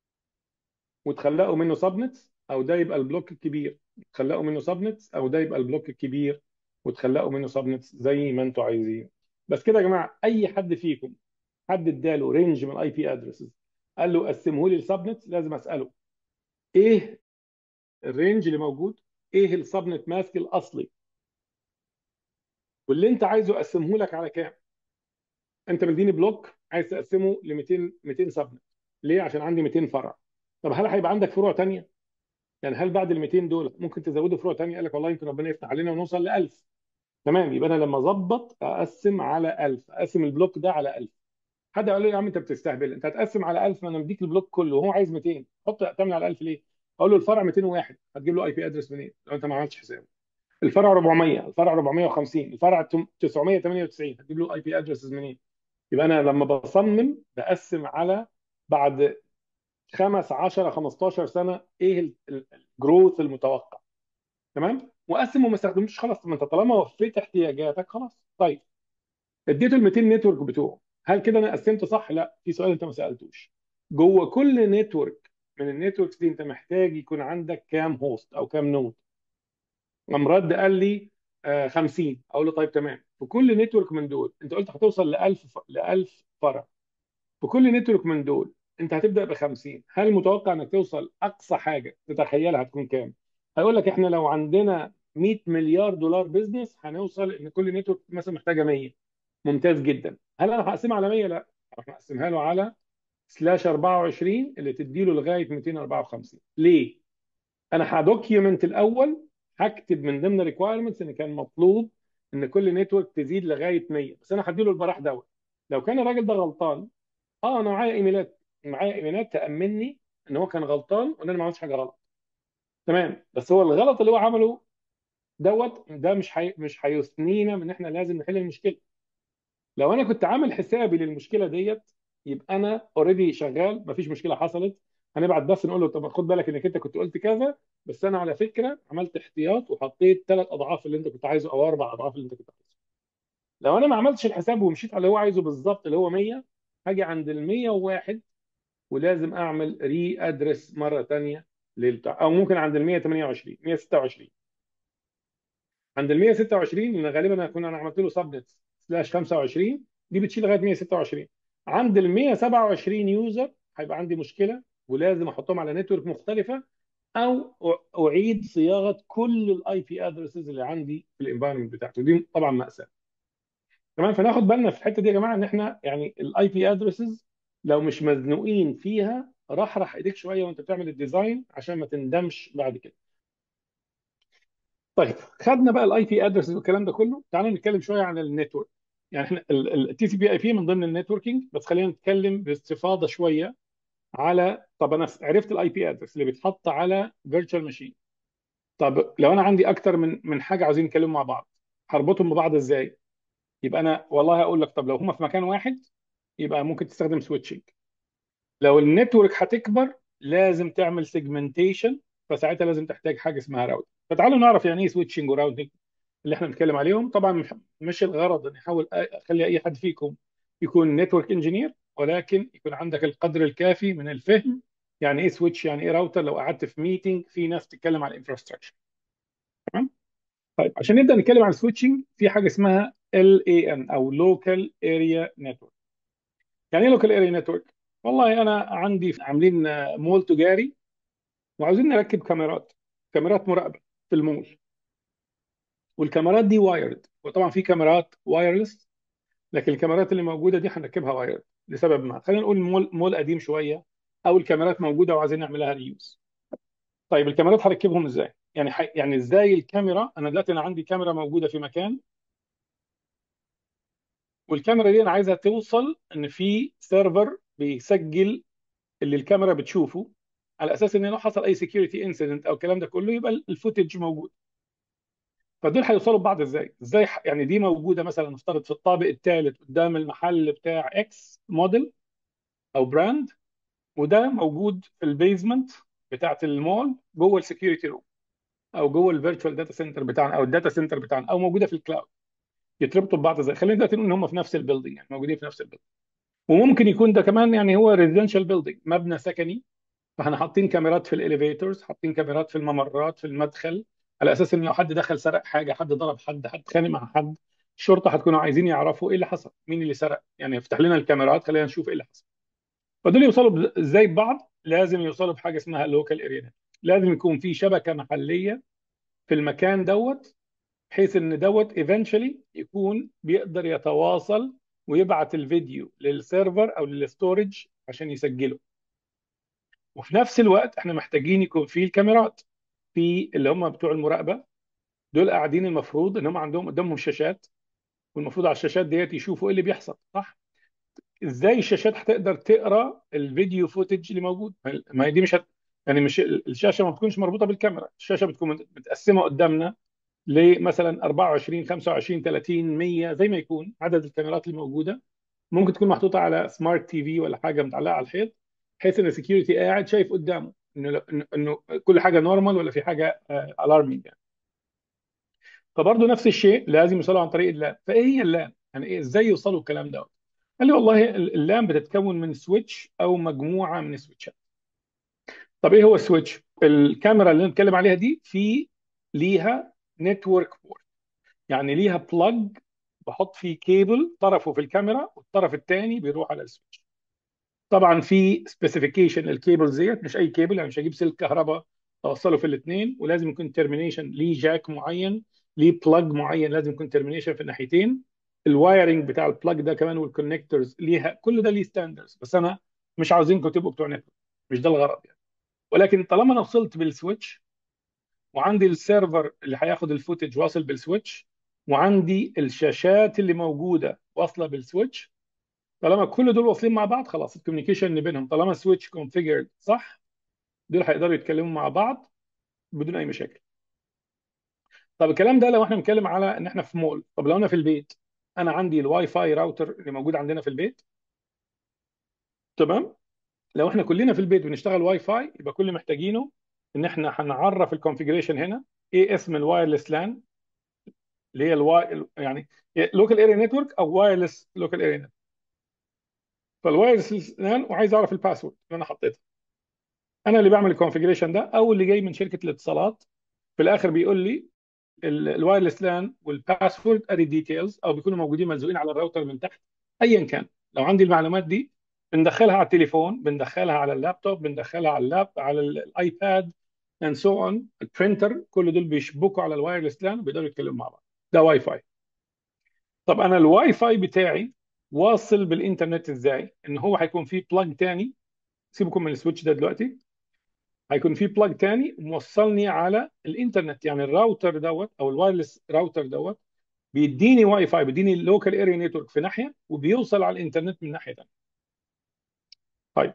وتخلقوا منه سبنتس، او ده يبقى البلوك الكبير وتخلقوا منه سبنتس، او ده يبقى البلوك الكبير وتخلقوا منه سبنتس زي ما انتوا عايزين. بس كده يا جماعه، اي حد فيكم حد اداله رينج من الاي بي ادرسز قال له قسمه لي السبنتس، لازم اساله ايه الرينج اللي موجود، ايه السبنت ماسك الاصلي، واللي انت عايزه اقسمه لك على كام. انت مديني بلوك عايز تقسمه ل ميتين ميتين سبنت، ليه؟ عشان عندي ميتين فرع. طب هل هيبقى عندك فروع تانية؟ يعني هل بعد ال ميتين دول ممكن تزودوا فروع تانية؟ قال لك والله يمكن ربنا يفتح علينا ونوصل ل ألف. تمام، يبقى انا لما اظبط اقسم على ألف، اقسم البلوك ده على ألف. حد قال لي يا عم انت بتستهبل، انت هتقسم على ألف؟ ما انا مديك البلوك كله وهو عايز ميتين، حط تعمل على ألف ليه؟ اقول له الفرع ميتين وواحد، هتجيب له اي بي ادرس منين لو انت ما عملتش حساب؟ الفرع اربعمية، الفرع اربعمية وخمسين، الفرع تسعمية وتمنية وتسعين، هتجيب له اي بي ادرسز منين؟ يبقى انا لما بصمم بقسم على بعد خمس عشرة خمستاشر سنه ايه الجروث المتوقع. تمام، واقسم وما استخدمتوش خلاص، ما انت طالما وفيت احتياجاتك خلاص. طيب، اديته ال ميتين نتورك بتوعه، هل كده انا قسمت صح؟ لا، في سؤال انت ما سالتوش. جوه كل نتورك من النتوركس دي انت محتاج يكون عندك كام هوست او كام نود؟ قام رد قال لي آه خمسين. اقول له طيب تمام، في كل نتورك من دول انت قلت هتوصل ل ألف ف... ل ألف فرع، في كل نتورك من دول انت هتبدا ب خمسين، هل متوقع انك توصل اقصى حاجه تتخيلها هتكون كام؟ هيقول لك احنا لو عندنا مية مليار دولار بزنس هنوصل ان كل نتورك مثلا محتاجه مية. ممتاز جدا. هل انا هقسمها على مية؟ لا، انا هقسمها له على سلاش اربعة وعشرين اللي تدي له لغايه ميتين واربعة وخمسين. ليه؟ انا هدوكيومنت الاول، هكتب من ضمن ريكوايرمنتس ان كان مطلوب ان كل نتورك تزيد لغايه مية، بس انا هدي له البراح دوت. لو كان الراجل ده غلطان، اه انا معايا ايميلات، معايا ايميلات تامني ان هو كان غلطان وان انا ما عملتش حاجه غلط. تمام، بس هو الغلط اللي هو عمله دوت ده مش حي... مش هيثنينا من ان احنا لازم نحل المشكله. لو انا كنت عامل حسابي للمشكله ديت، يبقى انا اوريدي شغال، مفيش مشكله حصلت. هنبعت بس نقول له طب خد بالك انك انت كنت قلت كذا، بس انا على فكره عملت احتياط وحطيت ثلاث اضعاف اللي انت كنت عايزه او اربع اضعاف اللي انت كنت عايزه. لو انا ما عملتش الحساب ومشيت على اللي هو عايزه بالظبط اللي هو مية، هاجي عند ال مية وواحد ولازم اعمل ري ادرس مره ثانيه للبتاع، او ممكن عند ال مية وتمنية وعشرين مية وستة وعشرين. عند ال مية وستة وعشرين لان غالبا هكون انا عملت له سبنت سلاش خمسة وعشرين، دي بتشيل لغايه مية وستة وعشرين. عند ال مية وسبعة وعشرين يوزر هيبقى عندي مشكله ولازم احطهم على نتورك مختلفه، او اعيد صياغه كل الاي بي ادرسز اللي عندي في الانفايرمنت بتاعته. دي طبعا ماساه. تمام، فناخد بالنا في الحته دي يا جماعه ان احنا يعني الاي بي ادرسز لو مش مزنوقين فيها رحرح ايديك شويه وانت بتعمل الديزاين عشان ما تندمش بعد كده. طيب، خدنا بقى الاي بي ادرسز والكلام ده كله، تعالوا نتكلم شويه عن النتورك. يعني احنا التي سي بي اي بي من ضمن النتوركينج، بس خلينا نتكلم باستفاضه شويه على، طب انا عرفت الاي بي ادرس اللي بيتحط على فيرتشوال ماشين. طب لو انا عندي اكتر من من حاجه عاوزين نتكلم مع بعض، هربطهم ببعض ازاي؟ يبقى انا والله هقول لك طب لو هما في مكان واحد، يبقى ممكن تستخدم سويتشنج. لو النتورك هتكبر لازم تعمل سيجمنتيشن، فساعتها لازم تحتاج حاجه اسمها راوتنج. فتعالوا نعرف يعني ايه سويتشنج وراوتنج اللي احنا بنتكلم عليهم. طبعا مش مش الغرض ان احاول اخلي اي حد فيكم يكون نتورك انجينير، ولكن يكون عندك القدر الكافي من الفهم يعني ايه سويتش، يعني ايه راوتر، لو قعدت في ميتنج في ناس تتكلم عن الانفراستراكشر. تمام. طيب عشان نبدا نتكلم عن السويتشنج في حاجه اسمها ال إيه إن او لوكال اريا نتورك. يعني ايه لوكال اريا نتورك؟ والله انا عندي عاملين مول تجاري وعاوزين نركب كاميرات، كاميرات مراقبه في المول، والكاميرات دي وايرد، وطبعا في كاميرات وايرلس، لكن الكاميرات اللي موجوده دي هنركبها وايرد لسبب ما. خلينا نقول مول مول قديم شويه، او الكاميرات موجوده وعايزين نعملها ريوز. طيب الكاميرات هركبهم ازاي؟ يعني ح... يعني ازاي الكاميرا، انا دلوقتي انا عندي كاميرا موجوده في مكان، والكاميرا دي انا عايزها توصل ان في سيرفر بيسجل اللي الكاميرا بتشوفه، على اساس ان لو حصل اي سكيورتي انسيدنت او الكلام ده كله يبقى الفوتج موجود. فدول هيوصلوا ببعض ازاي؟ ازاي ح- يعني دي موجوده مثلا نفترض في الطابق الثالث قدام المحل بتاع اكس موديل او براند، وده موجود في البيزمنت بتاعت المول جوه السكيورتي روم، او جوه الفيرتشوال داتا سنتر بتاعنا او الداتا سنتر بتاعنا، او موجوده في الكلاود. يتربطوا ببعض ازاي؟ خلينا دلوقتي نقول ان هم في نفس البيلدينج، يعني موجودين في نفس البيلدينج. وممكن يكون ده كمان يعني هو ريزيدنشال بيلدينج، مبنى سكني، فاحنا حاطين كاميرات في الاليفيتورز، حاطين كاميرات في الممرات في المدخل، على اساس ان لو حد دخل سرق حاجه، حد ضرب حد، حد اتخانق مع حد، الشرطه هتكونوا عايزين يعرفوا ايه اللي حصل، مين اللي سرق، يعني افتح لنا الكاميرات خلينا نشوف ايه اللي حصل. فدول يوصلوا ب- ازاي ببعض؟ لازم يوصلوا بحاجه اسمها لوكال اريا. لازم يكون في شبكه محليه في المكان دوت، بحيث ان دوت ايفنشولي يكون بيقدر يتواصل ويبعت الفيديو للسيرفر او للستورج عشان يسجله. وفي نفس الوقت احنا محتاجين يكون في الكاميرات، في اللي هم بتوع المراقبه، دول قاعدين المفروض ان هم عندهم قدامهم شاشات، والمفروض على الشاشات ديت يشوفوا ايه اللي بيحصل، صح؟ ازاي الشاشات هتقدر تقرا الفيديو فوتج اللي موجود؟ ما هي دي مش هت... يعني مش الشاشه ما بتكونش مربوطه بالكاميرا، الشاشه بتكون متقسمه قدامنا لمثلا أربعة وعشرين خمسة وعشرين ثلاثين مية زي ما يكون عدد الكاميرات اللي موجوده. ممكن تكون محطوطه على سمارت تي في ولا حاجه متعلقه على الحيط، بحيث ان السكيورتي قاعد شايف قدامه انه انه إنه كل حاجه نورمال ولا في حاجه الارمينج يعني. فبرضه نفس الشيء لازم يوصلوا عن طريق اللان. فايه هي اللان؟ يعني ايه، ازاي يوصلوا الكلام ده؟ قال لي والله اللان بتتكون من سويتش او مجموعه من السويتشات. طب ايه هو السويتش؟ الكاميرا اللي نتكلم عليها دي في ليها نتورك بورت، يعني ليها بلاج بحط فيه كيبل طرفه في الكاميرا والطرف الثاني بيروح على السويتش. طبعا في سبيسيفيكيشن للكيبلز ديت، مش اي كيبل، يعني مش هجيب سلك كهرباء اوصله في الاثنين، ولازم يكون ترمينيشن ليه جاك معين، ليه بلاج معين، لازم يكون ترمينيشن في الناحيتين. الوايرنج بتاع البلاج ده كمان والكونكتورز ليها، كل ده ليه ستاندرز، بس انا مش عاوزينكم تبقوا بتوع نتورك، مش ده الغرض يعني. ولكن طالما انا وصلت بالسويتش، وعندي السيرفر اللي هياخد الفوتج واصل بالسويتش، وعندي الشاشات اللي موجوده واصله بالسويتش، طالما كل دول واصلين مع بعض خلاص الكوميونيكيشن اللي بينهم طالما السويتش كونفيجرد صح، دول هيقدروا يتكلموا مع بعض بدون اي مشاكل. طب الكلام ده لو احنا بنتكلم على ان احنا في مول. طب لو انا في البيت، انا عندي الواي فاي راوتر اللي موجود عندنا في البيت، تمام. لو احنا كلنا في البيت بنشتغل واي فاي، يبقى كل اللي محتاجينه ان احنا هنعرف الكونفيجريشن هنا، ايه اسم الوايرلس لان اللي هي الواي يعني لوكال اريا نتورك او وايرلس لوكال اريا نتورك. فالوايرلس لان، وعايز اعرف الباسورد اللي انا حطيته. انا اللي بعمل الكونفيجريشن ده، او اللي جاي من شركه الاتصالات في الاخر بيقول لي الوايرلس لان والباسورد ادي ديتيلز، او بيكونوا موجودين ملزوقين على الراوتر من تحت. ايا كان، لو عندي المعلومات دي بندخلها على التليفون، بندخلها على اللابتوب، بندخلها على اللاب على الايباد اند سو اون، البرينتر، كل دول بيشبكوا على الوايرلس لان وبيقدروا يتكلموا مع بعض. ده واي فاي. طب انا الواي فاي بتاعي واصل بالانترنت ازاي؟ ان هو هيكون فيه بلاج تاني، سيبكم من السويتش ده دلوقتي، هيكون في بلاج تاني موصلني على الانترنت. يعني الراوتر دوت او الوايرلس راوتر دوت بيديني واي فاي، بيديني اللوكال اريا نتورك في ناحيه، وبيوصل على الانترنت من ناحيه ثانيه. طيب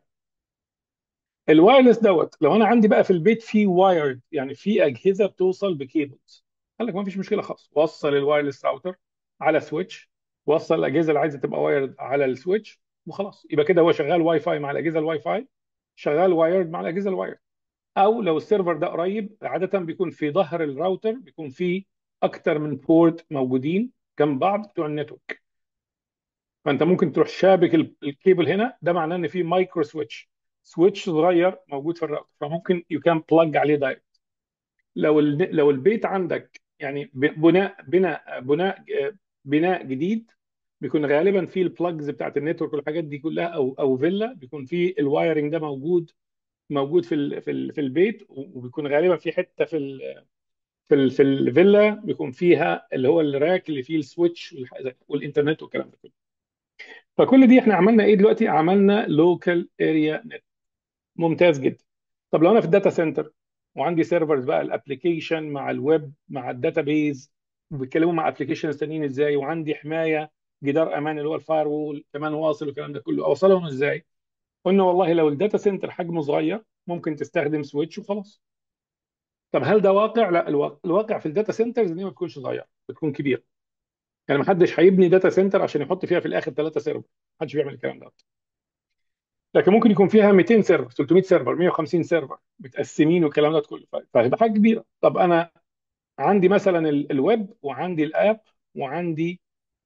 الوايرلس دوت لو انا عندي بقى في البيت في وايرد، يعني في اجهزه بتوصل بكيبلز، قال لك ما فيش مشكله خالص، وصل الوايرلس راوتر على سويتش، وصل الاجهزه اللي عايزه تبقى وايرد على السويتش، وخلاص، يبقى كده هو شغال واي فاي مع الاجهزه الواي فاي، شغال وايرد مع الاجهزه الوايرد. او لو السيرفر ده قريب، عاده بيكون في ظهر الراوتر بيكون في اكتر من بورت موجودين جنب بعض بتوع النتورك. فانت ممكن تروح شابك ال- الكيبل هنا، ده معناه ان في مايكرو سويتش، سويتش صغير موجود في الراوتر، فممكن يو كان بلج عليه دايركت. لو ال- لو البيت عندك يعني ب- بناء بناء بناء بناء جديد، بيكون غالبا فيه البلجز بتاعت النتورك والحاجات دي كلها، او او فيلا بيكون فيه الوايرنج ده موجود موجود في ال في ال في البيت، وبيكون غالبا في حته في ال في ال في الفيلا بيكون فيها اللي هو الراك اللي فيه السويتش والح- والانترنت والكلام ده كله. فكل دي احنا عملنا ايه دلوقتي؟ عملنا لوكال اريا نت. ممتاز جدا. طب لو انا في الداتا سنتر وعندي سيرفرز بقى، الابلكيشن مع الويب مع الداتابيز، بيتكلموا مع ابلكيشنز تانيين ازاي، وعندي حمايه جدار امان اللي هو الفاير وول كمان واصل والكلام ده كله، اوصلهم ازاي؟ قلنا والله لو الداتا سنتر حجمه صغير ممكن تستخدم سويتش وخلاص. طب هل ده واقع؟ لا، الواقع, الواقع في الداتا سنترز ان هي ما تكونش صغيره، بتكون كبيره. يعني ما حدش هيبني داتا سنتر عشان يحط فيها في الاخر ثلاثه سيرفر، ما حدش بيعمل الكلام ده. لكن ممكن يكون فيها مئتين سيرفر، ثلاثمئة سيرفر، مئة وخمسين سيرفر متقسمين والكلام ده كله، ف- فهيبقى حاجه كبيره. طب انا عندي مثلا ال- الويب وعندي الاب وعندي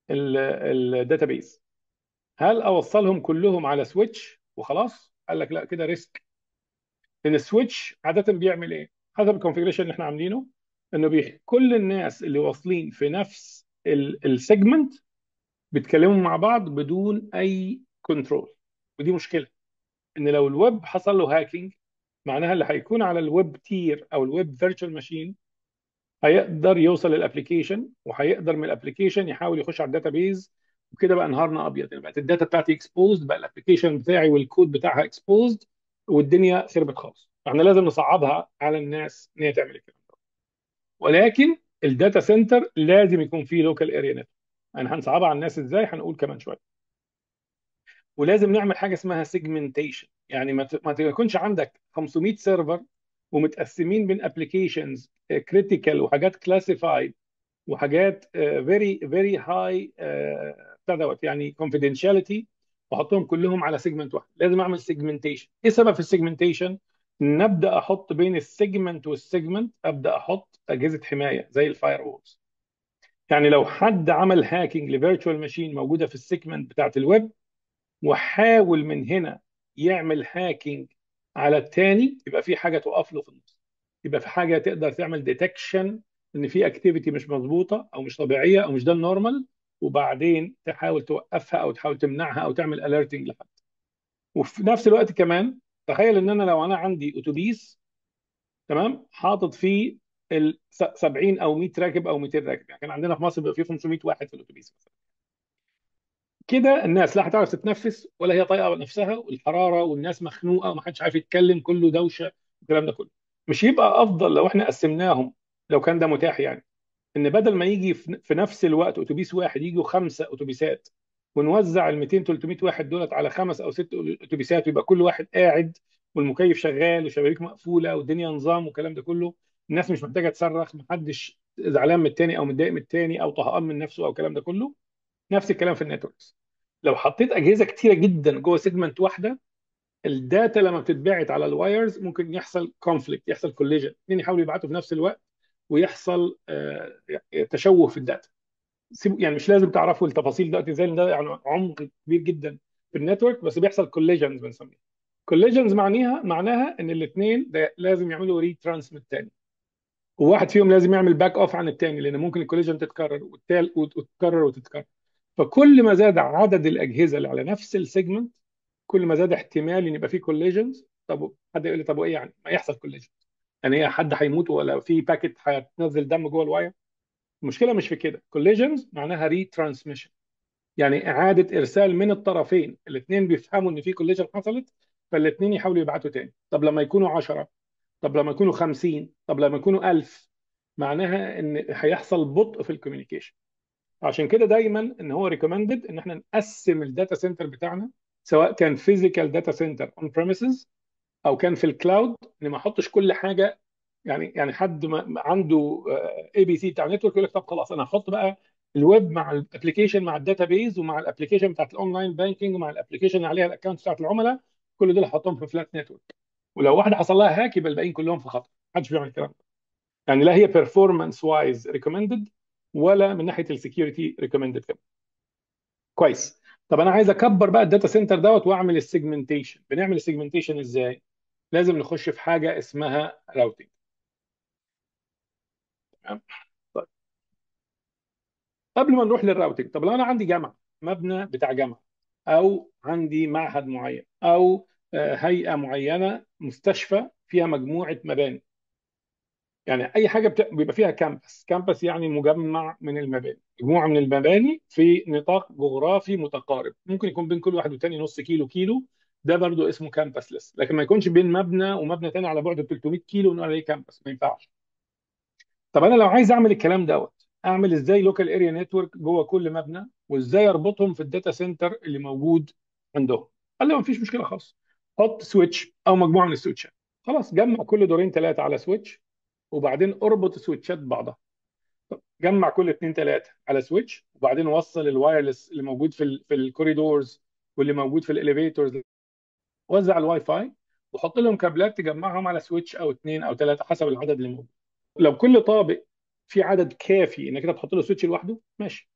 الداتابيز، هل اوصلهم كلهم على سويتش وخلاص؟ قال لك لا، كده ريسك. لان السويتش عاده بيعمل ايه؟ حسب الكونفيجريشن اللي احنا عاملينه، انه بي كل الناس اللي واصلين في نفس السيجمنت بيتكلموا مع بعض بدون اي كنترول. ودي مشكله، ان لو الويب حصل له هاكينج، معناها اللي هيكون على الويب تير او الويب فيرتشوال ماشين هيقدر يوصل للابلكيشن، وهيقدر من الابلكيشن يحاول يخش على الداتابيز، وكده بقى نهارنا ابيض. يعني بقت الداتا بتاعتي اكسبوزد، بقى الابلكيشن بتاعي والكود بتاعها اكسبوزد، والدنيا خربت خالص. احنا لازم نصعبها على الناس ان هي تعمل الكلام ده. ولكن الداتا سنتر لازم يكون فيه لوكال اريا نت. انا هنصعبها على الناس ازاي هنقول كمان شويه. ولازم نعمل حاجه اسمها سيجمنتيشن، يعني ما ت- ما تكونش عندك خمسمئة سيرفر ومتقسمين بين ابلكيشنز كريتيكال وحاجات كلاسيفايد وحاجات فيري فيري هاي بتاع دوت يعني كونفيدنشاليتي، واحطهم كلهم على سيجمنت واحد. لازم اعمل سيجمنتيشن. ايه سبب في السيجمنتيشن؟ نبدا احط بين السيجمنت والسيجمنت، ابدا احط اجهزه حمايه زي الفاير وولز. يعني لو حد عمل هاكينج لفيرتشوال ماشين موجوده في السيجمنت بتاعت الويب، وحاول من هنا يعمل هاكينج على التاني، يبقى في حاجه توقف له في النص، يبقى في حاجه تقدر تعمل ديتكشن ان في اكتيفيتي مش مظبوطه او مش طبيعيه او مش ده النورمال، وبعدين تحاول توقفها او تحاول تمنعها او تعمل اليرتنج لحد. وفي نفس الوقت كمان تخيل ان انا لو انا عندي اتوبيس، تمام، حاطط فيه ال سبعين او مئة راكب او مئتين راكب، يعني كان عندنا في مصر بيبقى فيه خمسمئة واحد في الاتوبيس مثلا. كده الناس لا هتعرف تتنفس ولا هي طايقه نفسها، والحراره والناس مخنوقه ومحدش عارف يتكلم، كله دوشه الكلام ده كله. مش يبقى افضل لو احنا قسمناهم، لو كان ده متاح يعني، ان بدل ما يجي في في نفس الوقت اتوبيس واحد يجوا خمسه اتوبيسات، ونوزع ال مئتين ثلاثمئة واحد دولت على خمس او ست اتوبيسات، ويبقى كل واحد قاعد والمكيف شغال والشبابيك مقفوله والدنيا نظام والكلام ده كله، الناس مش محتاجه تصرخ، محدش زعلان من التاني او متضايق من التاني او طهقان من نفسه او الكلام ده كله. نفس الكلام في النتوركس. لو حطيت اجهزه كتيره جدا جوه سيجمنت واحده، الداتا لما بتتبعت على الوايرز ممكن يحصل كونفليكت، يحصل كوليجن، اثنين يحاولوا يبعتوا في نفس الوقت ويحصل آه، تشوه في الداتا. سيبوا- يعني مش لازم تعرفوا التفاصيل دلوقتي ازاي، لأن ده يعني عمق كبير جدا في النتورك، بس بيحصل كوليجنز بنسميها. كوليجنز معناها معناها ان الاثنين لازم يعملوا ري ترانسميت تاني، وواحد فيهم لازم يعمل باك اوف عن الثاني، لان ممكن الكوليجن تتكرر والتال وتتكرر وتتكرر. فكل ما زاد عدد الاجهزه اللي على نفس السيجمنت، كل ما زاد احتمال ان يبقى في كوليجنز. طب حد يقول لي طب وايه يعني ما يحصل كوليجن؟ يعني ايه حد هيموت ولا في باكيت هتنزل دم جوه الواير؟ المشكله مش في كده. كوليجنز معناها ري ترانسميشن، يعني اعاده ارسال من الطرفين، الاثنين بيفهموا ان في كوليجن حصلت، فالاثنين يحاولوا يبعتوا تاني. طب لما يكونوا عشرة، طب لما يكونوا خمسين، طب لما يكونوا ألف، معناها ان هيحصل بطء في الكوميونيكيشن. عشان كده دايما ان هو ريكومندد ان احنا نقسم الداتا سنتر بتاعنا، سواء كان فيزيكال داتا سنتر اون بريميسز او كان في الكلاود، ان ما احطش كل حاجه. يعني يعني حد ما عنده اي بي سي بتاع نتورك يقول لك طب خلاص انا هحط بقى الويب مع الابلكيشن مع الداتابيز ومع الابلكيشن بتاعت الاونلاين بانكينج ومع الابلكيشن اللي عليها الاكونت بتاعت العملاء، كل دول هحطهم في فلات نتورك. ولو واحده حصل لها هاك يبقى الباقيين كلهم في خطر. محدش بيعمل الكلام ده. يعني لا هي بيرفورمانس وايز ريكومندد ولا من ناحيه السكيورتي ريكومندد كمان. كويس. طب انا عايز اكبر بقى الداتا سنتر دوت واعمل السيجمنتيشن. بنعمل السيجمنتيشن ازاي؟ لازم نخش في حاجه اسمها راوتنج. تمام؟ طيب قبل ما نروح للراوتنج، طب لو انا عندي جامعه، مبنى بتاع جامعه، او عندي معهد معين، او آه، هيئه معينه، مستشفى فيها مجموعه مباني، يعني اي حاجه بت- بيبقى فيها كامبس. كامبس يعني مجمع من المباني، مجموعه من المباني في نطاق جغرافي متقارب، ممكن يكون بين كل واحد والتاني نص كيلو كيلو، ده برضو اسمه كامبس لس. لكن ما يكونش بين مبنى ومبنى تاني على بعد ثلاثمائة كيلو ونقول عليه كامبس، ما ينفعش. طب انا لو عايز اعمل الكلام دوت، اعمل ازاي لوكال اريا نتورك جوه كل مبنى، وازاي اربطهم في الداتا سنتر اللي موجود عندهم؟ قال لي ما فيش مشكله خالص، حط سويتش او مجموعه من السويتشات. خلاص، جمع كل دورين ثلاثه على سويتش، وبعدين اربط السويتشات ببعضها. جمع كل اثنين ثلاثه على سويتش، وبعدين وصل الوايرلس اللي موجود في ال في الكوريدورز واللي موجود في الاليفيتورز، وزع الواي فاي، وحط لهم كابلات تجمعهم على سويتش او اثنين او ثلاثه حسب العدد اللي موجود. لو كل طابق في عدد كافي انك انت تحط له سويتش لوحده، ماشي.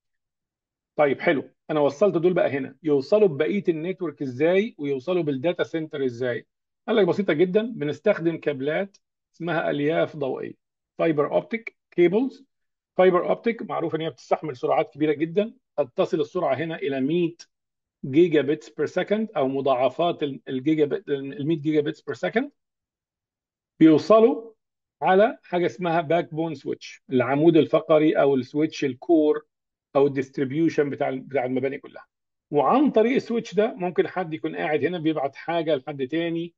طيب حلو، انا وصلت دول بقى هنا، يوصلوا ببقيه النتورك ازاي ويوصلوا بالداتا سنتر ازاي؟ قال لك بسيطه جدا، بنستخدم كابلات اسمها الياف ضوئيه، فايبر اوبتيك كيبلز. فايبر اوبتيك معروف ان هي بتستحمل سرعات كبيره جدا، قد تصل السرعه هنا الى مية جيجا بتس بير سكند، او مضاعفات الجيجا بت ال مية جيجا بتس بير سكند. بيوصلوا على حاجه اسمها باك بون سويتش، العمود الفقري او السويتش الكور او الديستريبيوشن بتاع بتاع المباني كلها. وعن طريق السويتش ده ممكن حد يكون قاعد هنا بيبعت حاجه لحد تاني،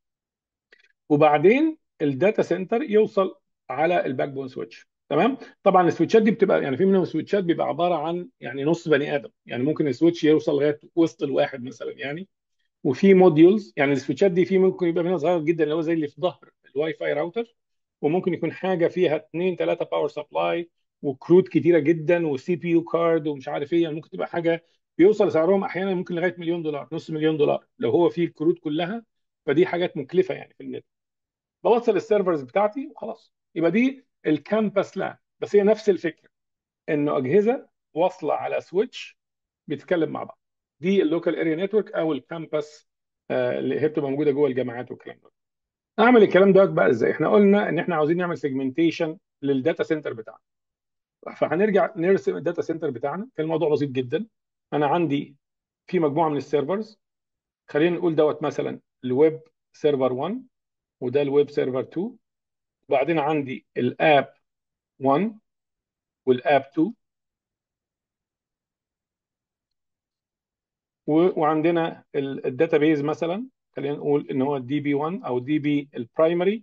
وبعدين الداتا سنتر يوصل على الباك بون سويتش. تمام. طبعا السويتشات دي بتبقى يعني في منهم سويتشات بيبقى عباره عن يعني نص بني ادم، يعني ممكن السويتش يوصل لغايه وسط الواحد مثلا يعني. وفي موديولز، يعني السويتشات دي في ممكن يبقى منها صغير جدا اللي هو زي اللي في ظهر الواي فاي راوتر، وممكن يكون حاجه فيها اثنين ثلاثه باور سبلاي وكروت كتيره جدا وسي بي يو كارد ومش عارف ايه، يعني ممكن تبقى حاجه بيوصل سعرهم احيانا ممكن لغايه مليون دولار، نص مليون دولار لو هو فيه الكروت كلها. فدي حاجات مكلفه يعني في النت. بوصل السيرفرز بتاعتي وخلاص، يبقى دي الكامبس لان. بس هي نفس الفكره، انه اجهزه واصله على سويتش بيتكلم مع بعض. دي اللوكال اريا نتورك او الكامبس، آه، اللي هي بتبقى موجوده جوه الجامعات والكلام ده. اعمل الكلام ده بقى ازاي؟ احنا قلنا ان احنا عاوزين نعمل سيجمنتيشن للداتا سنتر بتاعنا، فهنرجع نرسم الداتا سنتر بتاعنا. كان الموضوع بسيط جدا. انا عندي في مجموعه من السيرفرز، خلينا نقول دوت مثلا الويب سيرفر واحد، وده الويب سيرفر اتنين، وبعدين عندي الاب واحد والاب اتنين، و- وعندنا الداتابيز مثلا، خلينا نقول ان هو دي بي واحد او دي بي البرايمري،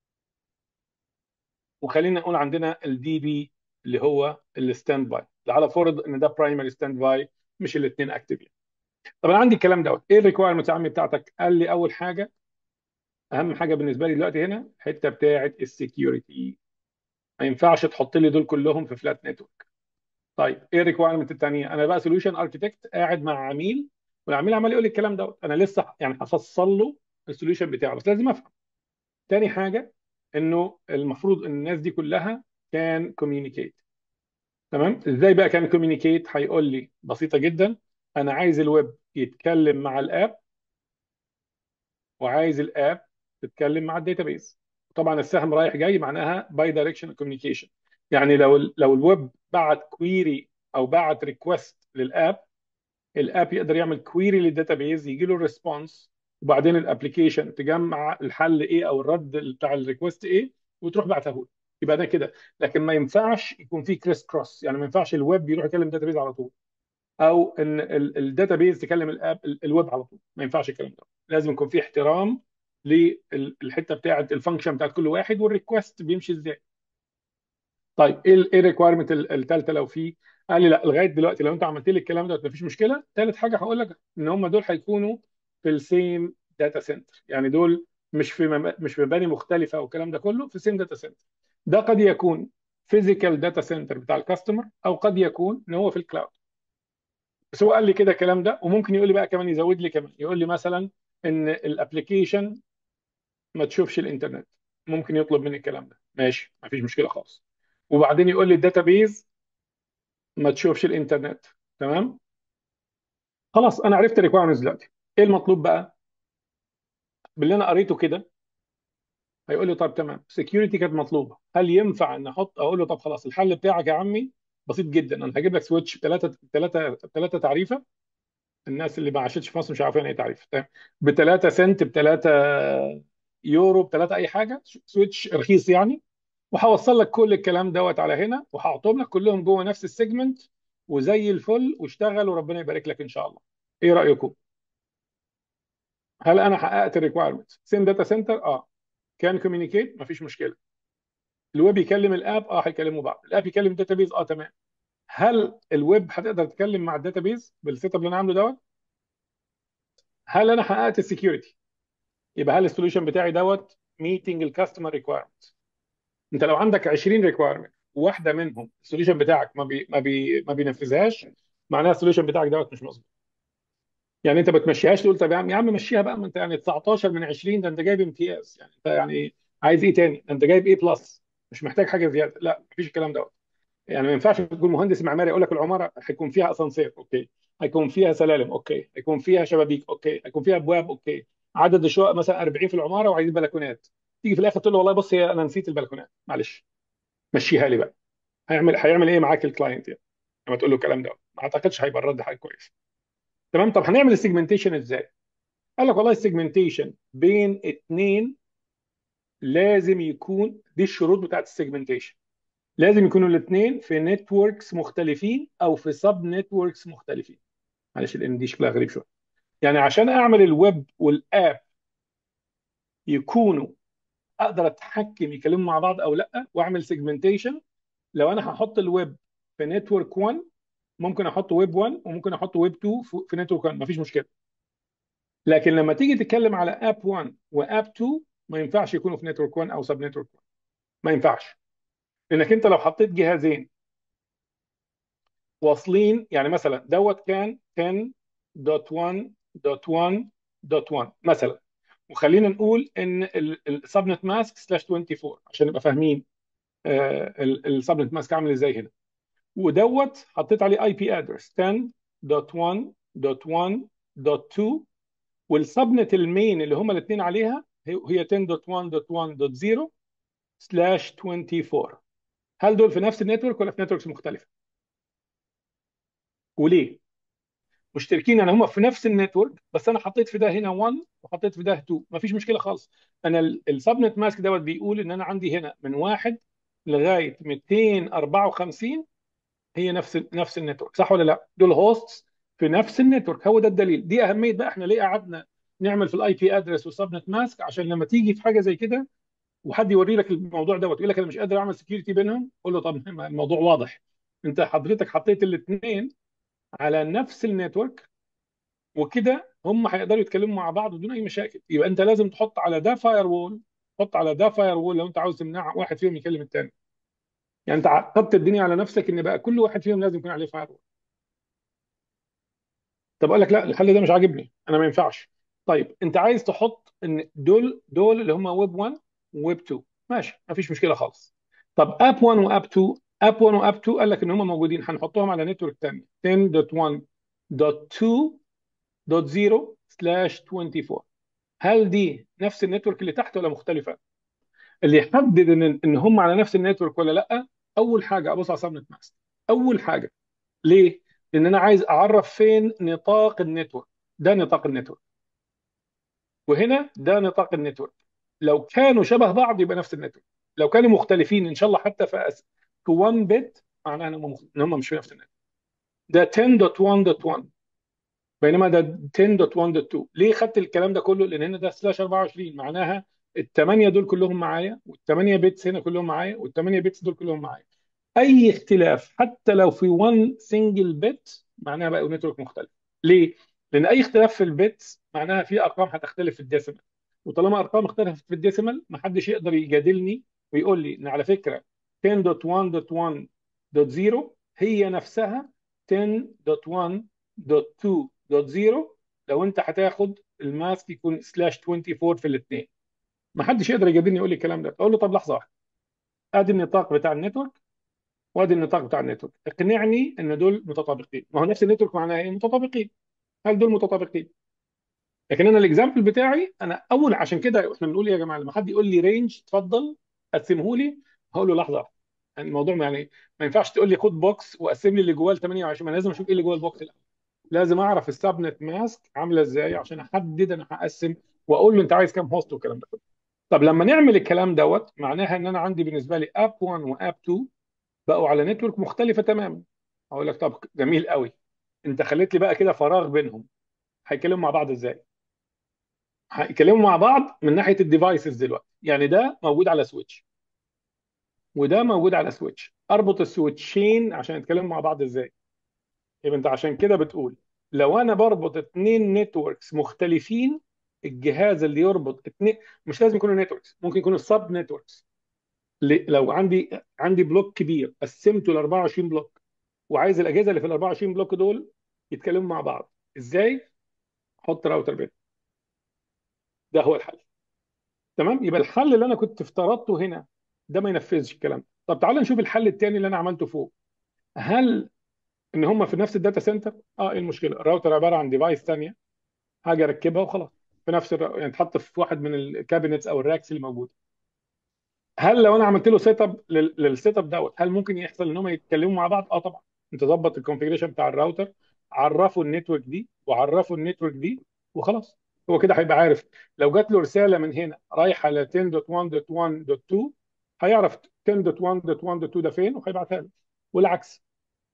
وخلينا نقول عندنا الدي بي اللي هو الستاند باي، على فرض ان ده برايمري ستاند باي مش الاثنين اكتف يعني. طب انا عندي الكلام دوت، ايه الريكوايرمنتس يا عمي بتاعتك؟ قال لي اول حاجه، اهم حاجه بالنسبه لي دلوقتي هنا الحته بتاعه السكيورتي، ما ينفعش تحط لي دول كلهم في فلات نتورك. طيب ايه الريكوايرمنت الثانيه؟ انا بقى سوليوشن اركتكت قاعد مع عميل، والعميل عمال يقول لي الكلام دوت، انا لسه يعني هفصل له السوليوشن بتاعه، بس لازم افهم. تاني حاجه، انه المفروض ان الناس دي كلها كان كوميونيكيت. تمام. ازاي بقى كان كوميونيكيت؟ هيقول لي بسيطه جدا، انا عايز الويب يتكلم مع الاب، وعايز الاب تتكلم مع الداتابيز. طبعا السهم رايح جاي معناها باي دايركشن كوميونيكيشن، يعني لو ال لو الويب بعت كويري او بعت ريكوست للاب، الاب يقدر يعمل كويري للداتابيز، يجي له الريسبونس، وبعدين الابلكيشن تجمع الحل ايه او الرد بتاع الريكوست ايه، وتروح بعتها له. يبقى ده كده. لكن ما ينفعش يكون في كريس كروس، يعني ما ينفعش الويب يروح يكلم الداتابيز على طول، او ان الداتابيز تكلم الاب الويب على طول. ما ينفعش الكلام ده، لازم يكون في احترام للحته بتاعه الفانكشن بتاعت كل واحد والريكوست بيمشي ازاي. طيب ايه ال- ايه الريكويرمنت الثالثه لو في؟ قال لي لا، لغايه دلوقتي لو انت عملت لي الكلام ده مفيش مشكله. ثالث حاجه هقول لك ان هم دول هيكونوا في السيم داتا سنتر، يعني دول مش في مب... مش في مباني مختلفه والكلام ده كله، في سيم داتا سنتر. ده قد يكون فيزيكال داتا سنتر بتاع الكاستمر، او قد يكون ان هو في الكلاود. بس هو قال لي كده الكلام ده، وممكن يقول لي بقى كمان، يزود لي كمان، يقول لي مثلا ان الابلكيشن ما تشوفش الانترنت، ممكن يطلب مني الكلام ده، ماشي ما فيش مشكله خالص. وبعدين يقول لي الداتابيز ما تشوفش الانترنت. تمام، خلاص انا عرفت الريكوايرمنتس دلوقتي. ايه المطلوب بقى باللي انا قريته كده؟ هيقول لي طب تمام، سكيورتي كانت مطلوبه، هل ينفع ان احط؟ اقول له طب خلاص، الحل بتاعك يا عمي بسيط جدا، انا هجيب لك سويتش بثلاثه ثلاثه ثلاثه تعريفه. الناس اللي ما عاشتش في مصر مش عارفين ايه تعريف، تمام؟ ب ثلاثة سنت، ب ثلاثة يورو، ب ثلاثة اي حاجه، سويتش رخيص يعني. وهوصل لك كل الكلام دوت على هنا، وهحطهم لك كلهم جوه نفس السيجمنت، وزي الفل، واشتغل وربنا يبارك لك ان شاء الله. ايه رايكم؟ هل انا حققت الريكوايرمنت؟ سيم داتا سنتر، اه. كان كوميونيكيت، مفيش مشكله. الويب يكلم الاب، اه هيكلموا بعض. الاب يكلم الداتابيز، اه تمام. هل الويب هتقدر تتكلم مع الداتابيز بالسيت اب اللي انا عامله دوت؟ هل انا حققت السكيورتي؟ يبقى هل السوليوشن بتاعي دوت ميتنج الكاستمر ريكوايرمنت؟ انت لو عندك عشرين ريكوايرمنت، واحده منهم السوليوشن بتاعك ما بي ما بي ما بينفذهاش، معناها السوليوشن بتاعك دوت مش مظبوط. يعني انت بتمشيهاش، تقول طب يا عم يا عم مشيها بقى، ما انت يعني تسعتاشر من عشرين، ده انت جايب امتياز، يعني انت يعني عايز ايه تاني؟ ده انت جايب ايه بلس، مش محتاج حاجه زياده. لا، مفيش الكلام دوت. يعني ما ينفعش تكون مهندس معماري يقول لك العماره هيكون فيها اسانسير، اوكي، هيكون فيها سلالم، اوكي، هيكون فيها شبابيك، اوكي، هيكون فيها ابواب، اوكي، عدد الشقق مثلا أربعين في العماره وعايزين بلكونات. تيجي في الاخر تقول له والله بص، هي انا نسيت البلكونات، معلش مشيها لي بقى. هيعمل هيعمل ايه معاك الكلاينت يعني لما تقول له الكلام ده؟ ما اعتقدش هيبقى الرد حاجه كويس. تمام، طب هنعمل السيجمنتيشن ازاي؟ قال لك والله السيجمنتيشن بين اتنين لازم يكون، دي الشروط بتاعت السيجمنتيشن، لازم يكونوا الاثنين في نتوركس مختلفين او في سب نتوركس مختلفين. معلش لان دي شكلها غريب شويه. يعني عشان اعمل الويب والاب يكونوا، اقدر اتحكم يكلموا مع بعض او لا، واعمل سيجمنتيشن. لو انا هحط الويب في نتورك واحد، ممكن احط ويب واحد وممكن احط ويب اتنين في في نتورك واحد، مفيش مشكله. لكن لما تيجي تتكلم على اب واحد واب اتنين، ما ينفعش يكونوا في نتورك واحد او سب نتورك واحد، ما ينفعش. لانك انت لو حطيت جهازين واصلين، يعني مثلا دوت كان عشرة دوت واحد دوت واحد دوت واحد مثلا، وخلينا نقول ان السبنت ماسك سلاش اربعة وعشرين عشان نبقى فاهمين السبنت ماسك عامل ازاي هنا. ودوت حطيت عليه اي بي ادرس عشرة دوت واحد دوت واحد دوت اتنين، والسبنت المين اللي هما الاثنين عليها هي عشرة دوت واحد دوت واحد دوت صفر سلاش اربعة وعشرين. هل دول في نفس النتورك ولا في نتوركس مختلفه؟ وليه؟ مشتركين، يعني هم في نفس النتورك، بس انا حطيت في ده هنا واحد وحطيت في ده اتنين، مفيش مشكله خالص. انا السبنت ماسك دوت بيقول ان انا عندي هنا من واحد لغايه ميتين واربعة وخمسين هي نفس نفس النتورك، صح ولا لا؟ دول هوستس في نفس النتورك. هو ده الدليل، دي اهميه بقى احنا ليه قعدنا نعمل في الاي بي ادرس والسبنت ماسك، عشان لما تيجي في حاجه زي كده وحد يوري لك الموضوع دوت يقول لك انا مش قادر اعمل سكيورتي بينهم، قول له طب الموضوع واضح، انت حضرتك حطيت الاثنين على نفس النتورك، وكده هم هيقدروا يتكلموا مع بعض بدون اي مشاكل. يبقى انت لازم تحط على ده فاير وول، حط على ده فاير وول لو انت عاوز تمنع واحد فيهم يكلم الثاني. يعني انت عقدت الدنيا على نفسك ان بقى كل واحد فيهم لازم يكون عليه فاير وول. طب اقول لك لا، الحل ده مش عاجبني، انا ما ينفعش. طيب انت عايز تحط ان دول دول اللي هم ويب واحد وويب اتنين، ماشي ما فيش مشكله خالص. طب اب واحد واب اتنين، اب واحد واب اتنين قال لك ان هم موجودين، هنحطهم على نتورك ثاني عشرة دوت واحد دوت اتنين دوت صفر سلاش اربعة وعشرين. هل دي نفس النتورك اللي تحت ولا مختلفه؟ اللي يحدد ان ان هم على نفس النتورك ولا لا، اول حاجه ابص على سبنت ماسك. اول حاجه، ليه؟ لان انا عايز اعرف فين نطاق النتورك. ده نطاق النتورك، وهنا ده نطاق النتورك. لو كانوا شبه بعض يبقى نفس النتورك، لو كانوا مختلفين ان شاء الله حتى في أس... في واحد بت، معناها ان هم إن هم مش في نفس النتورك. ده عشرة دوت واحد دوت واحد بينما ده عشرة دوت واحد دوت اتنين. ليه خدت الكلام ده كله؟ لان هنا ده سلاش اربعة وعشرين، معناها الثمانيه دول كلهم معايا، والثمانيه بيتس هنا كلهم معايا، والثمانيه بيتس دول كلهم معايا. اي اختلاف حتى لو في واحد سنجل بت معناها بقى نتورك مختلف. ليه؟ لان اي اختلاف في البيتس معناها في ارقام هتختلف في الديسيمال، وطالما ارقام اختلفت في الديسيمال ما حدش يقدر يجادلني ويقول لي ان على فكره عشرة دوت واحد دوت واحد دوت صفر هي نفسها عشرة دوت واحد دوت اتنين دوت صفر لو انت هتاخد الماسك يكون سلاش اربعة وعشرين في الاثنين. ما حدش يقدر يجابلني يقول لي الكلام ده. اقول له طب لحظه واحده، ادي النطاق بتاع النتورك وادي النطاق بتاع النتورك، اقنعني ان دول متطابقين. ما هو نفس النتورك معناها ايه؟ متطابقين. هل دول متطابقين؟ لكن انا الاكزامبل بتاعي انا اول، عشان كده احنا بنقول إيه يا جماعه؟ لما حد يقول لي رينج اتفضل قسمه لي، هقول له لحظه واحدة. يعني الموضوع يعني ما ينفعش تقول لي خد بوكس وقسم لي اللي جواه ال ثمانية وعشرين، ما أنا لازم اشوف ايه اللي جوه البوكس الأول. لازم اعرف السبنت ماسك عامله ازاي عشان احدد انا هقسم، واقول له انت عايز كام هوست والكلام ده كله. طب لما نعمل الكلام دوت معناها ان انا عندي بالنسبه لي اب واحد واب اتنين بقوا على نتورك مختلفه تماما. اقول لك طب جميل قوي، انت خليت لي بقى كده فراغ بينهم، هيكلموا مع بعض ازاي؟ هيكلموا مع بعض من ناحيه الديفايسز دلوقتي. يعني ده موجود على سويتش وده موجود على سويتش، اربط السويتشين عشان يتكلموا مع بعض ازاي؟ يبقى انت عشان كده بتقول لو انا بربط اتنين نتوركس مختلفين، الجهاز اللي يربط اتنين مش لازم يكونوا نتوركس، ممكن يكونوا سب نتوركس. لو عندي عندي بلوك كبير قسمته ل اربعة وعشرين بلوك وعايز الاجهزه اللي في ال اربعة وعشرين بلوك دول يتكلموا مع بعض ازاي؟ حط راوتر بينهم. ده هو الحل. تمام. يبقى الحل اللي انا كنت افترضته هنا ده ما ينفذش الكلام ده. طب تعال نشوف الحل الثاني اللي انا عملته فوق. هل ان هم في نفس الداتا سنتر؟ اه، ايه المشكله؟ الراوتر عباره عن ديفايس ثانيه، حاجه اركبها وخلاص في نفس الر... يعني تحط في واحد من الكابينتس او الراكس اللي موجوده. هل لو انا عملت له سيت اب لل... للسيت اب دوت هل ممكن يحصل ان هم يتكلموا مع بعض؟ اه طبعا. انت ظبط الكونفيجريشن بتاع الراوتر، عرفوا النتورك دي وعرفوا النتورك دي وخلاص. هو كده هيبقى عارف لو جات له رساله من هنا رايحه ل عشرة دوت واحد دوت واحد دوت اتنين هيعرف عشرة دوت واحد دوت واحد دوت اتنين ده فين وهيبعتها له، والعكس.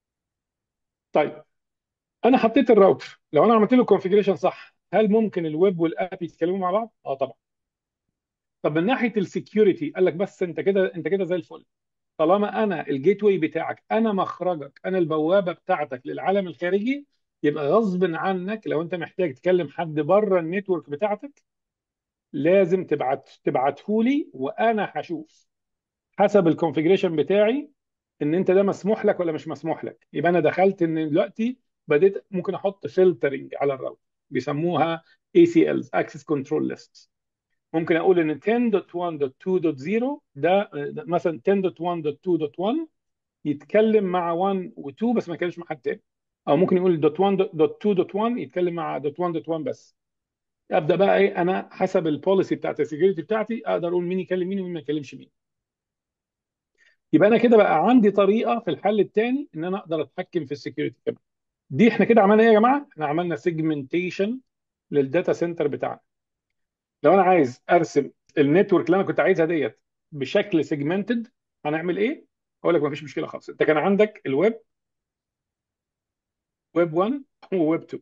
طيب انا حطيت الراوتر، لو انا عملت له كونفيجريشن صح هل ممكن الويب والاب يتكلموا مع بعض؟ اه طبعا. طب من ناحيه السكيورتي قال لك بس انت كده انت كده زي الفل. طالما انا الجيت واي بتاعك، انا مخرجك، انا البوابه بتاعتك للعالم الخارجي، يبقى غصب عنك لو انت محتاج تكلم حد بره النتورك بتاعتك لازم تبعت تبعته لي، وانا هشوف حسب الكونفيجريشن بتاعي ان انت ده مسموح لك ولا مش مسموح لك. يبقى انا دخلت ان دلوقتي بديت ممكن احط فلترنج على الراوتر بيسموها اي سي إلز Access Control Lists. ممكن اقول ان عشرة دوت واحد دوت اتنين دوت صفر ده ده مثلا عشرة دوت واحد دوت اتنين دوت واحد يتكلم مع واحد و2 بس ما يتكلمش مع حد تاني. او ممكن يقول دوت واحد دوت اتنين دوت واحد يتكلم مع دوت واحد دوت واحد بس. ابدا بقى ايه، انا حسب البوليسي بتاعت السكيورتي بتاعتي اقدر اقول مين يكلم مين ومين ما يكلمش مين. يبقى انا كده بقى عندي طريقه في الحل الثاني ان انا اقدر اتحكم في السكيورتي كمان. دي احنا كده عملنا ايه يا جماعه؟ احنا عملنا سيجمنتيشن للداتا سنتر بتاعنا. لو انا عايز ارسم النتورك اللي انا كنت عايزها ديت بشكل سيجمنتد هنعمل ايه؟ اقول لك مفيش مشكله خالص. انت كان عندك الويب، ويب واحد وويب اتنين.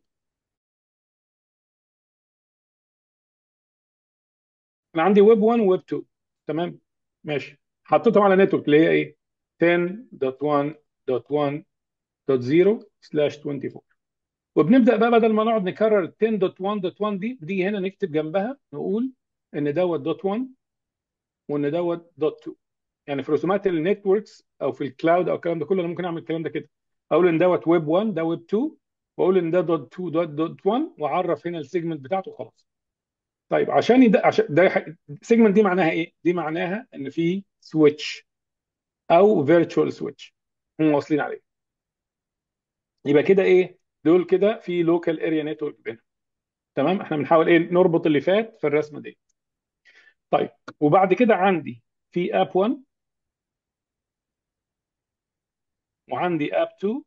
انا عندي ويب واحد وويب اتنين. تمام ماشي. حطيتهم على نتورك اللي هي ايه؟ عشرة دوت واحد دوت واحد دوت صفر سلاش اربعة وعشرين. وبنبدا بقى بدل ما نقعد نكرر عشرة دوت واحد دوت واحد دي دي هنا نكتب جنبها نقول ان دوت دوت واحد وان دوت دوت اتنين. يعني في رسومات النتوركس او في الكلاود او الكلام ده كله انا ممكن اعمل الكلام ده كده، اقول ان دوت ويب واحد ده ويب اتنين واقول ان ده دوت اتنين دوت دوت واحد واعرف هنا السيجمنت بتاعته وخلاص. طيب عشان ده عشان ده سيجمنت دي معناها ايه؟ دي معناها ان في سويتش او فيرتشوال سويتش هم واصلين عليه. يبقى كده ايه؟ دول كده في لوكال اريا نتورك بينهم. تمام. احنا بنحاول ايه نربط اللي فات في الرسمه دي. طيب وبعد كده عندي في اب واحد وعندي اب اتنين.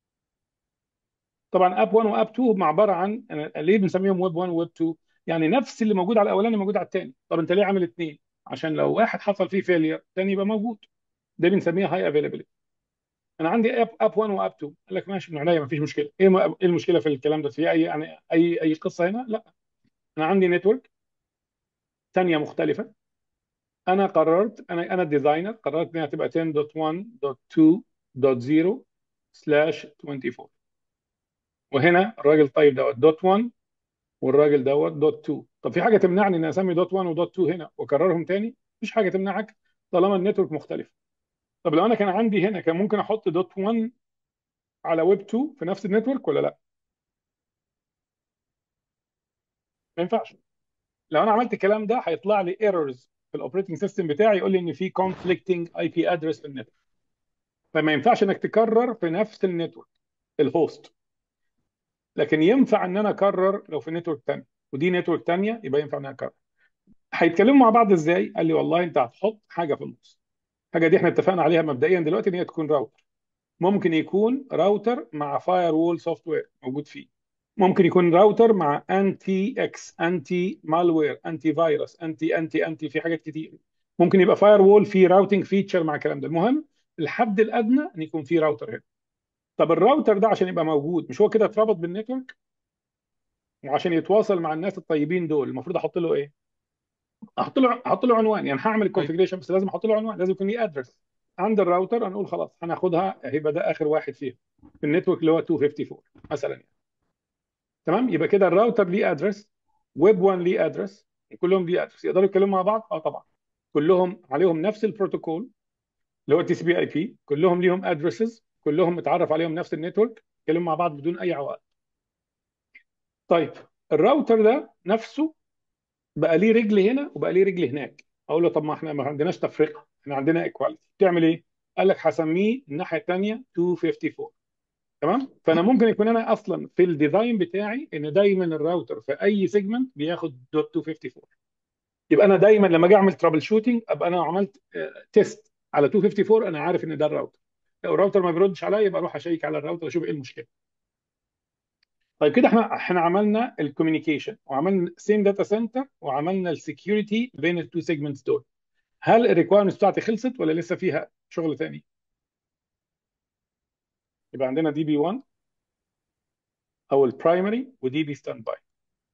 طبعا اب واحد واب اتنين هم عباره عن أنا ليه بنسميهم ويب واحد وويب اتنين؟ يعني نفس اللي موجود على الاولاني موجود على الثاني. طب انت ليه عامل اثنين؟ عشان لو واحد حصل فيه فيلير الثاني يبقى موجود. ده بنسميها هاي افيلابيلتي. انا عندي اب اب واحد واب اتنين قال لك ماشي من عينيا ما فيش مشكله. ايه م- ايه المشكله في الكلام ده؟ في اي يعني اي اي قصه هنا؟ لا. انا عندي نتورك ثانيه مختلفه. انا قررت انا انا الديزاينر قررت انها تبقى عشرة دوت واحد دوت اتنين دوت صفر سلاش اربعة وعشرين. وهنا الراجل طيب دوت دوت واحد والراجل دوت دوت اتنين. طب في حاجه تمنعني ان اسمي دوت واحد ودوت اتنين هنا واكررهم تاني؟ مفيش حاجه تمنعك طالما النتورك مختلف. طب لو انا كان عندي هنا كان ممكن احط دوت واحد على ويب اتنين في نفس النتورك ولا لا؟ ما ينفعش. لو انا عملت الكلام ده هيطلع لي ايرورز في الاوبريتنج سيستم بتاعي، يقول لي ان في كونفليكتنج اي بي ادرس في النتورك. فما ينفعش انك تكرر في نفس النتورك الهوست، لكن ينفع ان انا اكرر لو في نتورك ثانيه، ودي نتورك ثانيه يبقى ينفع ان انا اكرر. هيتكلموا مع بعض ازاي؟ قال لي والله انت هتحط حاجه في النص. الحاجه دي احنا اتفقنا عليها مبدئيا دلوقتي ان هي تكون راوتر. ممكن يكون راوتر مع فاير وول سوفت وير موجود فيه. ممكن يكون راوتر مع انتي اكس، انتي مالوير، انتي فيروس، انتي انتي انتي في حاجات كتير. ممكن يبقى فاير وول فيه راوتنج فيتشر مع الكلام ده. المهم الحد الادنى ان يكون فيه راوتر هنا. طب الراوتر ده عشان يبقى موجود، مش هو كده اتربط بالنتورك؟ وعشان يتواصل مع الناس الطيبين دول المفروض احط له ايه؟ احط له احط له عنوان. يعني هعمل طيب الكونفجريشن بس لازم احط له عنوان، لازم يكون ليه ادرس. عند الراوتر هنقول خلاص هناخدها هيبقى ده اخر واحد فيها في النتورك اللي هو مئتين وخمسة وخمسين مثلا يعني. تمام، يبقى كده الراوتر ليه ادرس، ويب واحد ليه ادرس، كلهم ليه ادرس. يقدروا يتكلموا مع بعض؟ اه طبعا. كلهم عليهم نفس البروتوكول اللي هو تي سي بي اي بي، كلهم ليهم ادرسز، كلهم متعرف عليهم نفس النتورك، يتكلموا مع بعض بدون اي عوائق. طيب الراوتر ده نفسه بقى ليه رجل هنا وبقى ليه رجل هناك. اقول له طب ما احنا ما عندناش تفرقه، احنا عندنا ايكواليتي. تعمل ايه؟ قال لك هسميه الناحيه الثانيه مئتين وخمسة وخمسين. تمام، فانا ممكن يكون انا اصلا في الديزاين بتاعي ان دايما الراوتر في اي سيجمنت بياخد دوت مئتين وخمسة وخمسين. يبقى انا دايما لما اجي اعمل ترابل شوتنج ابقى انا عملت تيست على مئتين وخمسة وخمسين، انا عارف ان ده الراوتر. لو الراوتر ما بيردش عليا يبقى اروح اشيك على الراوتر اشوف ايه المشكله. طيب كده احنا احنا عملنا الكوميونيكيشن وعملنا سيم داتا سنتر وعملنا السكيورتي بين التو سيجمنتس دول. هل الريكوايرمنتس بتاعتي خلصت ولا لسه فيها شغل تاني؟ يبقى عندنا دي بي واحد او البرايمري ودي بي ستاند باي.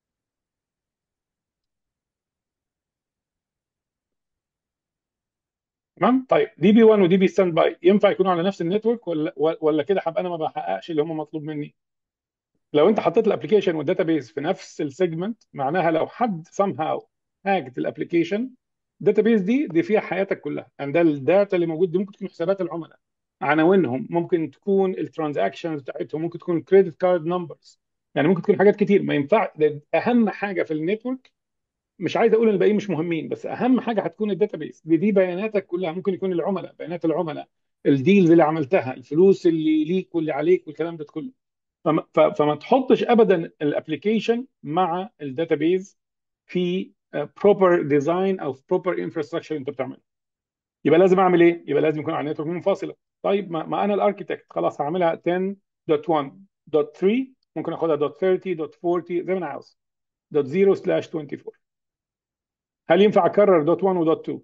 تمام، طيب دي بي واحد ودي بي ستاند باي ينفع يكونوا على نفس النتورك ولا ولا كده هبقى انا ما بحققش اللي هم مطلوب مني؟ لو انت حطيت الابلكيشن والداتابيز في نفس السيجمنت معناها لو حد somehow هاجت الابلكيشن، الداتابيز دي دي فيها حياتك كلها. يعني ده الداتا اللي موجود دي ممكن تكون حسابات العملاء، عناوينهم، ممكن تكون الترانزاكشنز بتاعتهم، ممكن تكون كريدت كارد نمبرز، يعني ممكن تكون حاجات كتير. ما ينفع ده اهم حاجه في النتورك. مش عايز اقول ان الباقيين مش مهمين، بس اهم حاجه هتكون الداتابيز دي دي بياناتك كلها. ممكن يكون العملاء، بيانات العملاء، الديلز اللي عملتها، الفلوس اللي ليك واللي عليك والكلام ده كله. فما, ف- فما تحطش ابدا الابلكيشن مع الداتابيز في بروبر ديزاين او في بروبر انفراستراكشر انت بتعمله. يبقى لازم اعمل ايه؟ يبقى لازم يكون على نتورك منفصله. طيب ما, ما انا الاركيتكت خلاص هعملها عشرة دوت واحد دوت تلاتة، ممكن اخدها دوت ثلاثين دوت أربعين زي ما انا عاوز، دوت صفر سلاش اربعة وعشرين. هل ينفع اكرر دوت واحد ودوت اتنين؟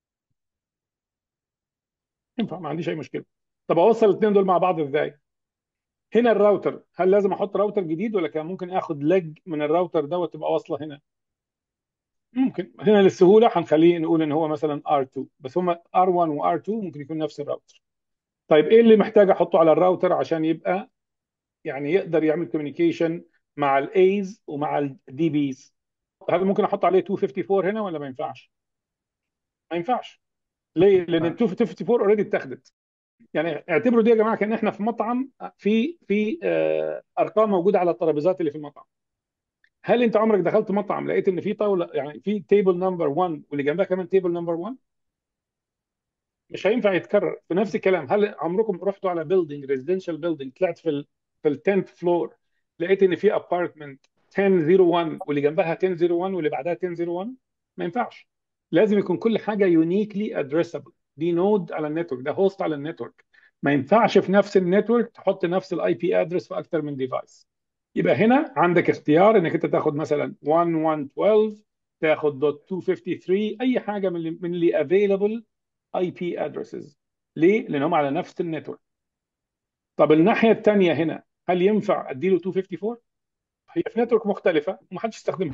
ينفع، ما عنديش اي مشكله. طب اوصل الاثنين دول مع بعض ازاي؟ هنا الراوتر، هل لازم احط راوتر جديد ولا كان ممكن اخد لج من الراوتر ده وتبقى واصله هنا؟ ممكن. هنا للسهوله هنخليه نقول ان هو مثلا ار اتنين، بس هم ار واحد وار اتنين ممكن يكون نفس الراوتر. طيب ايه اللي محتاج احطه على الراوتر عشان يبقى يعني يقدر يعمل كوميونيكيشن مع الايز ومع الدي بيز؟ هل ممكن احط عليه مئتين وخمسة وخمسين هنا ولا ما ينفعش؟ ما ينفعش. ليه؟ لان ال مئتين وخمسة وخمسين اوريدي اتاخدت. يعني اعتبروا دي يا جماعه كان احنا في مطعم، في في آه، ارقام موجوده على الترابيزات اللي في المطعم. هل انت عمرك دخلت مطعم لقيت ان في طاوله، يعني في تيبل نمبر واحد واللي جنبها كمان تيبل نمبر واحد؟ مش هينفع يتكرر. في نفس الكلام، هل عمركم رحتوا على بيلدينج ريزيدنشال بيلدينج طلعت في ال في ال عشرة فلور لقيت ان في ابارتمنت عشرة صفر واحد واللي جنبها عشرة صفر واحد واللي بعدها عشرة صفر واحد؟ ما ينفعش. لازم يكون كل حاجه يونيكلي ادريسبل. دي نود على النتورك، ده هوست على النتورك. ما ينفعش في نفس النتورك تحط نفس الاي بي ادرس في اكثر من ديفايس. يبقى هنا عندك اختيار انك انت تاخد مثلا واحد واحد اتناشر، تاخد دوت مئتين وتلاتين، اي حاجه من اللي من اللي افيلبل اي بي ادرسز. ليه؟ لان هم على نفس النتورك. طب الناحيه الثانيه هنا هل ينفع اديله مئتين واربعة وخمسين؟ هي في نتورك مختلفه ومحدش يستخدمها.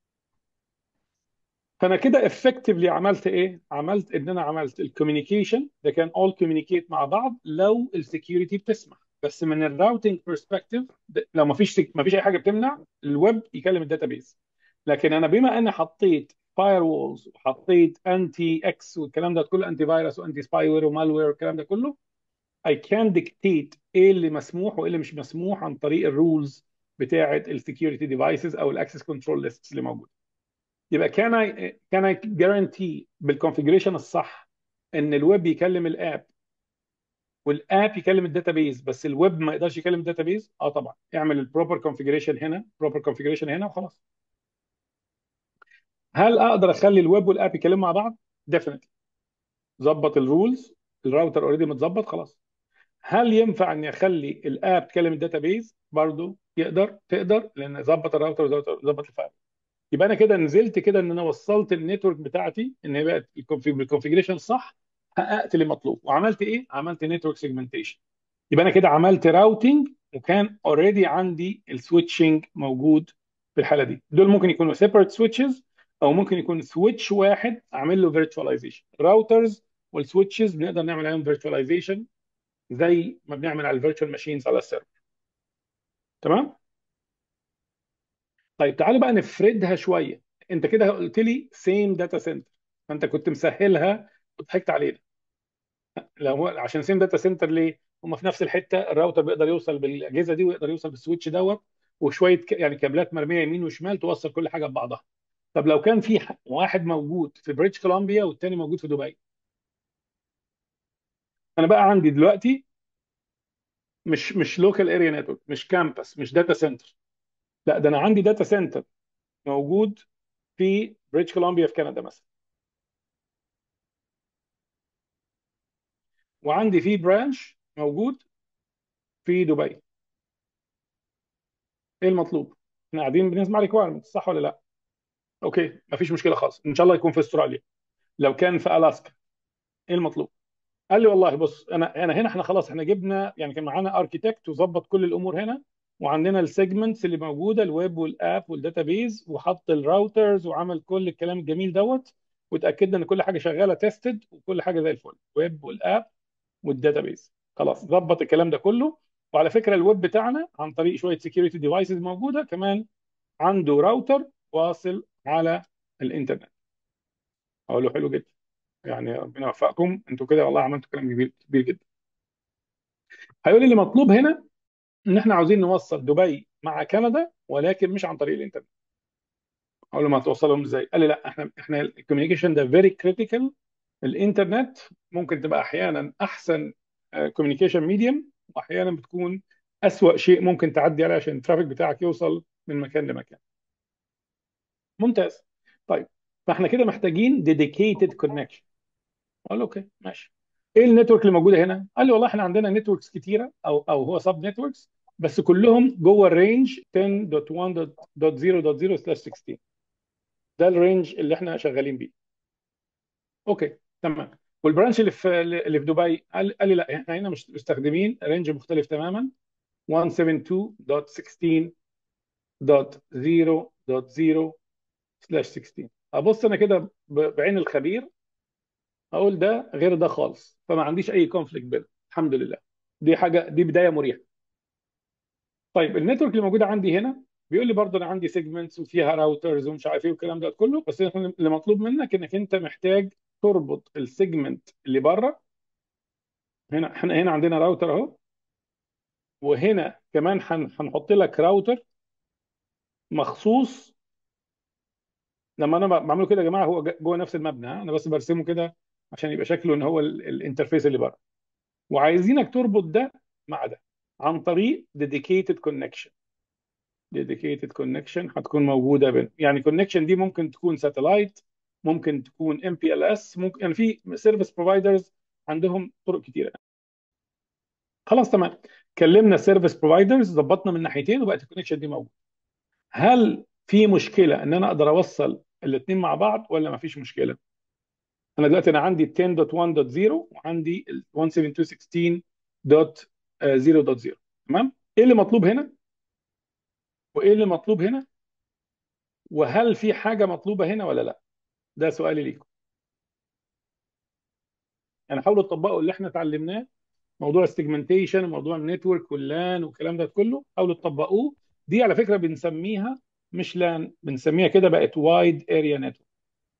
فانا كده افكتفلي عملت ايه؟ عملت ان انا عملت الكوميونيكيشن ده كان اول كوميونيكيت مع بعض لو السكيورتي بتسمح. بس من الراوتنج برسبكتيف لو ما فيش ما فيش اي حاجه بتمنع الويب يكلم الداتابيز. لكن انا بما اني حطيت فاير وولز وحطيت انتي اكس والكلام ده كله، انتي فيروس وانتي سباي وير ومالوير والكلام ده كله، I can dictate ايه اللي مسموح وايه اللي مش مسموح عن طريق الرولز بتاعه السكيورتي ديفايسز او الاكسس كنترول ليستس اللي موجوده. يبقى كان I كان I guarantee بالكونفيجريشن الصح ان الويب يكلم الاب والاب يكلم الداتابيز بس الويب ما يقدرش يكلم الداتابيز؟ اه طبعا، اعمل البروبر كونفيجريشن هنا، بروبر كونفيجريشن هنا وخلاص. هل اقدر اخلي الويب والاب يكلموا مع بعض؟ ديفينتلي. ظبط الرولز، الراوتر اوريدي متظبط خلاص. هل ينفع اني اخلي الاب تكلم الداتابيز؟ برضه يقدر، تقدر، لان ظبط الراوتر وظبط الفايل. يبقى انا كده نزلت كده ان انا وصلت النتورك بتاعتي ان هي بقت بالكونفيجريشن صح، حققت اللي مطلوب. وعملت ايه؟ عملت نتورك سيجمنتيشن. يبقى انا كده عملت راوتنج وكان اوريدي عندي السويتشنج موجود. في الحاله دي دول ممكن يكونوا سيبريت سويتشز او ممكن يكون سويتش واحد اعمل له فيرتشواليزيشن. الراوترز والسويتشز بنقدر نعمل عليهم فيرتشواليزيشن زي ما بنعمل على الفيرتشوال ماشينز على السيرفر. تمام. طيب تعالوا بقى نفردها شويه. انت كده قلت لي سيم داتا سنتر، فانت كنت مسهلها وضحكت علينا. لو هو عشان سيم داتا سنتر ليه؟ هم في نفس الحته، الراوتر بيقدر يوصل بالاجهزه دي ويقدر يوصل بالسويتش دوت، وشويه ك... يعني كابلات مرميه يمين وشمال توصل كل حاجه ببعضها. طب لو كان في ح- واحد موجود في بريتش كولومبيا والتاني موجود في دبي، انا بقى عندي دلوقتي مش مش لوكال اريا نتورك، مش كامبس، مش داتا سنتر. لا، ده انا عندي داتا سنتر موجود في بريتش كولومبيا في كندا مثلا، وعندي في برانش موجود في دبي. ايه المطلوب؟ احنا قاعدين بنسمع ريكوايرمنت، صح ولا لا؟ اوكي، مفيش مشكله خالص، ان شاء الله يكون في استراليا. لو كان في الاسكا، ايه المطلوب؟ قال لي والله بص، انا انا هنا احنا خلاص احنا جبنا، يعني كان معانا اركيتكت وظبط كل الامور هنا، وعندنا السيجمنتس اللي موجوده، الويب والاب والداتابيز، وحط الراوترز وعمل كل الكلام الجميل دوت، وتاكدنا ان كل حاجه شغاله تيستد وكل حاجه زي الفل، ويب والاب والداتابيز. خلاص ظبط الكلام ده كله. وعلى فكره الويب بتاعنا عن طريق شويه سكيورتي ديفايسز موجوده كمان، عنده راوتر واصل على الانترنت. اقول له حلو جدا، يعني ربنا يوفقكم انتوا كده، والله عملتوا كلام كبير كبير جدا. هيقول لي اللي مطلوب هنا ان احنا عاوزين نوصل دبي مع كندا ولكن مش عن طريق الانترنت. اقول له ما توصلهم ازاي؟ قال لي لا، احنا احنا الكوميونيكيشن ده فيري كريتيكال. الانترنت ممكن تبقى احيانا احسن كوميونيكيشن ميديم، واحيانا بتكون اسوأ شيء ممكن تعدي عليه عشان الترافيك بتاعك يوصل من مكان لمكان. ممتاز. طيب، فاحنا كده محتاجين dedicated connection. قال له اوكي ماشي. ايه النتورك اللي موجوده هنا؟ قال لي والله احنا عندنا نتوركس كتيره، او او هو سب نتوركس، بس كلهم جوه الرينج عشرة دوت واحد دوت صفر دوت صفر سلاش ستة عشر. ده الرينج اللي احنا شغالين بيه. اوكي تمام. والبرانش اللي في اللي في دبي قال, قال لي لا، احنا هنا مش مستخدمين رينج مختلف تماما، مية وسبعة وسبعين دوت ستاشر دوت صفر دوت صفر سلاش ستاشر. ابص انا كده ب- بعين الخبير، اقول ده غير ده خالص، فما عنديش اي كونفليكت بينهم الحمد لله. دي حاجه، دي بدايه مريحه. طيب النتورك اللي موجوده عندي هنا بيقول لي برضه انا عندي سيجمنتس وفيها راوترز ومش عارف ايه والكلام ده كله، بس إحنا اللي مطلوب منك انك انت محتاج تربط السيجمنت اللي بره. هنا احنا هنا عندنا راوتر اهو، وهنا كمان هن- هنحط لك راوتر مخصوص. لما انا بعمله كده يا جماعه هو ج- جوه نفس المبنى، ها؟ انا بس برسمه كده عشان يبقى شكله ان هو ال- الانترفيس اللي بره. وعايزينك تربط ده مع ده عن طريق dedicated connection. dedicated connection هتكون موجوده بين، يعني connection دي ممكن تكون ساتلايت، ممكن تكون ام بي ال اس، ممكن يعني في سيرفيس بروفايدرز عندهم طرق كتيره. خلاص تمام. كلمنا السيرفيس بروفايدرز، ظبطنا من ناحيتين، وبقت الكونكشن دي موجوده. هل في مشكله ان انا اقدر اوصل الاثنين مع بعض ولا ما فيش مشكله؟ انا دلوقتي انا عندي عشرة دوت واحد دوت صفر وعندي ال واحد سبعة اتنين ستاشر دوت صفر دوت صفر. تمام. ايه اللي مطلوب هنا وايه اللي مطلوب هنا؟ وهل في حاجه مطلوبه هنا ولا لا؟ ده سؤالي ليكم. يعني حاولوا تطبقوا اللي احنا اتعلمناه، موضوع السيجمنتيشن وموضوع النتورك واللان والكلام ده كله، حاولوا تطبقوه. دي على فكره بنسميها مش لان، بنسميها كده بقت وايد اريا نتورك.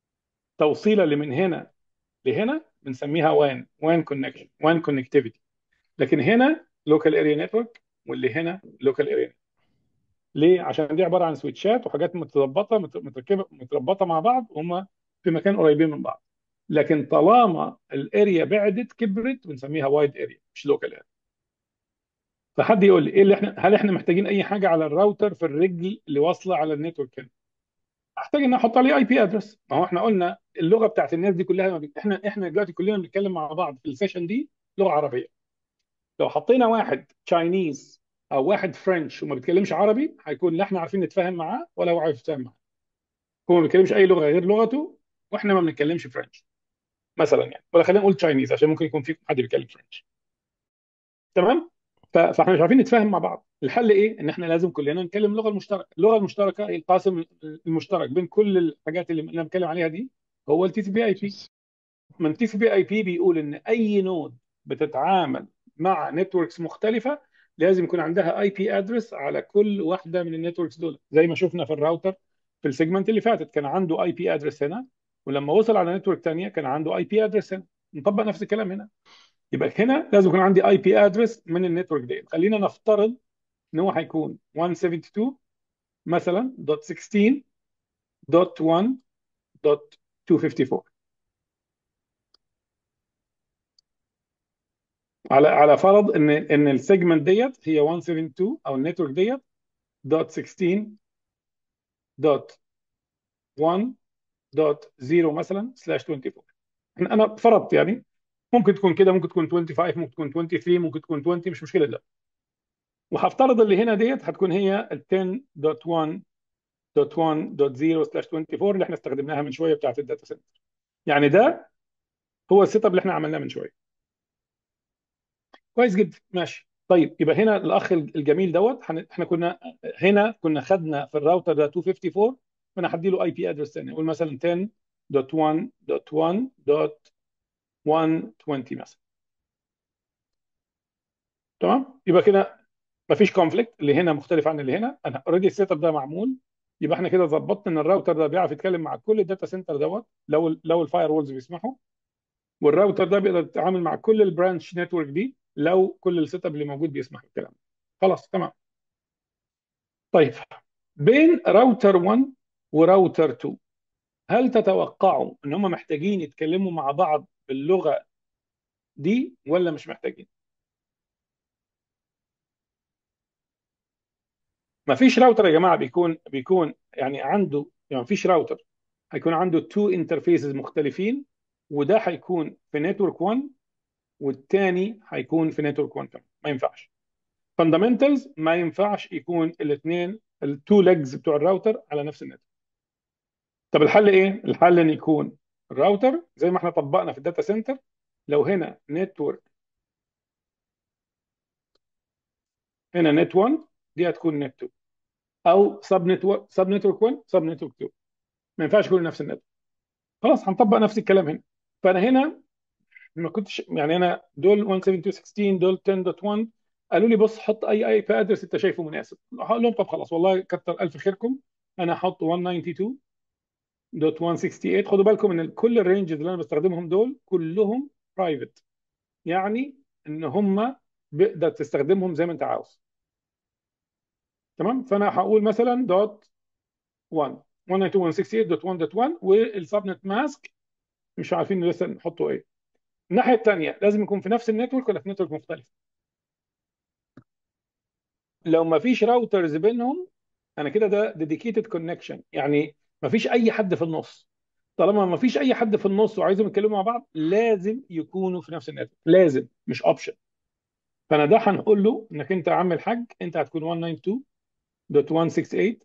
توصيله اللي من هنا لهنا بنسميها وان وان كونكشن وان كونكتيفيتي. لكن هنا لوكال اريا نتورك، واللي هنا لوكال اريا. ليه؟ عشان دي عباره عن سويتشات وحاجات متظبطه مت- متركبه متربطه مع بعض، وهم في مكان قريبين من بعض. لكن طالما الاريا بعدت كبرت بنسميها وايد اريا مش لوكال اريا. فحد يقول لي ايه اللي احنا، هل احنا محتاجين اي حاجه على الراوتر في الرجل اللي واصله على النتورك هنا؟ احتاج ان احط عليه اي بي ادرس. ما هو احنا قلنا اللغه بتاعت الناس دي كلها ما بي- احنا احنا دلوقتي كلنا بنتكلم مع بعض في السيشن دي لغه عربيه. لو حطينا واحد تشاينيز او واحد فرنش وما بيتكلمش عربي، هيكون لا احنا عارفين نتفاهم معاه ولا هو عارف يتفاهم معاه. هو ما بيتكلمش اي لغه غير لغته، واحنا ما بنتكلمش فرنش مثلا يعني، ولا خلينا نقول تشاينيز عشان ممكن يكون في حد بيتكلم فرنش. تمام. ف- فاحنا مش عارفين نتفاهم مع بعض. الحل ايه؟ ان احنا لازم كلنا نتكلم اللغه المشتركه. اللغه المشتركه هي القاسم المشترك بين كل الحاجات اللي انا بتكلم عليها دي، هو التي سي بي اي بي. من تي سي بي اي بي بيقول ان اي نود بتتعامل مع نتوركس مختلفه لازم يكون عندها اي بي ادرس على كل واحده من النتوركس دول. زي ما شفنا في الراوتر في السيجمنت اللي فاتت، كان عنده اي بي ادرس هنا، ولما وصل على نتورك ثانيه كان عنده اي بي ادرس هنا. نطبق نفس الكلام هنا. يبقى هنا لازم يكون عندي اي بي ادرس من النتورك دي. خلينا نفترض ان هو هيكون مية وسبعة وسبعين مثلا دوت ستاشر دوت واحد دوت ميتين وخمسة وخمسين. على على فرض ان ان السيجمنت ديت هي مية وسبعة وسبعين او النتورك ديت دوت ستاشر دوت واحد دوت صفر مثلا سلاش اربعة وعشرين. انا أنا فرضت يعني، ممكن تكون كده، ممكن تكون خمسة وعشرين، ممكن تكون تلاتة وعشرين، ممكن تكون عشرين، مش مشكله ده. وهفترض اللي هنا ديت هتكون هي ال عشرة دوت واحد دوت واحد دوت صفر سلاش اربعة وعشرين اللي احنا استخدمناها من شويه بتاعت الداتا سنتر. يعني ده هو السيت اب اللي احنا عملناه من شويه. كويس جدا، ماشي. طيب يبقى هنا الاخ الجميل دوت هن- احنا كنا هنا كنا خدنا في الراوتر ده ميتين وخمسة وخمسين، فانا هدي له اي بي ادرس ثاني، اقول مثلا عشرة دوت واحد دوت واحد دوت مية وعشرين مثلا. تمام. يبقى كده مفيش كونفليكت، اللي هنا مختلف عن اللي هنا، انا اوريدي السيت اب ده معمول. يبقى احنا كده ظبطنا ان الراوتر ده بيعرف يتكلم مع كل الداتا سنتر دوت لو لو الفاير وولز بيسمحوا، والراوتر ده بيقدر يتعامل مع كل البرانش نتورك دي لو كل السيت اب اللي موجود بيسمح بالكلام ده. خلاص تمام. طيب، بين راوتر واحد وراوتر اتنين، هل تتوقعوا ان هم محتاجين يتكلموا مع بعض باللغه دي ولا مش محتاجين؟ ما فيش راوتر يا جماعه بيكون بيكون يعني عنده، يعني ما فيش راوتر هيكون عنده تو انترفيسز مختلفين، وده هيكون في نتورك واحد والتاني هيكون في نتورك واحد كمان. ما ينفعش. فاندامنتالز ما ينفعش يكون الاثنين التو ليجز بتوع الراوتر على نفس النتورك. طب الحل ايه؟ الحل ان يكون الراوتر زي ما احنا طبقنا في الداتا سنتر، لو هنا نتورك، هنا نت واحد، دي هتكون نت اتنين، او سب نتورك سب نتورك واحد سب نتورك اتنين. ما ينفعش يكون نفس النت. خلاص هنطبق نفس الكلام هنا. فانا هنا ما كنتش يعني، انا دول واحد سبعة اتنين ستاشر دول عشرة دوت واحد، قالوا لي بص حط اي اي بي ادرس انت شايفه مناسب. هقول لهم طب خلاص والله كتر الف خيركم، انا هحط مية واتنين وتسعين دوت مية وستة وستين. خدوا بالكم ان كل الرينجز اللي انا بستخدمهم دول كلهم برايفت، يعني ان هم بقدر تستخدمهم زي ما انت عاوز. تمام. فانا هقول مثلا دوت واحد واحد تسعة اتنين ستة وستين دوت واحد دوت واحد، والسبنت ماسك مش عارفين لسه نحطه ايه. الناحيه الثانيه لازم يكون في نفس النتورك ولا في نتورك مختلف. لو ما فيش راوترز بينهم انا كده ده ديديكيتد كونكشن، يعني ما فيش اي حد في النص. طالما ما فيش اي حد في النص وعايزهم يتكلموا مع بعض لازم يكونوا في نفس النتورك، لازم مش اوبشن. فانا ده هنقول له انك انت يا عم الحاج انت هتكون مية وتسعين واتنين دوت مية وستة وستين.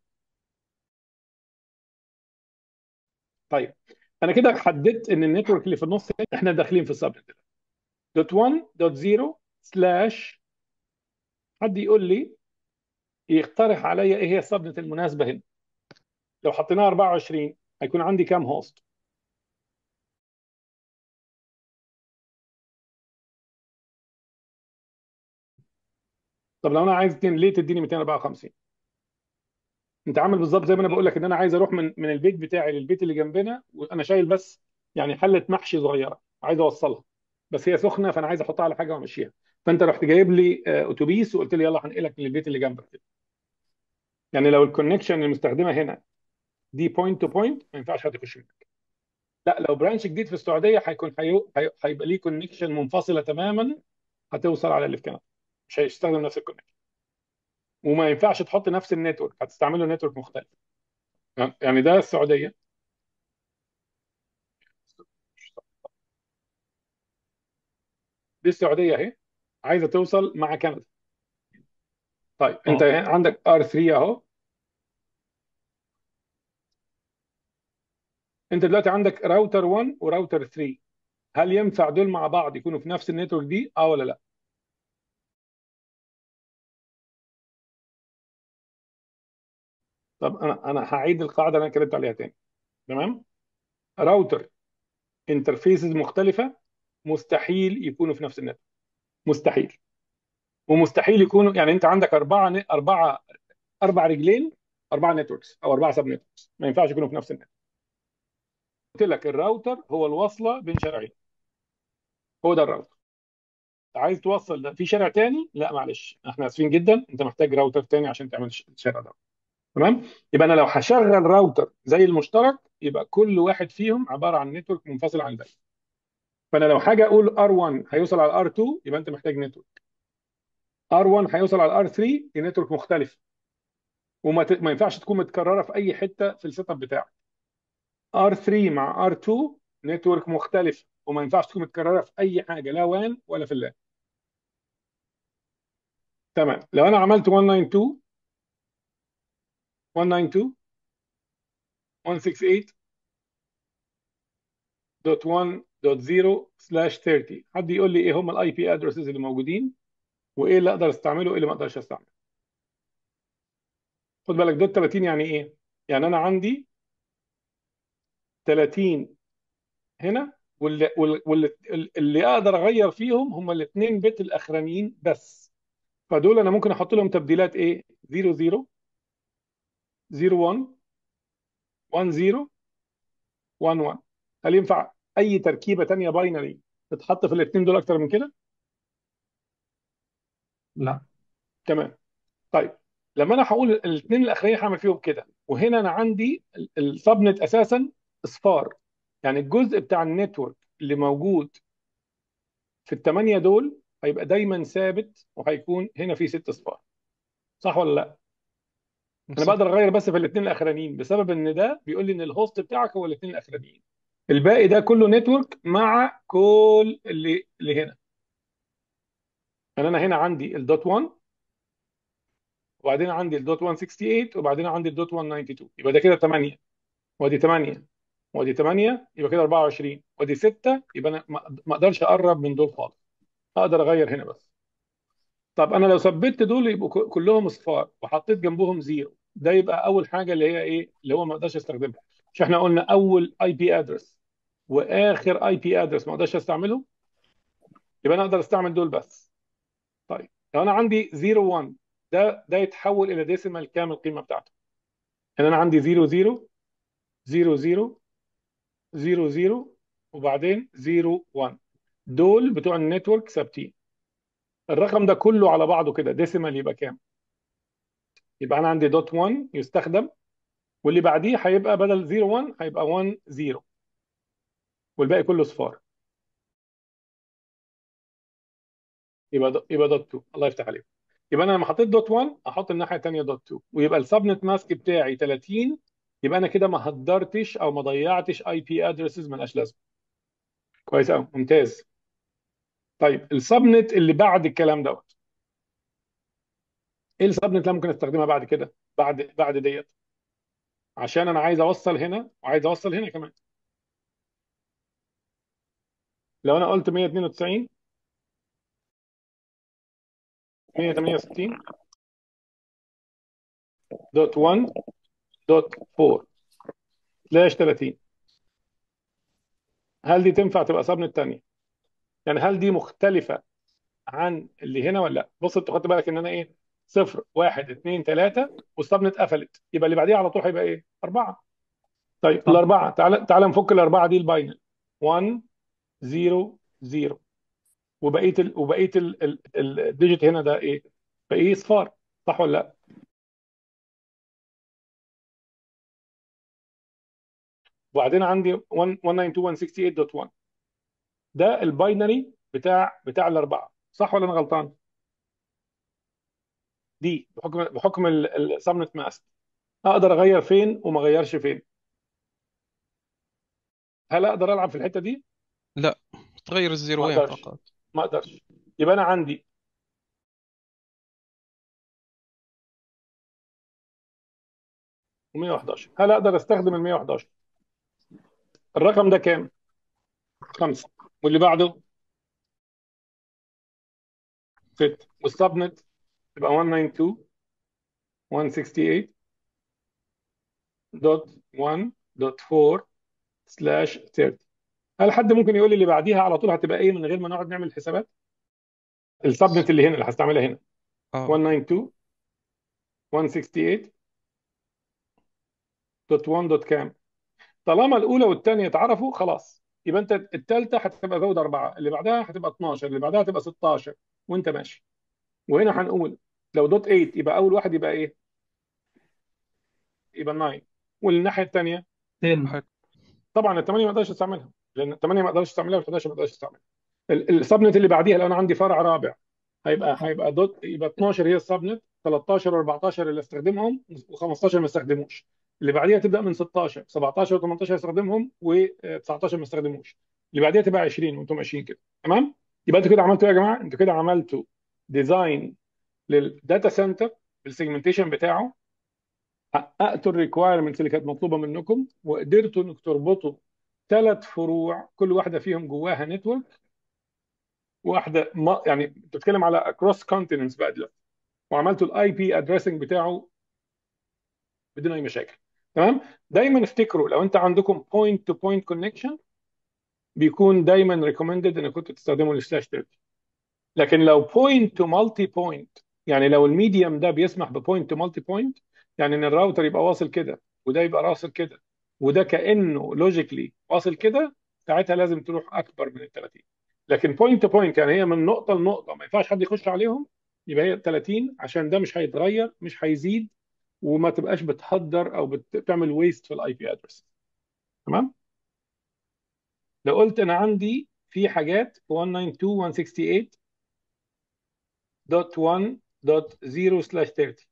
طيب انا كده حددت ان النتورك اللي في النص احنا داخلين في السبنت دوت واحد دوت صفر سلاش. حد يقول لي يقترح عليا ايه هي السبنت المناسبه هنا؟ لو حطيناها اربعة وعشرين هيكون عندي كام هوست؟ طب لو انا عايز اتنين ليه تديني ميتين واربعة وخمسين؟ انت عامل بالظبط زي ما انا بقول لك ان انا عايز اروح من من البيت بتاعي للبيت اللي جنبنا، وانا شايل بس يعني حله محشي صغيره عايز اوصلها، بس هي سخنه فانا عايز احطها على حاجه وامشيها. فانت رحت جايب لي آه، اتوبيس وقلت لي يلا هنقلك للبيت اللي جنبك كده. يعني لو الكونكشن المستخدمه هنا دي بوينت تو بوينت ما ينفعش حد يخش منك. لا لو برانش جديد في السعوديه هيكون هيو- هي- هيبقى ليه كونكشن منفصله تماما، هتوصل على اللي في كندا، مش هيستخدم نفس الكونكشن. وما ينفعش تحط نفس النتورك، هتستعمله نتورك مختلف. يعني ده السعوديه. دي السعوديه اهي، عايزه توصل مع كندا. طيب انت اه عندك ار ثري اهو. انت دلوقتي عندك راوتر واحد وراوتر ثري، هل ينفع دول مع بعض يكونوا في نفس النتورك دي اه ولا لا؟ طب انا انا هعيد القاعده اللي انا اتكلمت عليها تاني. تمام. راوتر انترفيسز مختلفه مستحيل يكونوا في نفس النتورك، مستحيل. ومستحيل يكونوا، يعني انت عندك اربعه ن- اربعه اربع رجلين، اربعه نتوركس او اربعه سب نتوركس، ما ينفعش يكونوا في نفس النتورك. قلت لك الراوتر هو الوصله بين شارعين، هو ده الراوتر. عايز توصل ده في شارع تاني، لا معلش احنا اسفين جدا، انت محتاج راوتر تاني عشان تعمل الش- الشارع ده. تمام. يبقى انا لو هشغل راوتر زي المشترك يبقى كل واحد فيهم عباره عن نتورك منفصل عن الباقي. فانا لو حاجه اقول ار واحد هيوصل على ار اتنين يبقى انت محتاج نتورك. ار واحد هيوصل على ار ثري، دي نتورك مختلف، وما ت... ما ينفعش تكون متكرره في اي حته في السيت اب بتاعك. ار ثري مع ار اتنين نتورك مختلف، وما ينفعش تكون متكرره في اي حاجه، لا وان ولا في اللان. تمام. لو انا عملت مية وتسعين مية وتسعين مية ستة وتمانية دوت واحد دوت صفر سلاش تلاتين، حد يقول لي ايه هم الاي بي ادرسز اللي موجودين، وايه اللي اقدر استعمله وايه اللي ما اقدرش استعمله؟ خد بالك دوت تلاتين يعني ايه؟ يعني انا عندي تلاتين هنا، واللي واللي واللي اللي اقدر اغير فيهم هم الاثنين بت الاخرانيين بس. فدول انا ممكن احط لهم تبديلات ايه؟ صفر صفر صفر واحد واحد صفر واحد واحد. هل ينفع اي تركيبه تانية باينري تتحط في الاثنين دول اكتر من كده؟ لا تمام. طيب لما انا هقول الاثنين الاخرين هعمل فيهم كده، وهنا انا عندي السبنت اساسا اصفار، يعني الجزء بتاع النتورك اللي موجود في الثمانيه دول هيبقى دايما ثابت، وهيكون هنا في ست اصفار. صح ولا لا؟ انا صح. بقدر اغير بس في الاثنين الاخرانيين بسبب ان ده بيقول لي ان الهوست بتاعك هو الاثنين الاخرانيين. الباقي ده كله نتورك مع كل اللي اللي هنا. يعني انا هنا عندي الدوت واحد، وبعدين عندي الدوت مية وتمانية وستين، وبعدين عندي الدوت مية واتنين وتسعين، يبقى ده كده تمانيه، وادي تمانيه، وادي تمانيه، يبقى كده اربعه وعشرين، وادي سته، يبقى انا ما ما اقدرش اقرب من دول خالص، اقدر اغير هنا بس. طب انا لو ثبت دول يبقوا ك- كلهم اصفار وحطيت جنبهم زيرو، ده يبقى اول حاجه اللي هي ايه؟ اللي هو ما اقدرش استخدمها. مش احنا قلنا اول اي بي ادرس واخر اي بي ادرس ما اقدرش استعمله؟ يبقى انا اقدر استعمل دول بس. طيب لو انا عندي صفر واحد، ده ده يتحول الى ديسيمال كام القيمه بتاعته؟ يعني انا عندي صفر صفر صفر صفر صفر صفر وبعدين صفر واحد، دول بتوع النتورك ثابتين. الرقم ده كله على بعضه كده ديسيمال يبقى كام؟ يبقى انا عندي دوت واحد يستخدم، واللي بعديه هيبقى بدل صفر واحد هيبقى واحد صفر، والباقي كله صفار. يبقى دو يبقى دوت اتنين. الله يفتح عليك. يبقى انا لما حطيت دوت واحد احط الناحيه الثانيه دوت اتنين، ويبقى السبنت ماسك بتاعي تلاتين. يبقى انا كده ما هدرتش او ما ضيعتش اي بي ادرسز مالهاش لازمه. كويس قوي، ممتاز. طيب السبنت اللي بعد الكلام دوت، ايه السبنت اللي ممكن استخدمها بعد كده، بعد بعد ديت؟ عشان انا عايز اوصل هنا وعايز اوصل هنا كمان. لو انا قلت مية واتنين وتسعين مية وتمانيه وستين دوت واحد دوت اربعه سلاش تلاتين، هل دي تنفع تبقى سبنت تانية؟ يعني هل دي مختلفة عن اللي هنا ولا لا؟ بص انت خدت بالك ان انا ايه؟ صفر واحد اتنين تلاته والسبنت قفلت، يبقى اللي بعديها على طول هيبقى ايه؟ اربعه. طيب صح. الاربعه، تعال تعال نفك الاربعه دي الباينري. واحد صفر صفر، وبقيه ال... وبقيه ال... ال... ال- الديجيت هنا ده ايه؟ بقيه صفار، صح ولا لا؟ وبعدين عندي واحد واحد تسعة اتنين واحد ستة تمانية دوت واحد، ده الباينري بتاع بتاع الاربعه، صح ولا انا غلطان؟ دي بحكم بحكم السبنت ماسك اقدر اغير فين وما اغيرش فين. هل اقدر العب في الحته دي؟ لا، تغير ما الزيروين اقدرش، فقط. ما اقدرش. يبقى انا عندي مية وحداشر، هل اقدر استخدم ال مية وحداشر؟ الرقم ده كام؟ خمسة، واللي بعده ستة، والسبنت يبقى واحد تسعة اتنين واحد ستة تمانية دوت واحد دوت اربعة سلاش تلاتين. هل حد ممكن يقول لي اللي بعديها على طول هتبقى ايه من غير ما نقعد نعمل حسابات؟ السبنت اللي هنا اللي هستعملها هنا اه واحد تسعة اتنين واحد ستة تمانية دوت واحد دوت كام؟ طالما الاولى والثانيه اتعرفوا خلاص، يبقى انت الثالثه هتبقى زود اربعه، اللي بعدها هتبقى اتناشر، اللي بعدها هتبقى ستاشر، وانت ماشي. وهنا هنقول لو دوت تمانية يبقى اول واحد يبقى ايه؟ يبقى تسعة. والناحيه الثانيه عشرة. حلو. طبعا ال تمانية ما اقدرش استعملها، لان ال تمانية ما اقدرش استعملها وال حداشر ما اقدرش استعملها. ال- السبنت اللي بعديها لو انا عندي فرع رابع هيبقى هيبقى دوت، يبقى اتناشر هي السبنت، تلتاشر و14 اللي استخدمهم و15 ما استخدموش. اللي بعديها تبدا من ستاشر، سبعتاشر و18 استخدمهم و19 ما استخدموش. اللي بعديها تبقى عشرين وانتم ماشيين كده تمام. يبقى انتوا كده عملتوا ايه يا جماعه؟ انتوا كده عملتوا ديزاين للداتا سنتر بالسيجمنتيشن بتاعه، حققتوا الريكوايرمنتس اللي كانت مطلوبه منكم، وقدرتوا انكم تربطوا ثلاث فروع كل واحده فيهم جواها نتورك واحده، ما يعني بتتكلم على اكروس كونتيننتس بقى دلوقتي، وعملتوا الاي بي ادريسنج بتاعه بدون اي مشاكل. تمام. دايما افتكروا لو انت عندكم بوينت تو بوينت كونكشن بيكون دايما ريكومندد انك كنتوا تستخدموا السلاش تلاتين. لكن لو بوينت تو مالتي بوينت، يعني لو الميديم ده بيسمح ببوينت تو مالتي بوينت، يعني ان الراوتر يبقى واصل كده وده يبقى واصل كده وده كانه لوجيكلي واصل كده، ساعتها لازم تروح اكبر من ال تلاتين. لكن بوينت تو بوينت يعني هي من نقطه لنقطه ما ينفعش حد يخش عليهم، يبقى هي تلاتين، عشان ده مش هيتغير مش هيزيد، وما تبقاش بتهدر او بتعمل ويست في الاي بي ادرس. تمام. لو قلت انا عندي في حاجات واحد تسعة اتنين واحد ستة تمانية دوت واحد دوت صفر سلاش تلاتين،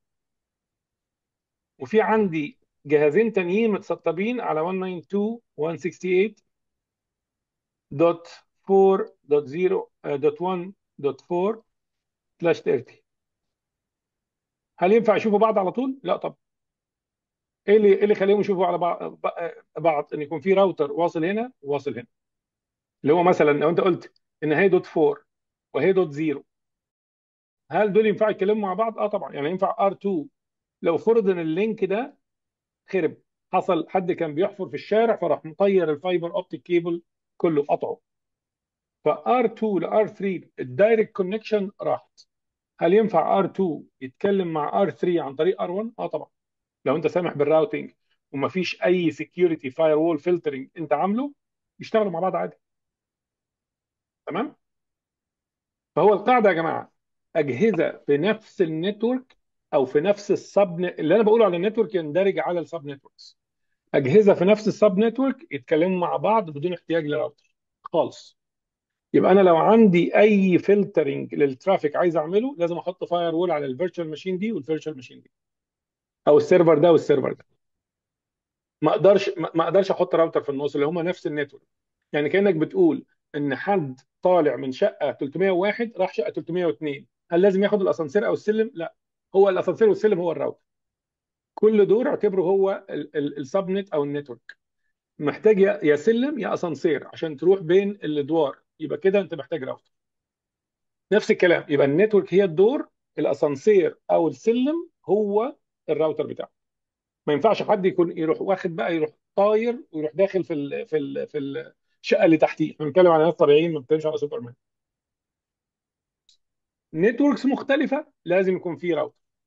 وفي عندي جهازين تانيين متسطبين على واحد تسعة اتنين واحد ستة تمانية دوت اربعة دوت صفر دوت واحد دوت اربعة سلاش تلاتين، هل ينفع يشوفوا بعض على طول؟ لا طب. ايه اللي ايه اللي يخليهم يشوفوا على بعض بعض ان يكون في راوتر واصل هنا وواصل هنا، اللي هو مثلا لو انت قلت ان هي دوت اربعة وهي دوت صفر، هل دول ينفعوا يتكلموا مع بعض؟ اه طبعا. يعني ينفع ار اتنين لو فرض ان اللينك ده خرب، حصل حد كان بيحفر في الشارع فراح مطير الفايبر اوبتيك كيبل كله قطعه، ف ار اتنين ل ار تلاتة الدايركت كونكشن راحت، هل ينفع ار اتنين يتكلم مع ار تلاتة عن طريق ار واحد؟ اه طبعا. لو انت سامح بالراوتنج ومفيش اي سكيورتي فاير وول فلترنج انت عامله، يشتغلوا مع بعض عادي. تمام. فهو القاعده يا جماعه، اجهزه في نفس النتورك او في نفس السب، اللي انا بقوله على النتورك يندرج على السب نتوركس، اجهزه في نفس السب نتورك يتكلموا مع بعض بدون احتياج لراوتر خالص. يبقى انا لو عندي اي فلترنج للترافيك عايز اعمله، لازم احط فاير وول على الفيرتشوال ماشين دي والفيرتشوال ماشين دي، او السيرفر ده والسيرفر ده. ما اقدرش ما ما اقدرش احط راوتر في النص اللي هم نفس النتورك. يعني كانك بتقول ان حد طالع من شقه تلتمية وواحد راح شقه تلتمية واتنين، هل لازم ياخد الاسانسير او السلم؟ لا، هو الاسانسير والسلم هو الراوتر. كل دور اعتبره هو السبنت او النتورك. محتاج يا يا سلم يا اسانسير عشان تروح بين الادوار، يبقى كده انت محتاج راوتر. نفس الكلام، يبقى النتورك هي الدور، الاسانسير او السلم هو الراوتر بتاعه. ما ينفعش حد يكون يروح واخد بقى يروح طاير ويروح داخل في ال في ال في الشقه اللي تحتيه. احنا بنتكلم على ناس طبيعيين، ما بنتكلمش على سوبرمان. نتوركس مختلفه لازم يكون في راوتر.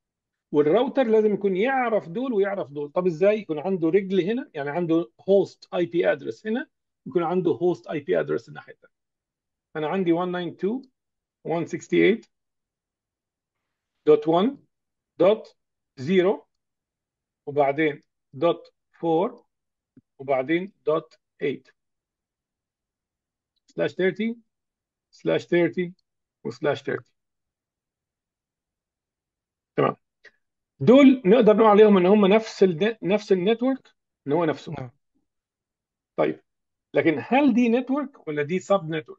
والراوتر لازم يكون يعرف دول ويعرف دول. طب ازاي؟ يكون عنده رجل هنا، يعني عنده هوست اي بي ادرس هنا، يكون عنده هوست اي بي ادرس الناحيه الثانيه. انا عندي مية وتسعة وتسعين دوت مية وستة وستين دوت واحد دوت صفر وبعدين دوت أربعة وبعدين دوت ثمانية سلاش ثلاثين سلاش ثلاثين وسلاش ثلاثين. تمام. دول نقدر نقول عليهم ان هم نفس ال نفس النتورك، ان هو نفسه. نعم. طيب، لكن هل دي نتورك ولا دي سب نتورك؟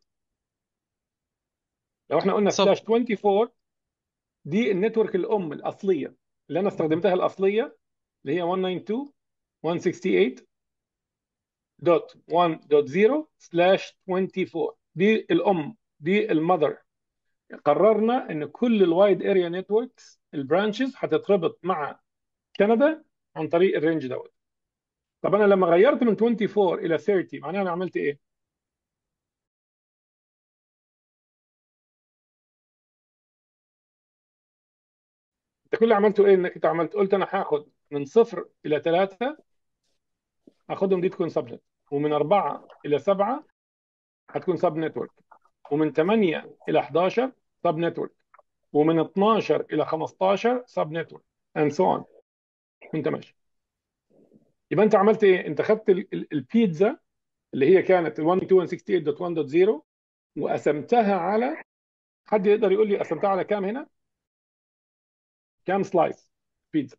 لو احنا قلنا صب سلاش أربعة وعشرين دي النتورك الام الاصليه اللي انا استخدمتها، الاصليه اللي هي مية وتسعة وتسعين دوت واحد دوت صفر سلاش أربعة وعشرين. دي الام، دي المذر. قررنا ان كل الوايد اريا نتوركس البرانشز هتتربط مع كندا عن طريق الرينج دوت. طب انا لما غيرت من أربعة وعشرين الى ثلاثين معناها انا عملت ايه؟ انت كل اللي عملته ايه؟ انك انت عملت قلت انا هاخد من صفر الى ثلاثة، هاخدهم دي تكون سب نت، ومن أربعة الى سبعة هتكون سب نتورك، ومن ثمانية الى احداشر سب نتورك، ومن اتناشر الى خمستاشر سب نتورك اند سو اون. وانت ماشي. يبقى انت عملت ايه؟ انت خدت ال- ال- البيتزا اللي هي كانت ال مية واتنين وستين دوت واحد دوت صفر وقسمتها على، حد يقدر يقول لي قسمتها على كام هنا؟ كام سلايس بيتزا؟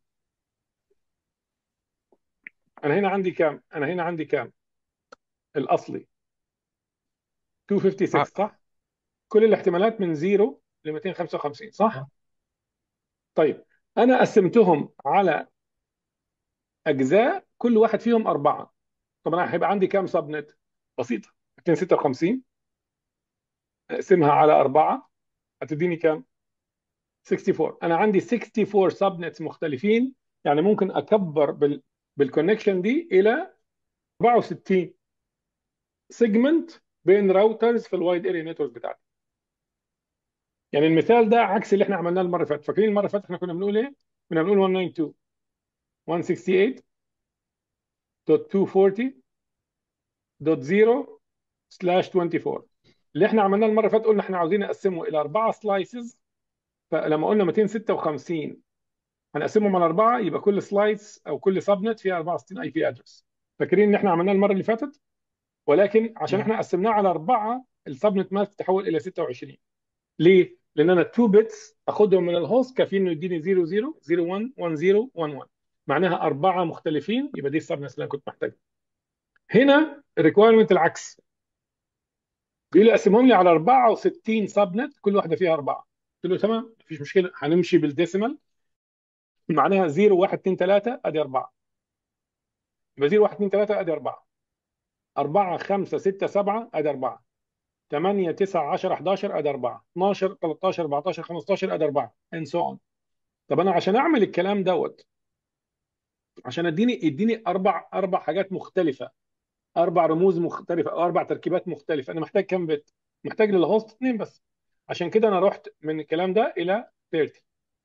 انا هنا عندي كام؟ انا هنا عندي كام؟ الاصلي ميتين وستة وخمسين ع- صح؟ كل الاحتمالات من صفر ل ميتين وخمسة وخمسين صح؟ طيب، انا قسمتهم على اجزاء كل واحد فيهم اربعه. طب انا هيبقى عندي كام سب نت؟ بسيطه، ميتين وستة وخمسين اقسمها على اربعه هتديني كام؟ أربعة وستين. انا عندي أربعة وستين سب نتس مختلفين، يعني ممكن اكبر بال بالكونكشن دي الى أربعة وستين سيجمنت بين راوترز في الوايد اريا نتورك بتاعتي. يعني المثال ده عكس اللي احنا عملناه المره اللي فاتت. فاكرين المره اللي فاتت احنا كنا بنقول ايه؟ كنا بنقول مية وتسعة وتسعين دوت مية وستة وتمانين دوت ميتين واربعة صفر سلاش أربعة وعشرين. اللي احنا عملناه المره اللي فاتت قلنا احنا عاوزين نقسمه الى اربعه سلايسز. فلما قلنا ميتين وستة وخمسين هنقسمهم على اربعه، يبقى كل سلايس او كل سب نت فيها اربعة وستين اي بي ادرس. فاكرين ان احنا عملناه المره اللي فاتت؟ ولكن عشان نعم. احنا قسمناه على اربعه السب نت ماسك تحول الى ستة وعشرين. ليه؟ لان انا اتنين بيتس اخدهم من الهوست كافيين انه يديني صفر صفر صفر واحد واحد صفر واحد واحد، معناها اربعه مختلفين، يبقى دي السب نت اللي انا كنت محتاجها. هنا الريكويرمنت العكس، بيقول لي قسمهم لي على اربعة وستين سب نت كل واحده فيها اربعه. قلت له تمام مفيش مشكله، هنمشي بالديسيمال، معناها صفر واحد اتنين تلاتة ادي اربعه، يبقى صفر واحد اتنين تلاتة ادي اربعه، اربعة خمسة ستة سبعة ادي اربعه، ثمانية تسعة عشرة احداشر ادي اربعه، اتناشر تلتاشر اربعتاشر خمستاشر ادي اربعه and so on. طب انا عشان اعمل الكلام دوت، عشان اديني يديني اربع اربع حاجات مختلفه، اربع رموز مختلفه او اربع تركيبات مختلفه، انا محتاج كام بت؟ محتاج للهوست اثنين بس. عشان كده انا رحت من الكلام ده الى ثلاثين.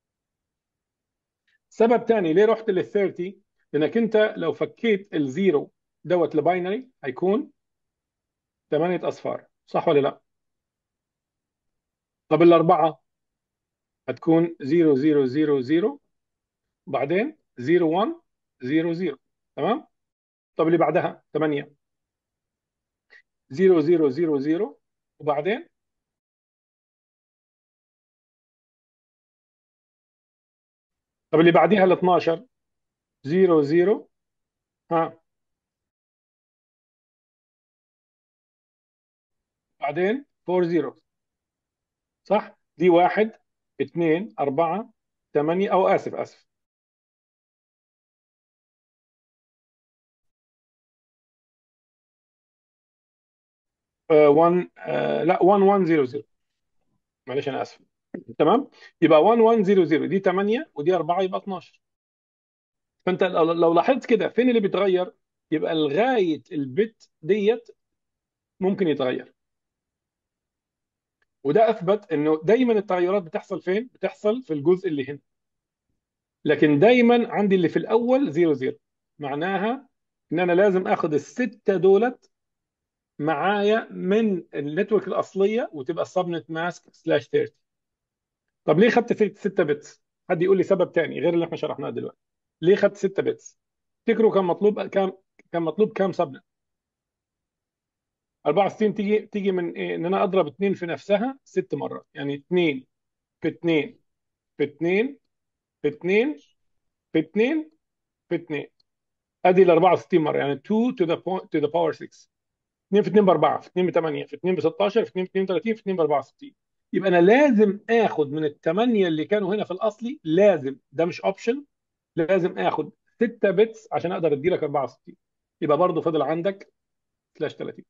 سبب تاني ليه رحت لل ثلاثين، لانك انت لو فكيت الزيرو دوت لباينري هيكون ثمانية اصفار صح ولا لا؟ طب الاربعه هتكون صفر صفر صفر صفر وبعدين صفر واحد صفر صفر. تمام؟ طب اللي بعدها ثمانية صفر صفر صفر صفر وبعدين، طب اللي بعديها ال اتناشر صفر صفر ها، بعدين اربعة صفر صح؟ دي واحد اثنين أربعة ثمانية، أو آسف آسف آه واحد آه لا واحد واحد صفر صفر، معلش أنا آسف. تمام؟ يبقى واحد واحد صفر صفر دي ثمانية ودي اربعة يبقى اتناشر. فأنت لو لو لاحظت كده فين اللي بيتغير؟ يبقى لغاية البت ديت ممكن يتغير. وده اثبت انه دايما التغيرات بتحصل فين؟ بتحصل في الجزء اللي هنا. لكن دايما عندي اللي في الاول زيرو زيرو، معناها ان انا لازم اخد السته دولت معايا من النتورك الاصليه وتبقى السبنت ماسك سلاش ثلاثين. طب ليه خدت ستة بتس؟ حد يقول لي سبب تاني غير اللي احنا شرحناه دلوقتي. ليه خدت ستة بتس؟ تفتكروا كان مطلوب كام؟ كان مطلوب كام سبنت؟ أربعة وستين تيجي تيجي من ايه؟ ان انا اضرب اتنين في نفسها ست مرات، يعني اتنين في اتنين في اتنين في اتنين في اتنين في اتنين، ادي ال أربعة وستين مره، يعني اتنين to the point to the power ستة. اتنين في اتنين ب أربعة، في اتنين ب ثمانية، في اتنين ب ستاشر، في اتنين ب اتنين وتلاتين، في اتنين ب أربعة وستين. يبقى انا لازم اخد من الثمانيه اللي كانوا هنا في الاصلي، لازم، ده مش اوبشن، لازم اخد ستة بتس عشان اقدر ادي لك أربعة وستين. يبقى برضه فضل عندك سلاش ثلاثين.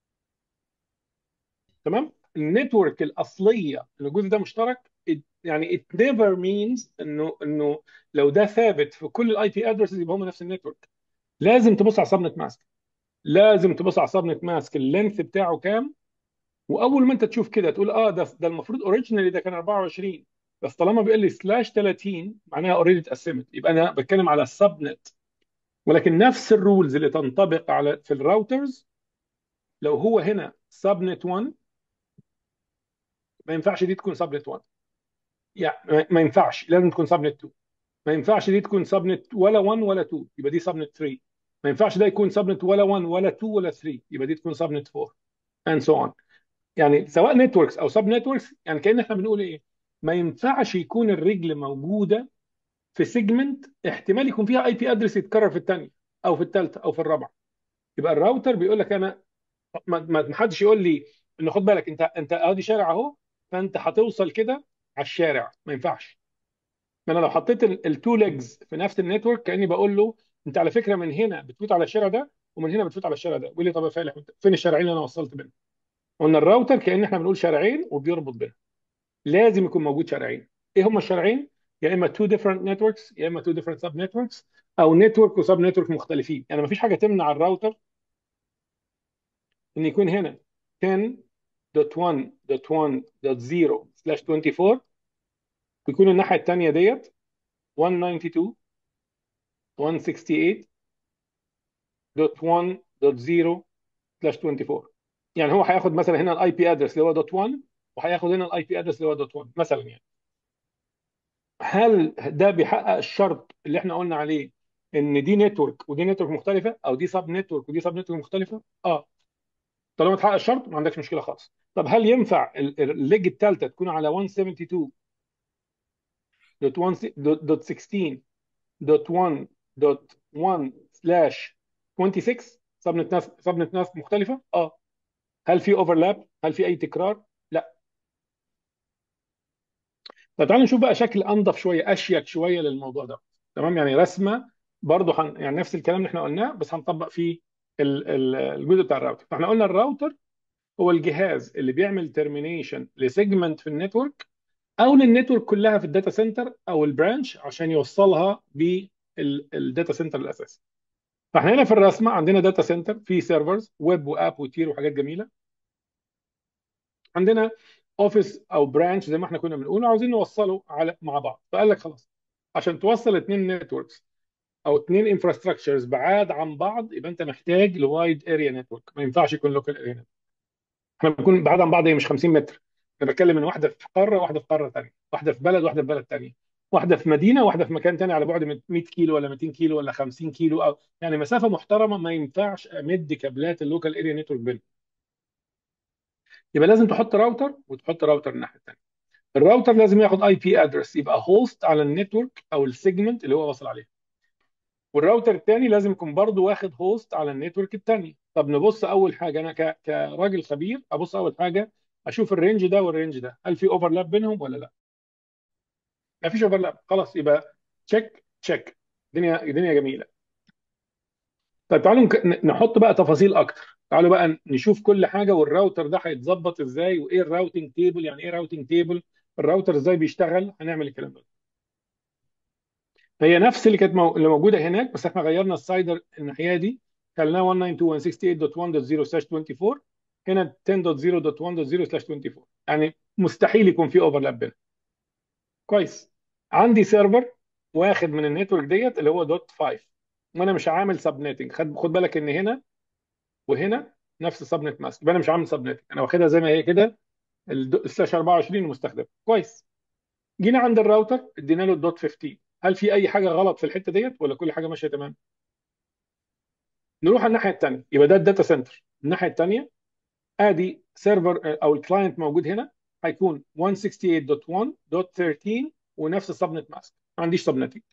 تمام. النتورك الاصليه ان الجزء ده مشترك، it- يعني it never means انه انه لو ده ثابت في كل الاي بي ادرسز يبقى هم نفس النتورك. لازم تبص على سبنت ماسك، لازم تبص على سبنت ماسك اللينث بتاعه كام. واول ما انت تشوف كده تقول اه ده ده المفروض اوريجينالي ده كان أربعة وعشرين، بس طالما بيقول لي سلاش ثلاثين معناها اوريدي اتقسمت، يبقى انا بتكلم على السبنت. ولكن نفس الرولز اللي تنطبق على في الراوترز، لو هو هنا سبنت واحد ما ينفعش دي تكون سبنت واحد، يعني ما ما ينفعش، لازم تكون سبنت اتنين. ما ينفعش دي تكون سبنت ولا واحد ولا اتنين، يبقى دي سبنت تلاتة. ما ينفعش ده يكون سبنت ولا واحد ولا اتنين ولا تلاتة، يبقى دي تكون سبنت أربعة and so on. يعني سواء نتوركس او سب نتوركس، يعني كأن احنا بنقول ايه؟ ما ينفعش يكون الرجل موجوده في سيجمنت احتمال يكون فيها اي بي ادرس يتكرر في الثانيه او في الثالثه او في الرابعه. يبقى الراوتر بيقول لك انا، ما ما- ما حدش يقول لي ان خد بالك انت انت ادي شارع اهو، فانت هتوصل كده على الشارع، ما ينفعش. ما انا لو حطيت التو ليجز في نفس النتورك كاني بقول له انت على فكره من هنا بتفوت على الشارع ده ومن هنا بتفوت على الشارع ده. بيقول لي طب يا فالح فين الشارعين اللي انا وصلت بينهم؟ قلنا الراوتر كأن احنا بنقول شارعين وبيربط بينهم، لازم يكون موجود شارعين. ايه هم الشارعين؟ يا اما two different networks، يا اما two different sub networks، او نتورك وسب نتورك مختلفين. يعني ما فيش حاجه تمنع الراوتر ان يكون هنا عشرة دوت واحد دوت واحد دوت صفر سلاش أربعة وعشرين، ويكون الناحيه الثانيه ديت واحد اتنين اتنين واحد ستة تمانية دوت واحد دوت صفر سلاش أربعة وعشرين. يعني هو هياخد مثلا هنا الاي بي ادرس اللي هو دوت واحد، وهياخد هنا الاي بي ادرس اللي هو دوت واحد مثلا. يعني هل ده بيحقق الشرط اللي احنا قلنا عليه ان دي نتورك ودي نتورك مختلفه، او دي سب نتورك ودي سب نتورك مختلفه؟ اه، طالما تحقق الشرط ما عندكش مشكله خالص. طب هل ينفع ال- ال- الليج الثالثه تكون على واحد سبعة اتنين دوت واحد دوت ستاشر دوت واحد دوت واحد سلاش ستة وعشرين سب نت ناس سب نت ناس مختلفه؟ اه. هل في اوفرلاب؟ هل في اي تكرار؟ لا. طب تعالوا نشوف بقى شكل انظف شويه، اشيك شويه للموضوع ده. تمام، يعني رسمه برضه هن... يعني نفس الكلام اللي احنا قلناه بس هنطبق فيه ال- ال- الجزء بتاع الراوتر. فاحنا قلنا الراوتر هو الجهاز اللي بيعمل ترمينيشن لسيجمنت في النتورك او للنتورك كلها في الداتا سنتر او البرانش عشان يوصلها بالداتا سنتر الاساسي. فاحنا هنا في الرسمه عندنا داتا سنتر فيه سيرفرز ويب واب وتير وحاجات جميله. عندنا اوفيس او برانش زي ما احنا كنا بنقول، عاوزين نوصله على مع بعض. فقال لك خلاص، عشان توصل اثنين نتوركس او اثنين انفراستراكشرز بعاد عن بعض يبقى انت محتاج لوايد اريا نتورك، ما ينفعش يكون لوكال اريا نتورك. احنا بنكون بعاد عن بعض، هي مش خمسين متر. انا بتكلم من واحده في قاره، واحده في قاره ثانيه، واحده في بلد، واحده في بلد ثانيه، واحده في مدينه، واحده في مكان ثاني على بعد مية كيلو ولا ميتين كيلو ولا خمسين كيلو، او يعني مسافه محترمه ما ينفعش امد كابلات اللوكال اريا نتورك بينهم. يبقى لازم تحط راوتر وتحط راوتر الناحيه الثانيه. الراوتر لازم ياخد اي بي ادرس يبقى هوست على النتورك او السيجمنت اللي هو واصل عليه، والراوتر الثاني لازم يكون برضه واخد هوست على النتورك الثاني. طب نبص اول حاجه، انا ك... كراجل خبير ابص اول حاجه اشوف الرينج ده والرينج ده هل في اوفرلاب بينهم ولا لا. ما فيش اوفرلاب، خلاص يبقى تشيك تشيك، الدنيا الدنيا جميله. طيب تعالوا نك- نحط بقى تفاصيل اكتر. تعالوا بقى نشوف كل حاجه والراوتر ده هيتظبط ازاي، وايه الراوتنج تيبل، يعني ايه راوتنج تيبل، الراوتر ازاي بيشتغل، هنعمل الكلام ده. هي نفس اللي كانت مو... اللي موجوده هناك، بس احنا غيرنا السايدر الناحيه دي، خليناها واحد تسعة اتنين واحد ستة ثمانية دوت واحد دوت صفر سلاش أربعة وعشرين، هنا عشرة دوت صفر دوت واحد دوت صفر سلاش أربعة وعشرين. يعني مستحيل يكون في اوفرلاب بينهم. كويس. عندي سيرفر واخد من النتورك ديت اللي هو دوت خمسة، وانا مش عامل سبنيتنج. خد خد بالك ان هنا وهنا نفس السبنت ماسك، يبقى انا مش عامل سبنيتنج، انا واخدها زي ما هي كده السلاش أربعة وعشرين المستخدم. كويس. جينا عند الراوتر ادينا له الدوت خمستاشر، هل في اي حاجه غلط في الحته ديت ولا كل حاجه ماشيه تمام؟ نروح على الناحيه الثانيه، يبقى ده الداتا سنتر. الناحيه الثانيه ادي سيرفر او الكلاينت موجود هنا، هيكون مية وستة وستين دوت واحد دوت تلتاشر ونفس السبنت ماسك، ما عنديش سبنتنج.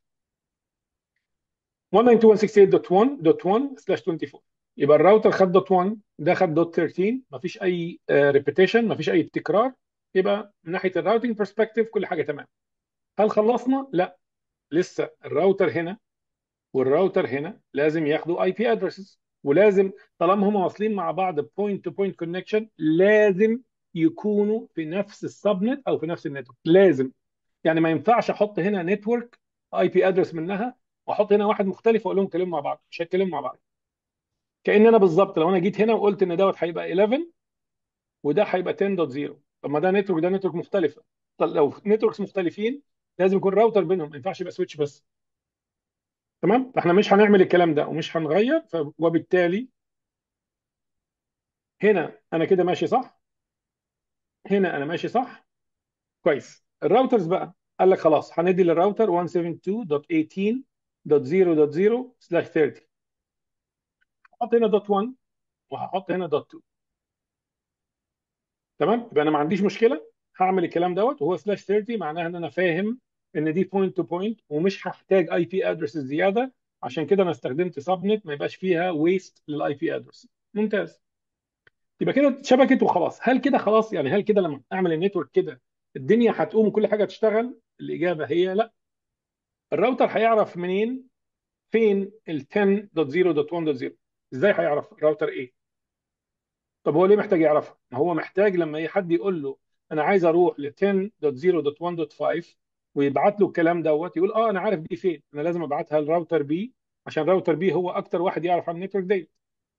مية وتسعين دوت واحد ستة وستين دوت واحد دوت واحد سلاش اربعة وعشرين، يبقى الراوتر خد دوت واحد، ده خد دوت تلتاشر، مفيش اي ريبيتيشن، مفيش اي تكرار. يبقى من ناحيه الراوتنج برسبكتيف كل حاجه تمام. هل خلصنا؟ لا، لسه الراوتر هنا والراوتر هنا لازم ياخدوا اي بي ادرسز، ولازم طالما هم واصلين مع بعض بوينت تو بوينت كونكشن لازم يكونوا في نفس السبنت او في نفس النتورك. لازم، يعني ما ينفعش احط هنا نتورك اي بي ادرس منها واحط هنا واحد مختلف واقول لهم كلموا مع بعض، مش هيتكلموا مع بعض. كأن انا بالظبط لو انا جيت هنا وقلت ان دوت هيبقى حداشر وده هيبقى عشرة دوت صفر، طب ما ده نتورك ده نتورك مختلفه. طب لو نتوركس مختلفين لازم يكون راوتر بينهم، ما ينفعش يبقى سويتش بس. تمام، فاحنا مش هنعمل الكلام ده ومش هنغير، ف... وبالتالي هنا انا كده ماشي صح، هنا انا ماشي صح. كويس. الراوترز بقى قال لك خلاص هندي للراوتر مية وسبعة وسبعين دوت تمنتاشر دوت صفر دوت صفر سلاش تلاتين، هحط هنا دوت واحد وهحط هنا دوت اتنين. تمام، يبقى انا ما عنديش مشكله، هعمل الكلام دوت وهو سلاش تلاتين، معناها ان انا فاهم ان دي بوينت تو بوينت ومش هحتاج اي بي ادرس زياده، عشان كده انا استخدمت سبنت ما يبقاش فيها ويست للاي بي ادرس. ممتاز. يبقى كده اتشبكت وخلاص. هل كده خلاص؟ يعني هل كده لما اعمل النتورك كده الدنيا هتقوم وكل حاجه تشتغل؟ الاجابه هي لا. الراوتر هيعرف منين فين ال عشرة دوت صفر دوت واحد دوت صفر؟ ازاي هيعرف الراوتر ايه؟ طب هو ليه محتاج يعرفها؟ ما هو محتاج لما اي حد يقول له انا عايز اروح ل عشرة دوت صفر دوت واحد دوت خمسة ويبعت له الكلام دوت، يقول اه انا عارف دي فين، انا لازم ابعتها لراوتر بي عشان راوتر بي هو اكتر واحد يعرف عن النتورك دي.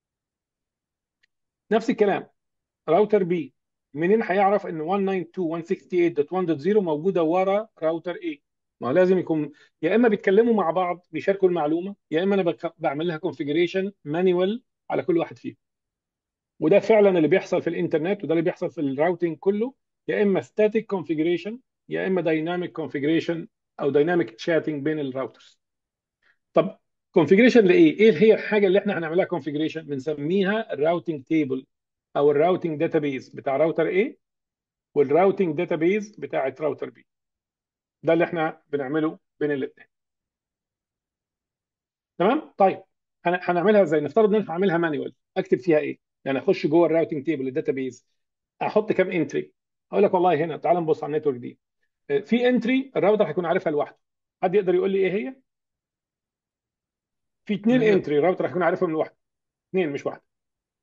نفس الكلام راوتر بي منين هيعرف ان مية وتسعين دوت واحد ستة وستين دوت واحد دوت صفر موجوده ورا راوتر ايه؟ ما هو لازم يكون يا اما بيتكلموا مع بعض بيشاركوا المعلومه، يا اما انا بك- بعمل لها كونفيجريشن مانيوال على كل واحد فيهم. وده فعلا اللي بيحصل في الانترنت، وده اللي بيحصل في الراوتنج كله، يا اما ستاتيك كونفيجريشن يا اما دايناميك كونفيجريشن او دايناميك تشاتنج بين الراوترز. طب كونفيجريشن لايه؟ ايه هي الحاجه اللي احنا هنعملها كونفيجريشن؟ بنسميها الراوتنج تيبل او الراوتنج داتابيز بتاع راوتر ايه والراوتنج داتابيز بتاعت راوتر بي. ده اللي احنا بنعمله بين الاثنين. تمام. طيب هن- هنعملها ازاي؟ نفترض ان انا هعملها مانيوال، اكتب فيها ايه؟ يعني اخش جوه الراوتنج تيبل الداتابيز، احط كام انتري؟ اقول لك والله هنا تعال نبص على النتورك دي، في انتري الراوتر هيكون عارفها لوحده. حد يقدر يقول لي ايه هي؟ في اثنين اللي هي انتري الراوتر هيكون عارفهم لوحده، اثنين مش واحده.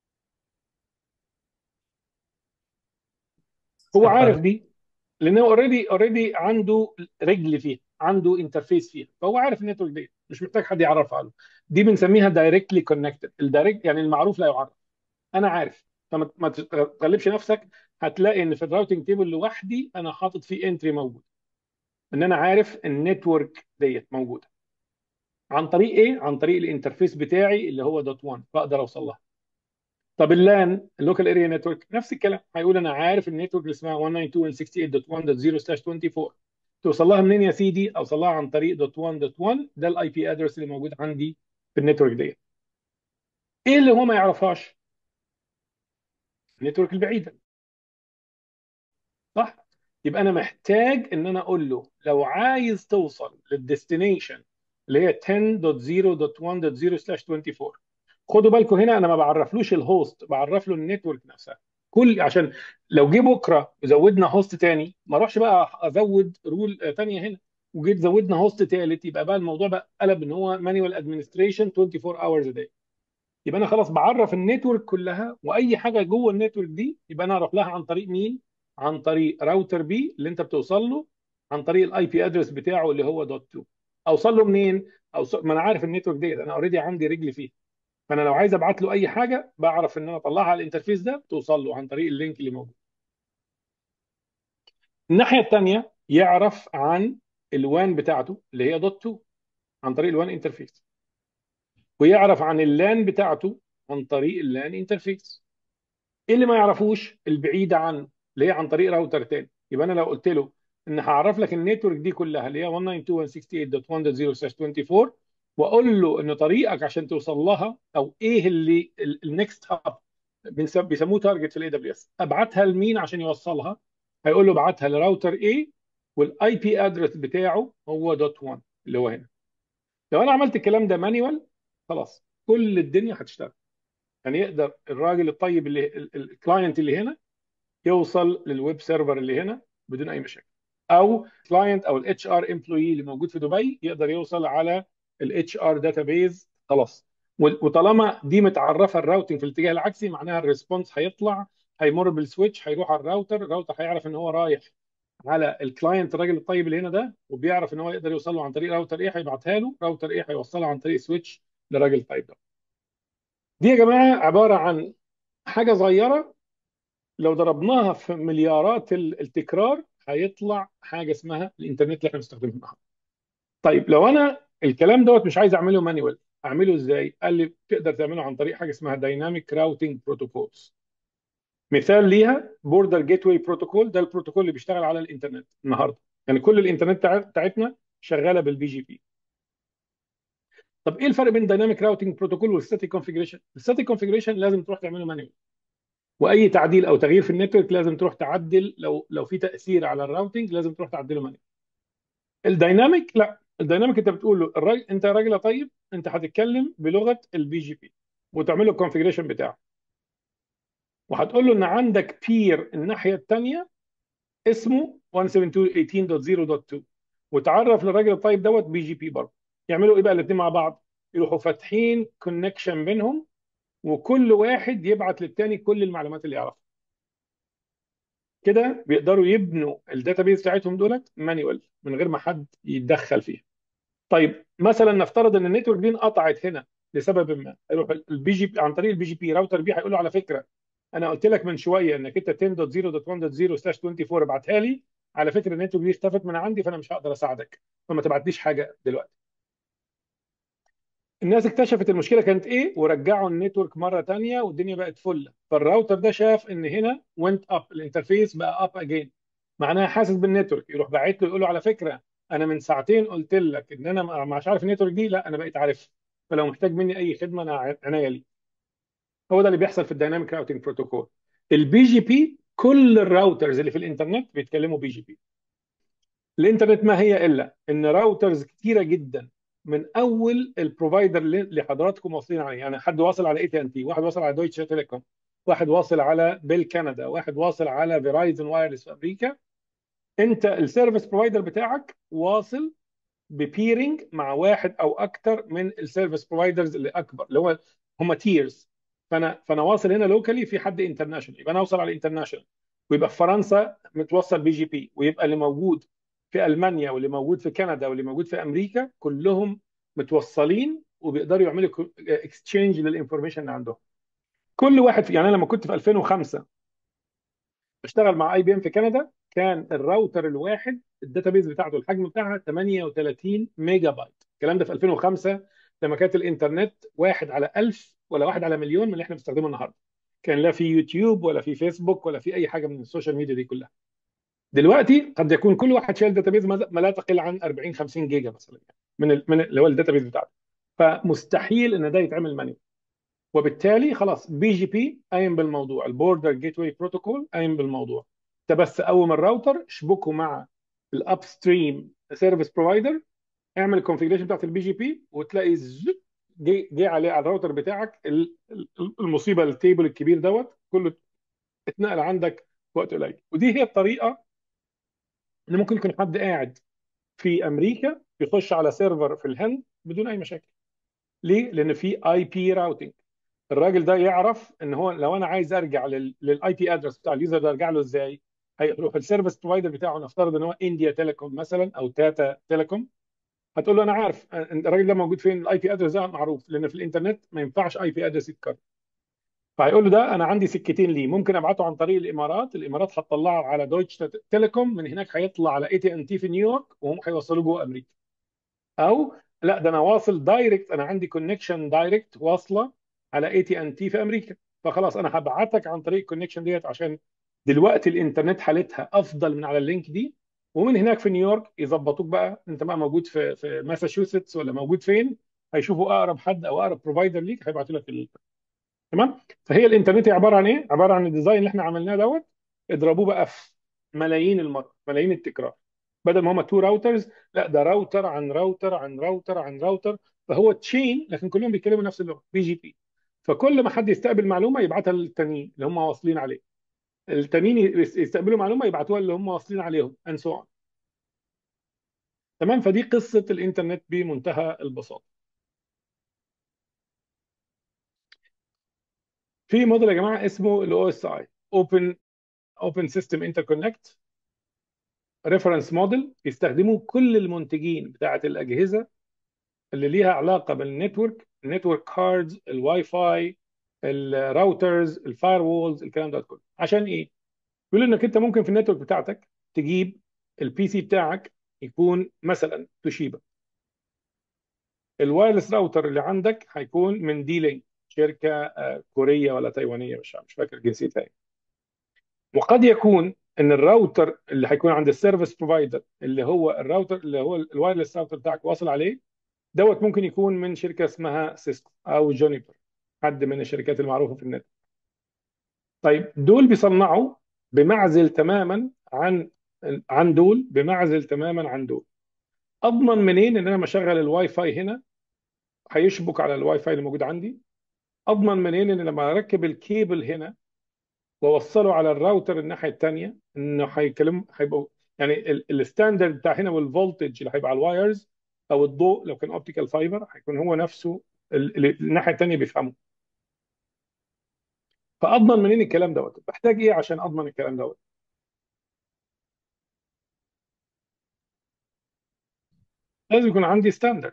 هو عارف صفر. دي لانه اوريدي اوريدي عنده رجل فيها، عنده انترفيس فيها، فهو عارف النتورك دي، مش محتاج حد يعرفها له. دي بنسميها دايركتلي كونكتد. الدايركت يعني المعروف لا يعرف، انا عارف. فما ما تغلبش نفسك، هتلاقي ان في الراوتنج تيبل لوحدي انا حاطط فيه انتري موجود، ان انا عارف النتورك ديت موجوده عن طريق ايه؟ عن طريق الانترفيس بتاعي اللي هو دوت واحد، فاقدر اوصل لها. طب اللان اللوكال اريا نتورك نفس الكلام، هيقول انا عارف النتورك اللي اسمها مية وتسعين دوت واحد ستة وستين دوت واحد دوت صفر سلاش اربعة وعشرين، توصل لها منين يا سيدي؟ اوصل لها عن طريق دوت واحد دوت واحد، ده الاي بي ادرس اللي موجود عندي في النتورك ديت. ايه اللي هو ما يعرفهاش؟ النتورك البعيده، صح؟ يبقى انا محتاج ان انا اقول له لو عايز توصل للديستنيشن اللي هي عشرة دوت صفر دوت واحد دوت صفر سلاش اربعة وعشرين، خدوا بالكم هنا انا ما بعرفلوش الهوست، بعرف له النتورك نفسها. كل عشان لو جه بكره وزودنا هوست تاني ما اروحش بقى ازود رول تانيه هنا، وجيت زودنا هوست تالت يبقى بقى الموضوع بقى قلب ان هو مانوال ادمنستريشن اربعة وعشرين اورز داي. يبقى انا خلاص بعرف النتورك كلها، واي حاجه جوه النتورك دي يبقى انا اروح لها عن طريق مين؟ عن طريق راوتر بي اللي انت بتوصل له عن طريق الاي بي ادرس بتاعه اللي هو دوت اتنين. اوصل له منين؟ اوصل، ما انا عارف النتورك دي انا اوريدي عندي رجلي فيه، فانا لو عايز ابعت له اي حاجه بعرف ان انا اطلعها على الانترفيس ده توصل له عن طريق اللينك اللي موجود. الناحيه الثانيه يعرف عن الوان بتاعته اللي هي دوت اتنين عن طريق الوان انترفيس، ويعرف عن اللان بتاعته عن طريق اللان انترفيس. ايه اللي ما يعرفوش؟ البعيده عنه اللي هي عن طريق راوتر تاني. يبقى انا لو قلت له ان هعرف لك النتورك دي كلها اللي هي واحد تسعة اتنين دot one sixty-eight dot one dot zero slash twenty-four، واقول له ان طريقك عشان توصل لها او ايه اللي النكست هاب بيسموه تارجت في الاي دبليو اس، ابعتها لمين عشان يوصلها؟ هيقول له ابعتها لراوتر A، والاي بي ادرس بتاعه هو دوت واحد اللي هو هنا. لو انا عملت الكلام ده مانيوال، خلاص كل الدنيا هتشتغل. يعني يقدر الراجل الطيب اللي الكلاينت اللي هنا يوصل للويب سيرفر اللي هنا بدون اي مشاكل، او كلاينت او الاتش ار امبلوي اللي موجود في دبي يقدر يوصل على الاتش ار داتابيز. خلاص. وطالما دي متعرفه الراوتنج في الاتجاه العكسي، معناها الريسبونس هيطلع، هيمر بالسويتش، هيروح على الراوتر، الراوتر هيعرف ان هو رايح على الكلاينت الراجل الطيب اللي هنا ده، وبيعرف ان هو يقدر يوصل له عن طريق راوتر ايه، هيبعتها له، راوتر ايه هيوصلها عن طريق سويتش للراجل الطيب ده. دي يا جماعه عباره عن حاجه صغيره، لو ضربناها في مليارات ال- التكرار هيطلع حاجه اسمها الانترنت اللي احنا بنستخدمه النهارده. طيب لو انا الكلام دوت مش عايز اعمله مانيوال، اعمله ازاي؟ قال لي تقدر تعمله عن طريق حاجه اسمها دايناميك راوتنج بروتوكولز. مثال ليها بوردر جيت واي بروتوكول، ده البروتوكول اللي بيشتغل على الانترنت النهارده. يعني كل الانترنت بتاع- بتاعتنا شغاله بالبي جي بي. طب ايه الفرق بين دايناميك راوتنج بروتوكول والستاتيك كونفيجريشن؟ الستاتيك كونفيجريشن لازم تروح تعمله مانيوال، واي تعديل او تغيير في النتورك لازم تروح تعدل، لو لو في تاثير على الراوتنج لازم تروح تعدله مانيوال. الدايناميك لا، الدايناميك انت بتقول له الراجل، انت يا راجل يا طيب انت هتتكلم بلغه البي جي بي وتعمل له الكونفيجريشن بتاعه، وهتقول له ان عندك بير الناحيه الثانيه اسمه واحد سبعة اتنين واحد تمانية دوت صفر دوت اتنين، وتعرف للراجل الطيب دوت بي جي بي برضه. يعملوا ايه بقى الاثنين مع بعض؟ يروحوا فاتحين كونكشن بينهم، وكل واحد يبعت للتاني كل المعلومات اللي يعرفها. كده بيقدروا يبنوا الداتابيز بتاعتهم دولت مانيوال من غير ما حد يتدخل فيها. طيب مثلا نفترض ان النتورك دي انقطعت هنا لسبب ما، يروح البي جي عن طريق البي جي بي راوتر بي هيقول له على فكره انا قلت لك من شويه انك انت عشرة دوت صفر دوت واحد دوت صفر سلاش اربعة وعشرين ابعتها لي، على فكره النتورك دي اختفت من عندي فانا مش هقدر اساعدك، فما تبعتليش حاجه دلوقتي. الناس اكتشفت المشكله كانت ايه ورجعوا النتورك مره ثانيه والدنيا بقت فل، فالراوتر ده شاف ان هنا وينت اب الانترفيس بقى اب اجين، معناها حاسس بالنتورك، يروح باعت له يقول له على فكره انا من ساعتين قلت لك ان انا ما- مش عارف النتورك دي، لا انا بقيت عارف، فلو محتاج مني اي خدمه انا ع- عنيا لي. هو ده اللي بيحصل في الدايناميك راوتنج بروتوكول. البي جي بي كل الراوترز اللي في الانترنت بيتكلموا بي جي بي. الانترنت ما هي الا ان راوترز كتيره جدا، من اول البروفايدر اللي اللي حضراتكم واصلين عليه، يعني حد واصل على اي تي ان تي، واحد واصل على دويتش تيليكوم، واحد واصل على بيل كندا، واحد واصل على فيرايزن وايرلس في امريكا. انت السيرفيس بروفايدر بتاعك واصل ببيرنج مع واحد او اكثر من السيرفيس بروفايدرز اللي اكبر، اللي هو هم تيرز. فانا فانا واصل هنا لوكالي في حد انترناشونال، يبقى انا اوصل على الانترناشونال، ويبقى في فرنسا متوصل بي جي بي، ويبقى اللي موجود في المانيا واللي موجود في كندا واللي موجود في امريكا كلهم متوصلين وبيقدروا يعملوا اكستشينج للانفورميشن اللي عندهم. كل واحد في، يعني انا لما كنت في ألفين وخمسة بشتغل مع اي بي ام في كندا، كان الراوتر الواحد الداتابيز بتاعته الحجم بتاعها ثمانية وثلاثين ميجا بايت. الكلام ده في ألفين وخمسة لما كانت الانترنت واحد على ألف ولا واحد على مليون من اللي احنا بنستخدمه النهارده. كان لا في يوتيوب ولا في فيسبوك ولا في اي حاجه من السوشيال ميديا دي كلها. دلوقتي قد يكون كل واحد شايل داتابيز ما ما لا تقل عن أربعين خمسين جيجا مثلا، يعني من ال- من اللي هو الداتابيز بتاعته. فمستحيل ان ده يتعمل مانيوال. وبالتالي خلاص بي جي بي قايم بالموضوع، البوردر جيت واي بروتوكول قايم بالموضوع. انت بس قوم الراوتر اشبكه مع الاب ستريم سيرفيس بروفايدر، اعمل الكونفيجريشن بتاعت البي جي بي، وتلاقي زك جه جه عليه على الراوتر بتاعك ال- ال- المصيبه التيبل الكبير دوت كله اتنقل عندك في وقت قليل. ودي هي الطريقه اللي ممكن يكون حد قاعد في امريكا يخش على سيرفر في الهند بدون اي مشاكل. ليه؟ لان في اي بي راوتنج. الراجل ده يعرف ان هو لو انا عايز ارجع للاي بي ادرس بتاع اليوزر ده ارجع له ازاي؟ هيروح السيرفيس بروفايدر بتاعه، نفترض ان هو انديا تيليكوم مثلا او تاتا تيليكوم، هتقول له انا عارف الراجل ده موجود فين، الاي بي ادرس ده معروف، لان في الانترنت ما ينفعش اي بي ادرس يتكرر. فهيقول له ده انا عندي سكتين ليه، ممكن ابعته عن طريق الامارات، الامارات هتطلعه على دويتش تيليكوم، من هناك هيطلع على اي تي ان تي في نيويورك وهم هيوصلوه جوه امريكا. او لا، ده انا واصل دايركت، انا عندي كونكشن دايركت واصله على اي تي ان تي في امريكا، فخلاص انا هبعتك عن طريق الكونكشن ديت، عشان دلوقتي الانترنت حالتها افضل من على اللينك دي. ومن هناك في نيويورك يظبطوك بقى، انت بقى موجود في في ماساتشوستس ولا موجود فين، هيشوفوا اقرب حد او اقرب بروفايدر ليك هيبعتوا لك ال... تمام. فهي الانترنت عباره عن ايه؟ عباره عن الديزاين اللي احنا عملناه دوت، اضربوه بقى في ملايين المره، ملايين التكرار. بدل ما هم تو راوترز، لا ده راوتر عن راوتر عن راوتر عن راوتر، فهو تشين لكن كلهم بيتكلموا نفس اللغه، بي جي بي. فكل ما حد يستقبل معلومه يبعتها للتانيين اللي هم واصلين عليه، التانيين يستقبلوا معلومه يبعتوها اللي هم واصلين عليهم and so on. تمام. فدي قصه الانترنت بمنتهى البساطه. في موديل يا جماعه اسمه الاو اس اي، اوبن اوبن سيستم انتركونكت ريفرنس موديل، بيستخدموه كل المنتجين بتاعه الاجهزه اللي ليها علاقه بالنتورك، النتورك كاردز، الواي فاي، الراوترز، الفاير وولز، الكلام ده كله. عشان ايه؟ بيقول انك انت ممكن في النتورك بتاعتك تجيب البي سي بتاعك يكون مثلا توشيبا، الوايرلس راوتر اللي عندك هيكون من دي لينك، شركه آه، كوريه ولا تايوانيه، مش مش فاكر جنسيتها ايه. وقد يكون ان الراوتر اللي هيكون عند السيرفيس بروفايدر، اللي هو الراوتر اللي هو الوايرلس راوتر بتاعك واصل عليه دوت، ممكن يكون من شركه اسمها سيسكو او جونيبر، حد من الشركات المعروفه في النت. طيب دول بيصنعوا بمعزل تماما عن عن دول، بمعزل تماما عن دول. اضمن منين ان انا مشغل الواي فاي هنا هيشبك على الواي فاي اللي موجود عندي؟ اضمن منين ان لما اركب الكيبل هنا واوصله على الراوتر الناحيه الثانيه انه هيكلم هيبقوا يعني الستاندرد بتاع هنا والفولتج اللي هيبقى على الوايرز او الضوء لو كان اوبتيكال فايبر هيكون هو نفسه ال- ال- الناحيه الثانيه بيفهمه. فاضمن منين الكلام دوت؟ بحتاج ايه عشان اضمن الكلام دوت؟ لازم يكون عندي ستاندرد.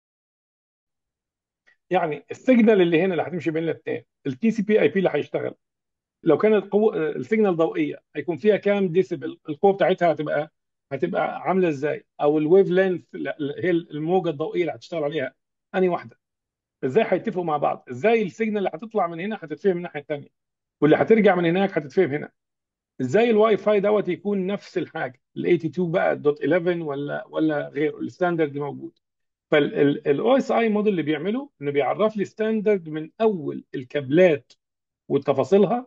يعني السيجنال اللي هنا اللي هتمشي بين الاثنين، التي سي بي اي بي اللي هيشتغل، لو كانت قوه السيجنال ضوئيه هيكون فيها كام ديسيبل، القوه بتاعتها هتبقى هتبقى عامله ازاي، او الويف لينث اللي هي الموجه الضوئيه اللي هتشتغل عليها انهي واحده، ازاي هيتفقوا مع بعض، ازاي السيجنال اللي هتطلع من هنا هتتفهم من الناحيه الثانيه، واللي هترجع من هناك هتتفهم هنا، ازاي الواي فاي دوت يكون نفس الحاجه ال ثمانية وثمانين بقى دوت احداشر ولا ولا غيره، الستاندرد موجود. فالاو اس اي موديل اللي بيعمله انه بيعرف لي ستاندرد من اول الكابلات وتفاصيلها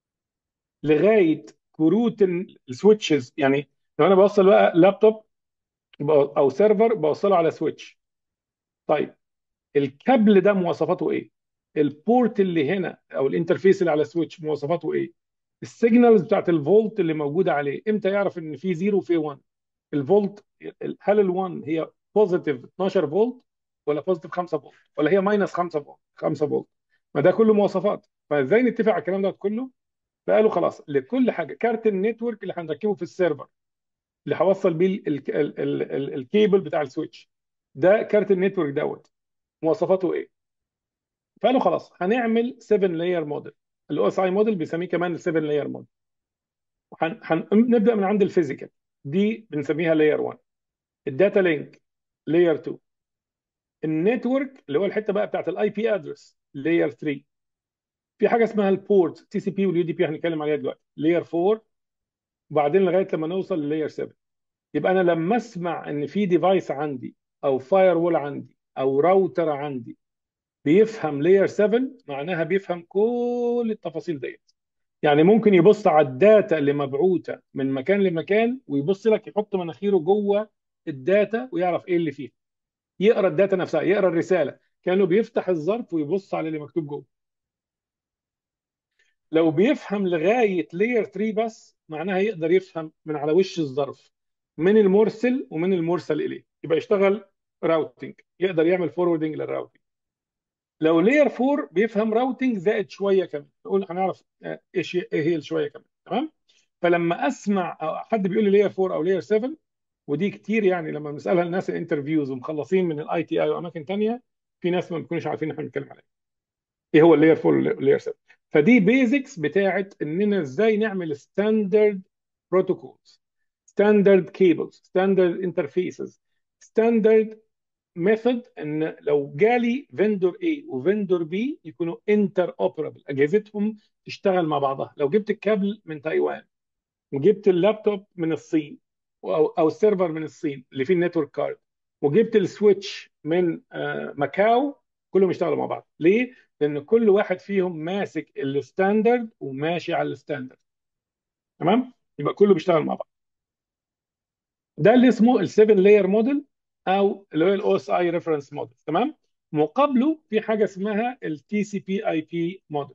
لغايه كروت السويتشز. يعني لو انا بوصل بقى لابتوب او سيرفر بوصله على سويتش، طيب الكابل ده مواصفاته ايه؟ البورت اللي هنا او الانترفيس اللي على السويتش مواصفاته ايه؟ السيجنالز بتاعت الفولت اللي موجوده عليه، امتى يعرف ان في صفر وفي واحد؟ الفولت، هل ال1 هي بوزيتيف اتناشر فولت ولا بوزيتيف خمسة فولت ولا هي ماينس خمسة فولت خمسة فولت؟ ما ده كله مواصفات. فازاي نتفق على الكلام ده كله؟ فقالوا خلاص لكل حاجه كارت النتورك اللي هنركبه في السيرفر اللي هوصل بيه ال- ال- ال- ال- ال- الكيبل بتاع السويتش، ده كارت النتورك دوت مواصفاته ايه؟ فقالوا خلاص هنعمل سبعة لاير موديل، الاو اس اي موديل بيسميه كمان سبعة لاير موديل. هنبدا من عند الفيزيكال، دي بنسميها لاير واحد، الداتا لينك لاير اتنين، النتورك اللي هو الحته بقى بتاعت الاي بي ادرس لاير تلاتة، في حاجه اسمها البورت تي سي بي واليو دي بي هنتكلم عليها دلوقتي لاير اربعة، وبعدين لغايه لما نوصل للاير سبعة. يبقى انا لما اسمع ان في ديفايس عندي او فاير وول عندي او راوتر عندي بيفهم لاير سبعة، معناها بيفهم كل التفاصيل ديت. يعني ممكن يبص على الداتا اللي مبعوثه من مكان لمكان ويبص لك يحط مناخيره جوه الداتا ويعرف ايه اللي فيها، يقرا الداتا نفسها، يقرا الرساله كانه بيفتح الظرف ويبص على اللي مكتوب جوه. لو بيفهم لغايه لاير تلاتة بس، معناها يقدر يفهم من على وش الظرف من المرسل ومن المرسل اليه، يبقى يشتغل راوتنج، يقدر يعمل فوروردنج للراوتنج. لو لاير اربعة بيفهم راوتنج زائد شويه كمان، نقول هنعرف آه، ايش ايه هي الشويه كمان. تمام. فلما اسمع أو حد بيقول لي لاير اربعة او لاير سبعة، ودي كتير يعني لما بنسالها الناس الانترفيوز ومخلصين من الاي تي اي واماكن ثانيه، في ناس ما بيكونوش عارفين احنا بنتكلم على ايه، ايه هو اللاير اربعة واللاير سبعة. فدي بيزكس بتاعت اننا ازاي نعمل ستاندرد بروتوكولز، ستاندرد كيبلز، ستاندرد انترفيسز، ستاندرد ميثود، ان لو جالي فيندور A وفيندور B يكونوا انتر اوبرابل، اجهزتهم تشتغل مع بعضها. لو جبت الكابل من تايوان وجبت اللابتوب من الصين او او السيرفر من الصين اللي فيه النتورك كارد، وجبت السويتش من آه، ماكاو، كلهم يشتغلوا مع بعض. ليه؟ لان كل واحد فيهم ماسك الستاندرد وماشي على الستاندرد. تمام؟ يبقى كله بيشتغل مع بعض. ده اللي اسمه السيفن لاير موديل، او اللي هو الاو اس اي ريفرنس موديل. تمام؟ مقابله في حاجه اسمها التي سي بي اي بي موديل.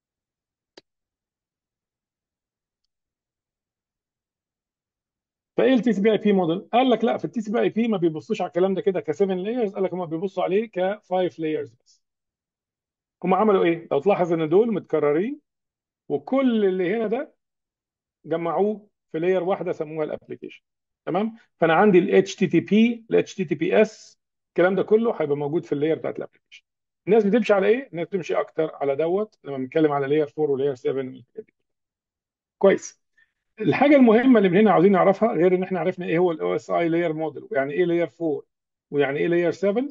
فايه التي سي بي اي بي موديل؟ قال لك لا، في التي سي بي اي بي ما بيبصوش على الكلام ده كده ك سبعة لايرز، قال لك هم بيبصوا عليه ك خمسة لايرز بس. هم عملوا ايه؟ لو تلاحظ ان دول متكررين، وكل اللي هنا ده جمعوه في لاير واحده سموها الابلكيشن. تمام؟ فانا عندي ال اتش تي تي بي، ال اتش تي تي بي اس، الكلام ده كله هيبقى موجود في اللاير بتاعت الابلكيشن. الناس بتمشي على ايه؟ الناس بتمشي اكتر على دوت لما بنتكلم على لاير أربعة ولاير سبعة والحاجات دي. كويس. الحاجه المهمه اللي من هنا عاوزين نعرفها، غير ان احنا عرفنا ايه هو الاو اس اي لاير موديل، ويعني ايه لاير أربعة، ويعني ايه لاير سبعة،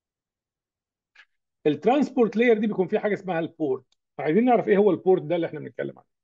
الترانسبورت لاير دي بيكون فيها حاجه اسمها البورت. فعايزين نعرف ايه هو البورت ده اللي احنا بنتكلم عنه.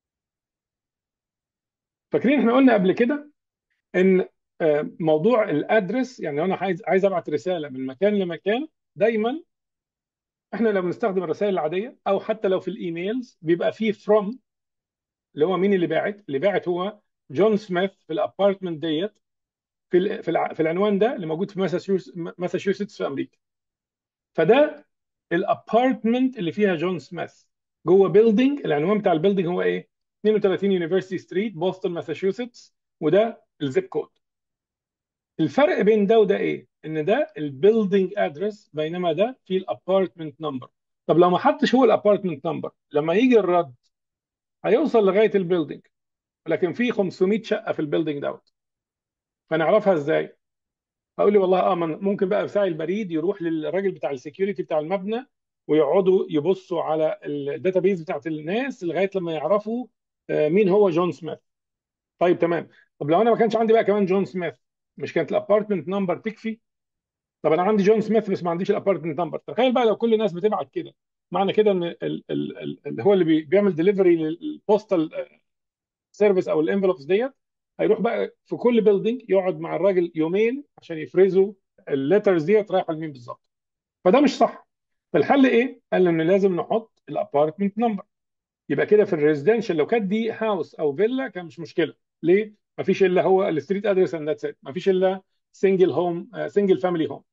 فاكرين احنا قلنا قبل كده ان آه، موضوع الادرس، يعني لو انا عايز عايز ابعت رساله من مكان لمكان، دايما احنا لو بنستخدم الرسائل العاديه او حتى لو في الايميلز بيبقى فيه فروم، اللي هو مين اللي باعت. اللي باعت هو جون سميث في الابارتمنت ديت، في ال- في الع- في العنوان ده اللي موجود في ماساتشوست ماساتشوستس في امريكا. فده الابارتمنت اللي فيها جون سميث جوه بيلدينج. العنوان بتاع البيلدينج هو ايه؟ اثنين وثلاثين يونيفرسيتي ستريت، بوسطن، ماساتشوستس، وده الزيب كود. الفرق بين ده وده ايه؟ ان ده البيلدينج ادرس، بينما ده فيه الابارتمنت نمبر. طب لو ما حطش هو الابارتمنت نمبر، لما يجي الرد هيوصل لغايه البيلدينج، لكن في خمسمائة شقه في البيلدينج دوت. فنعرفها ازاي؟ هقول لي والله اه من- ممكن بقى بتاع البريد يروح للراجل بتاع السكيورتي بتاع المبنى، ويقعدوا يبصوا على الداتابيز بتاعت الناس لغايه لما يعرفوا آه، مين هو جون سميث. طيب تمام. طب لو انا ما كانش عندي بقى كمان جون سميث، مش كانت الابارتمنت نمبر تكفي؟ طب انا عندي جون سميث بس ما عنديش الابارتمنت نمبر. تخيل بقى لو كل الناس بتبعت كده، معنى كده ان ال- ال- ال- اللي هو اللي بي- بيعمل ديليفري للبوستال سيرفيس او الانفلوبس ديت، هيروح بقى في كل بيلدينج يقعد مع الراجل يومين عشان يفرزوا الليترز ديت رايحه لمين بالظبط. فده مش صح. فالحل ايه؟ قال ان لازم نحط الابارتمنت نمبر. يبقى كده في الريزيدنشال لو كانت دي هاوس او فيلا كان مش مشكله. ليه؟ ما فيش الا هو الستريت ادرس اند ذاتس ات، ما فيش الا سنجل هوم، سنجل فاميلي هوم.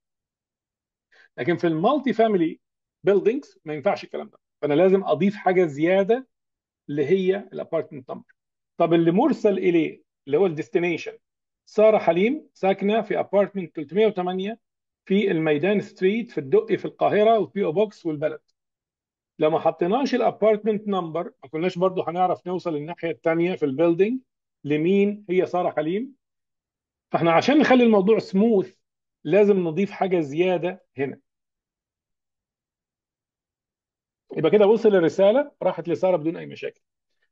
لكن في المالتي فاميلي بيلدينجز ما ينفعش الكلام ده، فانا لازم اضيف حاجه زياده اللي هي الابارتمنت نمبر. طب اللي مرسل اليه اللي هو الديستنيشن، ساره حليم ساكنه في ابارتمنت ثلاثمائة وثمانية في الميدان ستريت في الدقي في القاهره، والبي او بوكس والبلد. لو ما حطيناش الابارتمنت نمبر ما كناش برضو هنعرف نوصل الناحيه الثانيه في البيلدينج لمين هي ساره حليم. فاحنا عشان نخلي الموضوع سموث لازم نضيف حاجه زياده هنا. يبقى كده وصل الرساله راحت لساره بدون اي مشاكل.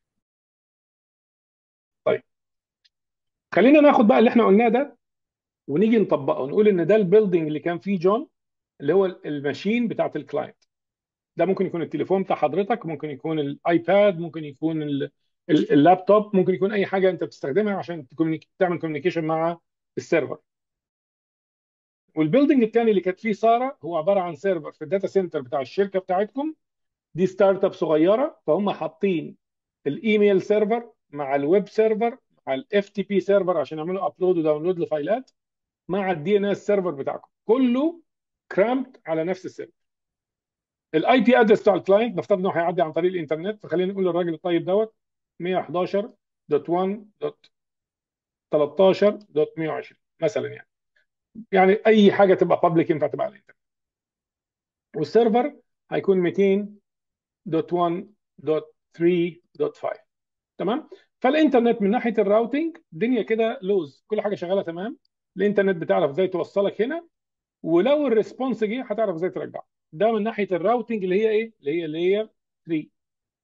طيب خلينا ناخد بقى اللي احنا قلناه ده ونيجي نطبقه، نقول ان ده البيلدينج اللي كان فيه جون، اللي هو الماشين بتاعت الكلاينت. ده ممكن يكون التليفون بتاع حضرتك، ممكن يكون الايباد، ممكن يكون ال- ال- اللابتوب، ممكن يكون اي حاجه انت بتستخدمها عشان تكومينيك- تعمل كوميونيكيشن مع السيرفر. والبيلدينج الثاني اللي كانت فيه ساره هو عباره عن سيرفر في الداتا سنتر بتاع الشركه بتاعتكم. دي ستارت اب صغيره، فهم حاطين الايميل سيرفر مع الويب سيرفر مع الاف تي بي سيرفر عشان يعملوا ابلود وداونلود لفايلات، مع الدي ان اس سيرفر بتاعكم، كله كرامت على نفس السيرفر. الاي بي ادرس بتاع الكلاينت نفترض انه هيعدي عن طريق الانترنت، فخلينا نقول للراجل الطيب دوت مية وحداشر دوت واحد دوت تلتاشر دوت مية وعشرين مثلا يعني. يعني اي حاجه تبقى بابليك ينفع تبقى على الانترنت. والسيرفر هيكون مئتين دوت واحد دوت ثلاثة دوت خمسة. تمام؟ فالانترنت من ناحيه الراوتنج الدنيا كده لوز، كل حاجه شغاله تمام. الانترنت بتعرف ازاي توصلك هنا، ولو الريسبونس جه هتعرف ازاي ترجعه. ده من ناحيه الراوتنج اللي هي ايه؟ اللي هي لاير ثلاثة.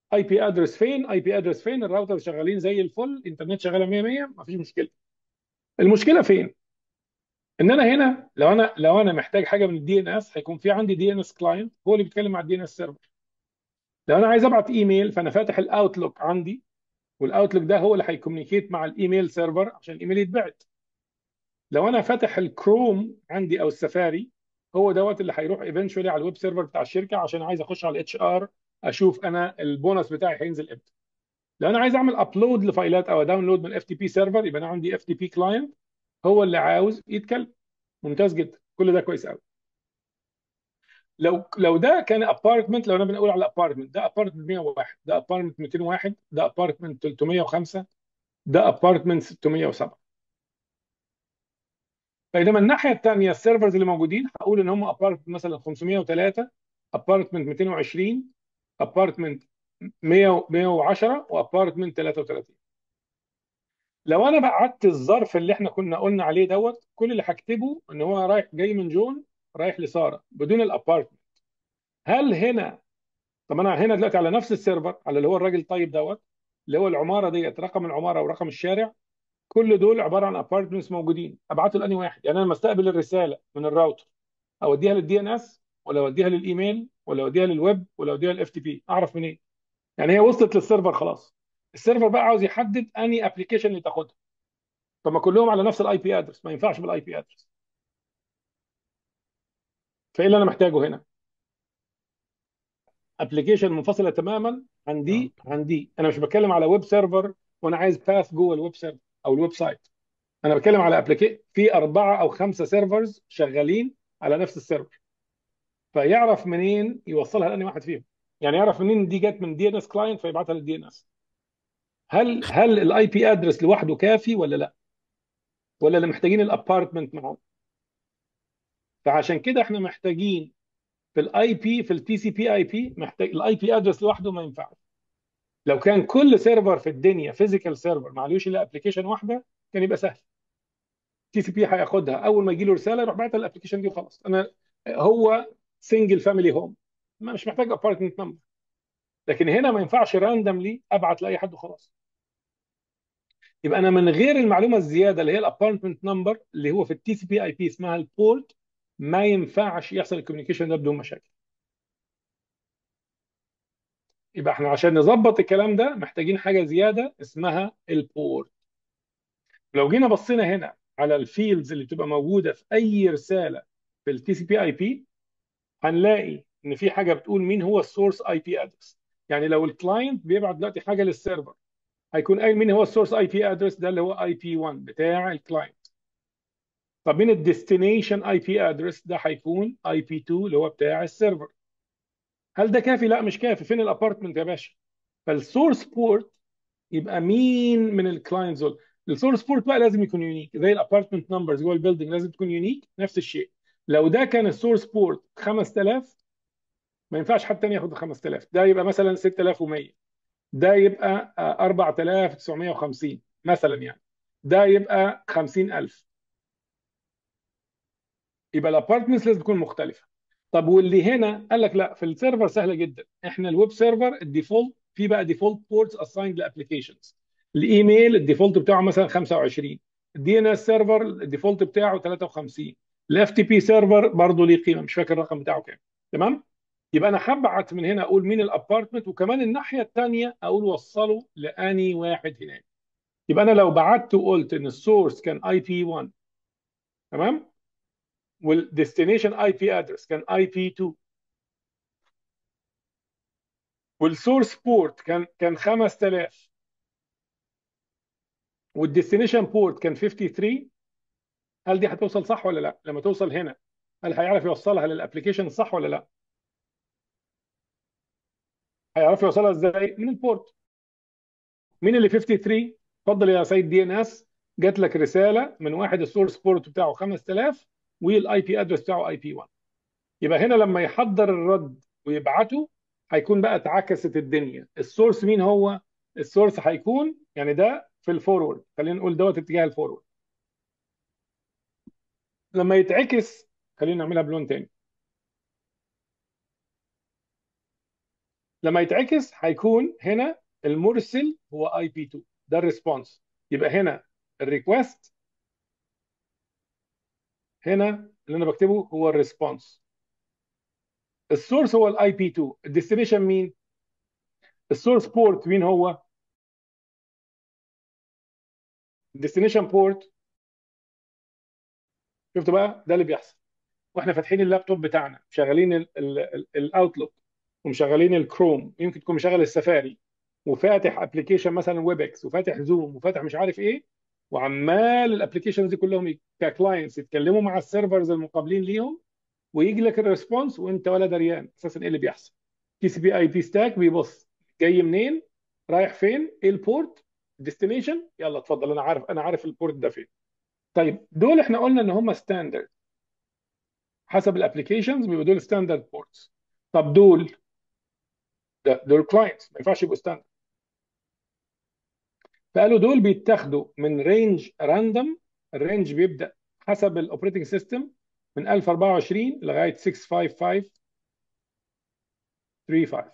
اي بي ادرس فين، اي بي ادرس فين، الراوتر شغالين زي الفل، الانترنت شغاله مية مية، مفيش مشكله. المشكله فين؟ ان انا هنا لو انا لو انا محتاج حاجه من الدي ان اس، هيكون في عندي دي ان اس كلاينت هو اللي بيتكلم مع الدي ان اس سيرفر. لو انا عايز ابعت ايميل، فانا فاتح الاوتلوك عندي، والاوتلوك ده هو اللي هيكومينيكيت مع الايميل سيرفر عشان الايميل يتبعت. لو انا فاتح الكروم عندي او السفاري، هو دوت اللي هيروح ايفينشولي على الويب سيرفر بتاع الشركه عشان عايز اخش على الاتش ار اشوف انا البونص بتاعي هينزل امتى. لو انا عايز اعمل ابلود لفايلات او داونلود من اف تي بي سيرفر، يبقى انا عندي اف تي بي كلاينت هو اللي عاوز يتكلم. ممتاز جدا، كل ده كويس قوي. لو لو ده كان ابارتمنت، لو انا بنقول على ابارتمنت، ده ابارتمنت مية وواحد، ده ابارتمنت مئتين وواحد، ده ابارتمنت ثلاثمية وخمسة، ده ابارتمنت ستمية وسبعة. بينما الناحيه الثانيه السيرفرز اللي موجودين هقول ان هم ابارتمنت مثلا خمسمية وتلاتة، ابارتمنت مئتين وعشرين، ابارتمنت مية مية وعشرة، وابارتمنت تلاتة وتلاتين. لو انا بعت الظرف اللي احنا كنا قلنا عليه دوت، كل اللي هكتبه ان هو رايح جاي من جون رايح لساره بدون الابارتمنت. هل هنا، طب انا هنا دلوقتي على نفس السيرفر، على اللي هو الراجل طيب دوت، اللي هو العماره ديت، رقم العماره ورقم الشارع، كل دول عباره عن ابارتمنتس موجودين، ابعته لاني واحد. يعني انا لما استقبل الرساله من الراوتر، اوديها للدي ان اس، ولا اوديها للايميل، ولا اوديها للويب، ولا اوديها للاف تي بي، اعرف منين؟ إيه؟ يعني هي وصلت للسيرفر خلاص، السيرفر بقى عاوز يحدد اني ابلكيشن اللي تاخدها. طب ما كلهم على نفس الاي بي ادرس، ما ينفعش بالاي بي ادرس. فايه اللي انا محتاجه هنا؟ ابلكيشن منفصله تماما عن اه دي عن دي. انا مش بتكلم على ويب سيرفر وانا عايز باث جوه الويب سيرفر او الويب سايت. انا بتكلم على ابلكيشن في اربعه او خمسه سيرفرز شغالين على نفس السيرفر، فيعرف منين يوصلها لاني واحد فيهم. يعني يعرف منين دي جت من دي ان اس كلاينت فيبعتها للدي ان اس. هل هل الاي بي ادرس لوحده كافي ولا لا؟ ولا اللي محتاجين الابارتمنت معاه؟ فعشان كده احنا محتاجين في الاي بي، في التي سي بي اي بي، محتاج الاي بي ادرس لوحده ما ينفعش. لو كان كل سيرفر في الدنيا فيزيكال سيرفر معلوش الا ابلكيشن واحده، كان يبقى سهل. تي سي بي هياخدها اول ما يجي له رساله يروح باعتها الابلكيشن دي وخلاص. انا هو سنجل فاميلي هوم، ما مش محتاج ابارتمنت نمبر. لكن هنا ما ينفعش راندملي ابعت لاي حد وخلاص. يبقى انا من غير المعلومه الزياده اللي هي الابارتمنت نمبر اللي هو في التي سي بي اي بي اسمها البورت، ما ينفعش يحصل الكوميونيكيشن ده بدون مشاكل. يبقى احنا عشان نظبط الكلام ده محتاجين حاجه زياده اسمها البورت. لو جينا بصينا هنا على الفيلدز اللي بتبقى موجوده في اي رساله في التي سي بي اي بي، هنلاقي ان في حاجه بتقول مين هو السورس اي بي ادرس. يعني لو الكلاينت بيبعت دلوقتي حاجه للسيرفر، هيكون قايل مين هو السورس اي بي ادرس، ده اللي هو اي بي واحد بتاع الكلاينت. طب مين الديستنيشن اي بي ادرس، ده هيكون اي بي اتنين اللي هو بتاع السيرفر. هل ده كافي؟ لا مش كافي. فين الابارتمنت يا باشا؟ فالسورس بورت يبقى مين من الكلاينتس دول؟ السورس بورت بقى لازم يكون يونيك، زي الابارتمنت نمبرز جوه البيلدنج لازم تكون يونيك، نفس الشيء. لو ده كان السورس بورت خمسة آلاف، ما ينفعش حد تاني ياخد خمسة آلاف، ده يبقى مثلا ستة آلاف ومية، ده يبقى آه، اربعة آلاف وتسعمية وخمسين مثلا يعني، ده يبقى خمسين ألف. يبقى الابارتمنتس لازم تكون مختلفه. طب واللي هنا قال لك لا، في السيرفر سهله جدا. احنا الويب سيرفر الديفولت في بقى ديفولت بورتس اسايند لابلكيشنز. الايميل الديفولت بتاعه مثلا خمسة وعشرين، الدي ان اس سيرفر الديفولت بتاعه تلاتة وخمسين، الاف تي بي سيرفر برضه ليه قيمه مش فاكر الرقم بتاعه كام. تمام. يبقى انا هبعت من هنا اقول مين الابارتمنت، وكمان الناحيه الثانيه اقول وصله لاني واحد هناك. يبقى انا لو بعت وقلت ان السورس كان اي بي واحد، تمام، والديستنيشن اي بي ادرس كان اي بي اتنين، والسورس بورت كان كان خمسة آلاف، والديستنيشن بورت كان تلاتة وخمسين، هل دي هتوصل صح ولا لا؟ لما توصل هنا هل هيعرف يوصلها للابلكيشن صح ولا لا؟ هيعرف يوصلها ازاي؟ من البورت. مين اللي تلاتة وخمسين؟ اتفضل يا سيد دي ان اس، جات لك رساله من واحد السورس بورت بتاعه خمسة آلاف والاي بي ادرس بتاعه اي بي واحد. يبقى هنا لما يحضر الرد ويبعته هيكون بقى اتعكست الدنيا. السورس مين هو؟ السورس هيكون يعني ده في الفورورد، خلينا نقول دوت اتجاه الفورورد. لما يتعكس، خلينا نعملها بلون تاني. لما يتعكس هيكون هنا المرسل هو اي بي اتنين، ده الريسبونس. يبقى هنا الريكوست، هنا اللي انا بكتبه هو الريسبونس. السورس هو الاي بي اتنين، الديستنيشن مين؟ السورس بورت مين هو؟ الديستنيشن بورت. شفت بقى ده اللي بيحصل واحنا فاتحين اللابتوب بتاعنا، شغالين الاوتلوك ومشغلين الكروم، يمكن تكون مشغل السفاري وفاتح ابلكيشن مثلا ويب اكس وفاتح زوم وفاتح مش عارف ايه، وعمال الابلكيشنز دي كلهم ككلاينتس يتكلموا مع السيرفرز المقابلين ليهم، ويجي لك الريسبونس وانت ولا دريان اساسا ايه اللي بيحصل. تي سي بي اي بي ستاك بيبص جاي منين، رايح فين، ايه البورت، ديستنيشن، يلا اتفضل انا عارف انا عارف البورت ده فين. طيب دول احنا قلنا ان هم ستاندرد حسب الابلكيشنز، بيبقوا دول ستاندرد بورتس. طب دول ده دول كلاينتس ما ينفعش يبقوا ستاندرد، فقالوا دول بيتاخدوا من رينج راندوم. الرينج بيبدا حسب الاوبريتنج سيستم من ألف وأربعة وعشرين لغايه ستة خمسة خمسة ثلاثة خمسة.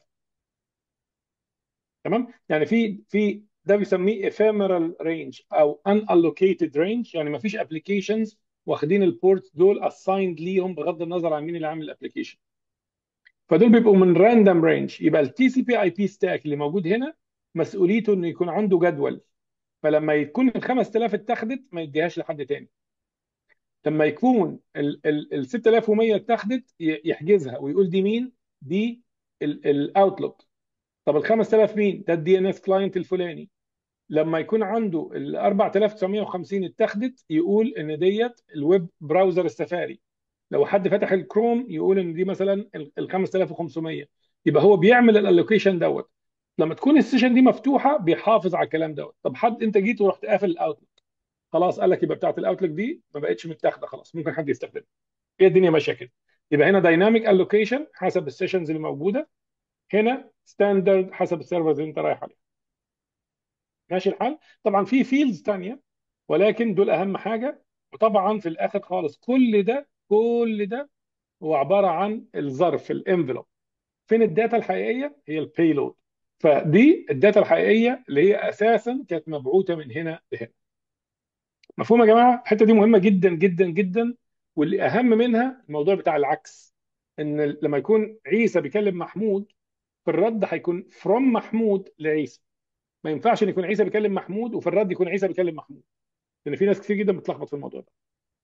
تمام، يعني في في ده بيسميه ephemeral range او unallocated range، يعني ما فيش ابلكيشنز واخدين البورتس دول assigned ليهم بغض النظر عن مين اللي عامل الابلكيشن. فدول بيبقوا من راندوم رينج. يبقى التي سي بي اي بي ستاك اللي موجود هنا مسؤوليته انه يكون عنده جدول، فلما يكون ال خمسة آلاف اتاخدت ما يديهاش لحد تاني. لما يكون ال ستة آلاف ومية اتاخدت ي- يحجزها ويقول دي مين، دي الاوتلوك. طب ال خمسة آلاف مين، ده الدي ان اس كلاينت الفلاني. لما يكون عنده ال أربعة آلاف وتسعمية وخمسين اتاخدت يقول ان ديت الويب براوزر السفاري. لو حد فتح الكروم يقول ان دي مثلا ال خمسة آلاف وخمسمية. يبقى هو بيعمل الالوكيشن دوت. لما تكون السيشن دي مفتوحه بيحافظ على الكلام دوت. طب حد انت جيت ورحت قافل الاوتلوك، خلاص قال لك يبقى بتاعت الاوتلوك دي ما بقتش متاخده، خلاص ممكن حد يستخدمها. هي الدنيا ماشيه كده. يبقى هنا دايناميك الوكيشن حسب السيشنز اللي موجوده، هنا ستاندرد حسب السيرفرز اللي انت رايح عليه. ماشي الحال. طبعا في فيلدز تانية ولكن دول اهم حاجه. وطبعا في الاخر خالص كل ده كل ده هو عباره عن الظرف الانفلوب. فين الداتا الحقيقيه؟ هي البيلود. فدي الداتا الحقيقيه اللي هي اساسا كانت مبعوثه من هنا لهنا. مفهوم يا جماعه؟ الحته دي مهمه جدا جدا جدا. واللي اهم منها الموضوع بتاع العكس، ان لما يكون عيسى بيكلم محمود في الرد هيكون فروم محمود لعيسى. ما ينفعش ان يكون عيسى بيكلم محمود وفي الرد يكون عيسى بيكلم محمود، لان في ناس كتير جدا بتلخبط في الموضوع ده.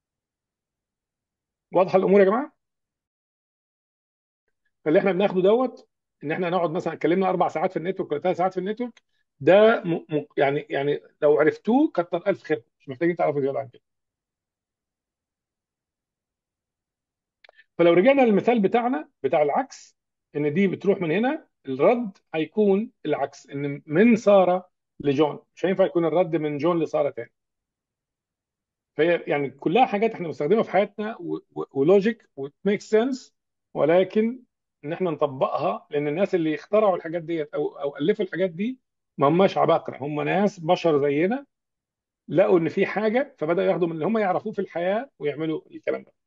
واضحه الامور يا جماعه؟ فاللي احنا بناخده دوت ان احنا نقعد مثلا اتكلمنا اربع ساعات في النتورك ولا ثلاث ساعات في النتورك، ده م... م... يعني يعني لو عرفتوه كتر الف خير، مش محتاجين تعرفوا زياده عن كده. فلو رجعنا للمثال بتاعنا بتاع العكس، ان دي بتروح من هنا، الرد هيكون العكس، ان من ساره لجون. مش هينفع يكون الرد من جون لساره تاني. فهي يعني كلها حاجات احنا بنستخدمها في حياتنا ولوجيك وميك سنس، ولكن ان احنا نطبقها، لان الناس اللي اخترعوا الحاجات ديت او او الفوا الحاجات دي ما هماش عباقرة، هم ناس بشر زينا لقوا ان في حاجه فبداوا ياخدوا من اللي هم يعرفوه في الحياه ويعملوا الكلام ده.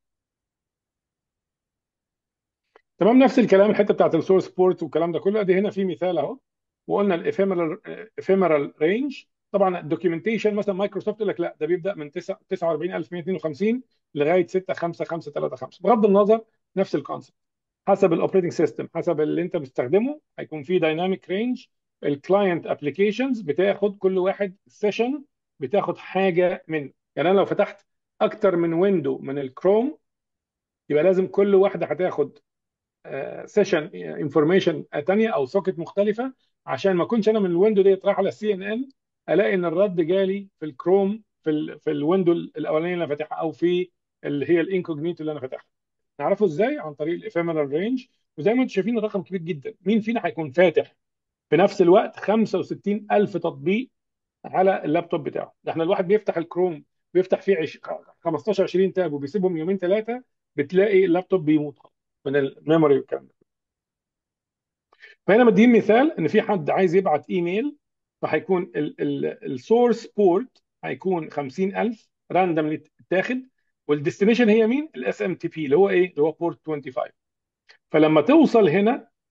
تمام. نفس الكلام الحته بتاعت السورس بورت والكلام ده كله، ادي هنا في مثال اهو. وقلنا الافيمرال افيمرال رينج. طبعا الدوكيومنتيشن مثلا مايكروسوفت يقول لك لا ده بيبدا من تسعة وأربعين ألف ومية واتنين وخمسين لغايه ستة خمسة خمسة ثلاثة خمسة. بغض النظر نفس الكونسيبت، حسب الاوبريتنج سيستم حسب اللي انت بتستخدمه هيكون في دايناميك رينج. الكلاينت ابلكيشنز بتاخد كل واحد سيشن بتاخد حاجه منه. يعني انا لو فتحت اكتر من ويندو من الكروم يبقى لازم كل واحده هتاخد سيشن انفورميشن ثانيه او سوكت مختلفه، عشان ما اكونش انا من الويندو دي رايح على السي ان ان الاقي ان الرد جالي في الكروم في ال في الويندو الاولانيه اللي انا فاتحها او في اللي هي الانكوجنيتو اللي انا فاتحها. نعرفه ازاي؟ عن طريق الافيمرال رينج. وزي ما انتم شايفين الرقم كبير جدا. مين فينا هيكون فاتح في نفس الوقت خمسة وستين ألف تطبيق على اللابتوب بتاعه؟ ده احنا الواحد بيفتح الكروم بيفتح فيه عش... خمستاشر عشرين تاب وبيسيبهم يومين ثلاثه بتلاقي اللابتوب بيموت من الميموري والكلام ده. فهنا مدين مثال ان في حد عايز يبعت ايميل، فهيكون السورس بورت هيكون خمسين ألف راندوم تاخد، والديستنيشن هي مين؟ الاس ام تي بي اللي هو ايه؟ اللي هو بورت خمسة وعشرين. فلما توصل هنا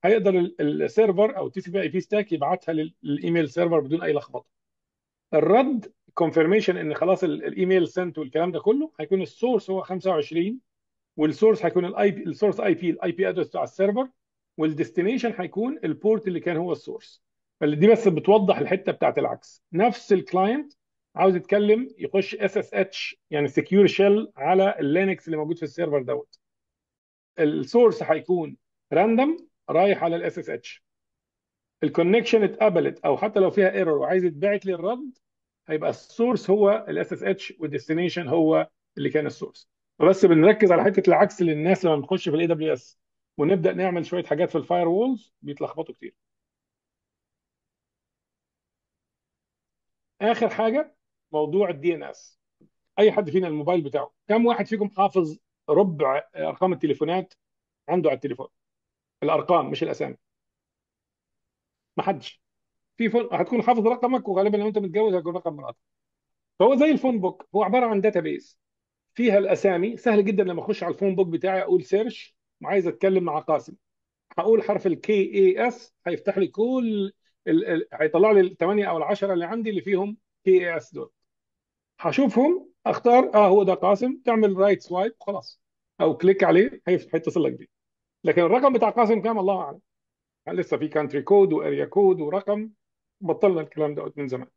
هيقدر السيرفر او تي سي بي اي بي ستاك يبعتها لل- للايميل سيرفر بدون اي لخبطه. الرد كونفirmation ان خلاص ال- الايميل سنت والكلام ده كله، هيكون السورس هو خمسة وعشرين، والسورس هيكون الاي بي، السورس اي بي الاي بي ادرس بتاع السيرفر، والديستنيشن هيكون البورت اللي كان هو السورس. فدي بس بتوضح الحته بتاعت العكس. نفس الكلاينت عاوز يتكلم يخش اس اس اتش يعني سكيور شيل على اللينكس اللي موجود في السيرفر دوت، السورس هيكون راندوم رايح على الاس اس اتش. الكونكشن اتقبلت او حتى لو فيها ايرور وعايز يتبعت لي الرد، هيبقى السورس هو الاس اس اتش والديستنيشن هو اللي كان السورس. فبس بنركز على حته العكس للناس لما بنخش في الاي دبليو اس ونبدا نعمل شويه حاجات في الفاير وولز بيتلخبطوا كتير. اخر حاجه موضوع الدي ان اس. اي حد فينا الموبايل بتاعه، كم واحد فيكم حافظ ربع ارقام التليفونات عنده على التليفون؟ الارقام مش الاسامي. ما حدش. في فون هتكون حافظ رقمك، وغالبا لو انت متجوز هيكون رقم مراتك. فهو زي الفون بوك، هو عباره عن داتابيس فيها الاسامي. سهل جدا لما اخش على الفون بوك بتاعي اقول سيرش وعايز اتكلم مع قاسم، هقول حرف الكي اي اس هيفتح لي كل ال... ال... هيطلع لي الثمانيه او العشره اللي عندي اللي فيهم كي اي اس دول. هشوفهم اختار اه هو ده قاسم، تعمل رايت سوايب خلاص، او كليك عليه هيف- هيتصل لك بيه. لكن الرقم بتاع قاسم كام الله اعلم، لسه في كانتري كود واريا كود ورقم، بطلنا الكلام ده من زمان.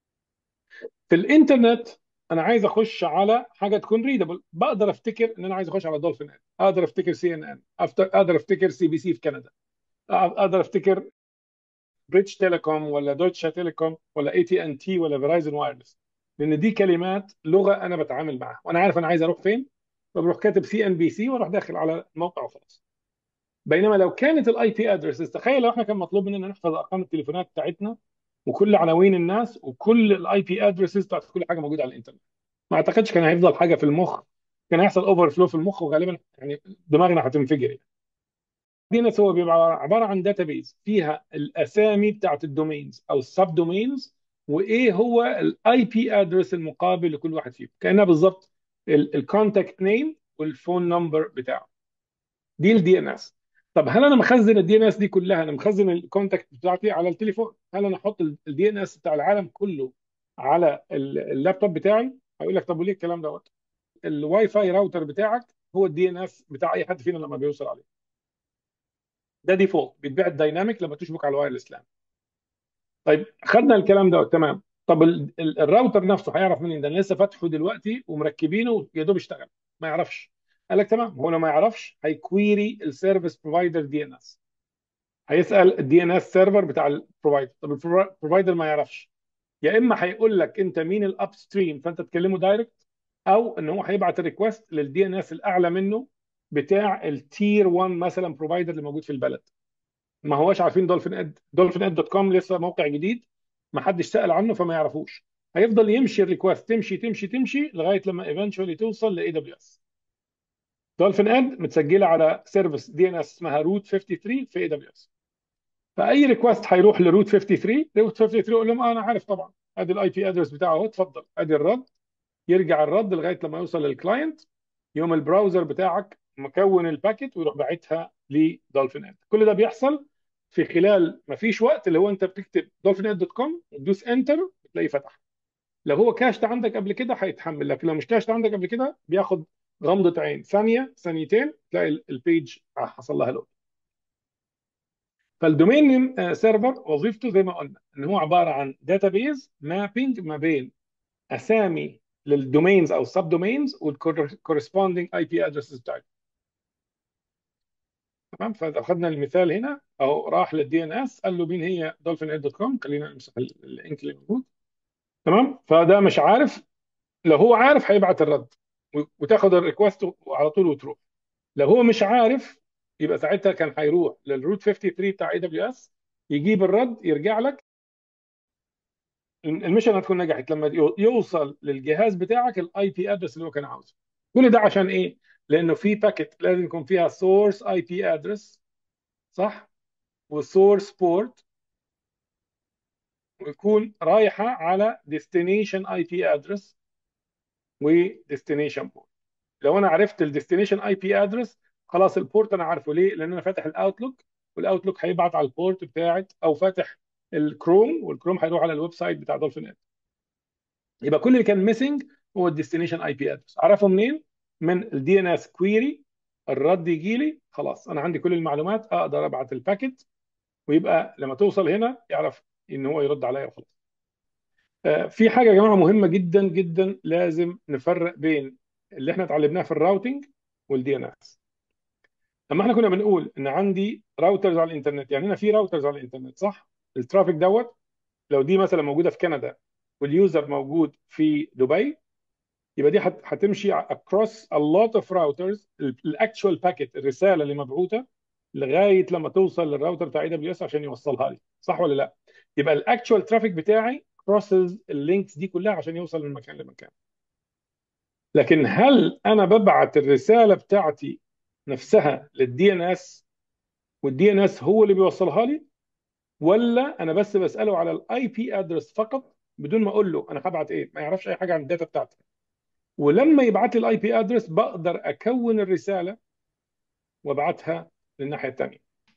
في الانترنت انا عايز اخش على حاجه تكون ريدبل، بقدر افتكر ان انا عايز اخش على دولفين ان، اقدر افتكر سي ان ان، اقدر افتكر سي بي سي في كندا، اقدر افتكر بريتش تيليكوم ولا دويتشا تيليكوم ولا اي تي ان تي ولا فيرايزن وايرلس، لان دي كلمات لغه انا بتعامل معاها وانا عارف انا عايز اروح فين، فبروح كاتب سي ان بي سي واروح داخل على الموقع وخلاص. بينما لو كانت الاي بي ادرسز، تخيل لو احنا كان مطلوب مننا نحفظ ارقام التليفونات بتاعتنا وكل عناوين الناس وكل الاي بي ادرسز بتاعت كل حاجه موجوده على الانترنت، ما اعتقدش كان هيفضل حاجه في المخ، كان هيحصل اوفر فلو في المخ وغالبا يعني دماغنا هتنفجر يعني. دي ناس هو بيبقى عباره عن داتابيز فيها الاسامي بتاعت الدومينز او السب دومينز، وايه هو الاي بي ادرس المقابل لكل واحد فيهم، كانها بالظبط الكونتاكت نيم والفون نمبر بتاعه. دي الدي ان اس. طب هل انا مخزن الدي ان اس دي كلها، انا مخزن الكونتاكت بتاعتي على التليفون، هل انا احط الدي ان اس بتاع العالم كله على ال- اللابتوب بتاعي؟ هيقول لك طب وليه الكلام دوت؟ الواي فاي راوتر بتاعك هو الدي ان اس بتاع اي حد فينا لما بيوصل عليه، ده ديفولت بيتباع دايناميك لما تشبك على الوايرلس لان. طيب خدنا الكلام ده تمام، طب ال- ال- الراوتر نفسه هيعرف منين؟ ده انا لسه فاتحه دلوقتي ومركبينه يا دوب اشتغل، ما يعرفش. قال لك تمام، هو لو ما يعرفش هيكويري السيرفيس بروفايدر دي ان اس، هيسال الدي ان اس سيرفر بتاع البروفايدر. طب البروفايدر ما يعرفش، يا اما هيقول لك انت مين الاب ستريم فانت تكلمه دايركت، او ان هو هيبعت ريكوست للدي ان اس الاعلى منه بتاع التير واحد مثلا بروفايدر اللي موجود في البلد. ما هوش عارفين دولفين اد، دولفين اد دوت كوم لسه موقع جديد ما حدش سال عنه فما يعرفوش. هيفضل يمشي الريكوست، تمشي تمشي تمشي لغايه لما ايفنشولي توصل لاي دبليو اس. دولفين اد متسجله على سيرفيس دي ان اس اسمها روت ثلاثة وخمسين في اي دبليو اس. فاي ريكوست هيروح لروت ثلاثة وخمسين، روت ثلاثة وخمسين يقول لهم آه انا عارف طبعا، ادي الاي بي ادرس بتاعه اهو اتفضل، ادي الرد. يرجع الرد لغايه لما يوصل للكلاينت، يوم البراوزر بتاعك مكون الباكت ويروح باعتها لدولفين اد. كل ده بيحصل في خلال ما فيش وقت، اللي هو انت بتكتب دولفين اد دوت كوم وتدوس انتر بتلاقيه فتح. لو هو كاشت عندك قبل كده هيتحمل، لكن لو مش كاشت عندك قبل كده بياخد غمضه عين ثانيه ثانيتين تلاقي البيج حصل لها لود. فالدومين نيم سيرفر وظيفته زي ما قلنا ان هو عباره عن داتابيز مابينج ما بين اسامي للدومينز او السب دومينز والكورسبوندينج اي بي ادرسز بتاعتهم. تمام، فاخذنا المثال هنا اهو، راح للدي ان اس قال له مين هي دولفين ايد دوت كوم، خلينا نمسح ال- اللينك اللي موجود. تمام، فده مش عارف، لو هو عارف هيبعت الرد و- وتاخد الريكوست على طول وتروح. لو هو مش عارف يبقى ساعتها كان هيروح للروت ثلاثة وخمسين بتاع اي دبليو اس، يجيب الرد يرجع لك. الميشن هتكون نجحت لما يو- يوصل للجهاز بتاعك الاي بي ادرس اللي هو كان عاوزه. كل ده عشان ايه؟ لانه في باكيت لازم يكون فيها سورس اي بي ادرس، صح، وسورس بورت، ويكون رايحه على ديستنيشن اي بي ادرس وديستنيشن بورت. لو انا عرفت الديستنيشن اي بي ادرس خلاص البورت انا عارفه، ليه؟ لان انا فاتح الاوتلوك والاوتلوك هيبعت على البورت بتاعت او فاتح الكروم، والكروم هيروح على الويب سايت بتاع دولفين اد. يبقى كل اللي كان ميسنج هو الديستنيشن اي بي ادرس. اعرفه منين؟ من الدي ان اس كويري. الرد يجي لي خلاص، انا عندي كل المعلومات، اقدر ابعت الباكيت، ويبقى لما توصل هنا يعرف ان هو يرد عليا وخلاص. آه، في حاجه يا جماعه مهمه جدا جدا، لازم نفرق بين اللي احنا اتعلمناه في الراوتنج والدي ان اس. لما احنا كنا بنقول ان عندي راوترز على الانترنت، يعني هنا في راوترز على الانترنت صح؟ الترافيك دوت لو دي مثلا موجوده في كندا واليوزر موجود في دبي، يبقى دي هت- هتمشي across a lot of routers. الاكشوال باكيت، الرساله اللي مبعوثه لغايه لما توصل للراوتر بتاع اي دبليو اس عشان يوصلها لي، صح ولا لا؟ يبقى الاكشوال ترافيك بتاعي crosses اللينكس دي كلها عشان يوصل من مكان لمكان. لكن هل انا ببعت الرساله بتاعتي نفسها للدي ان اس والدي ان اس هو اللي بيوصلها لي، ولا انا بس بساله على الاي بي ادرس فقط بدون ما اقول له انا هبعت ايه؟ ما يعرفش اي حاجه عن الداتا بتاعتي. ولما يبعت لي الاي بي ادرس بقدر اكون الرساله وابعتها للناحيه الثانيه.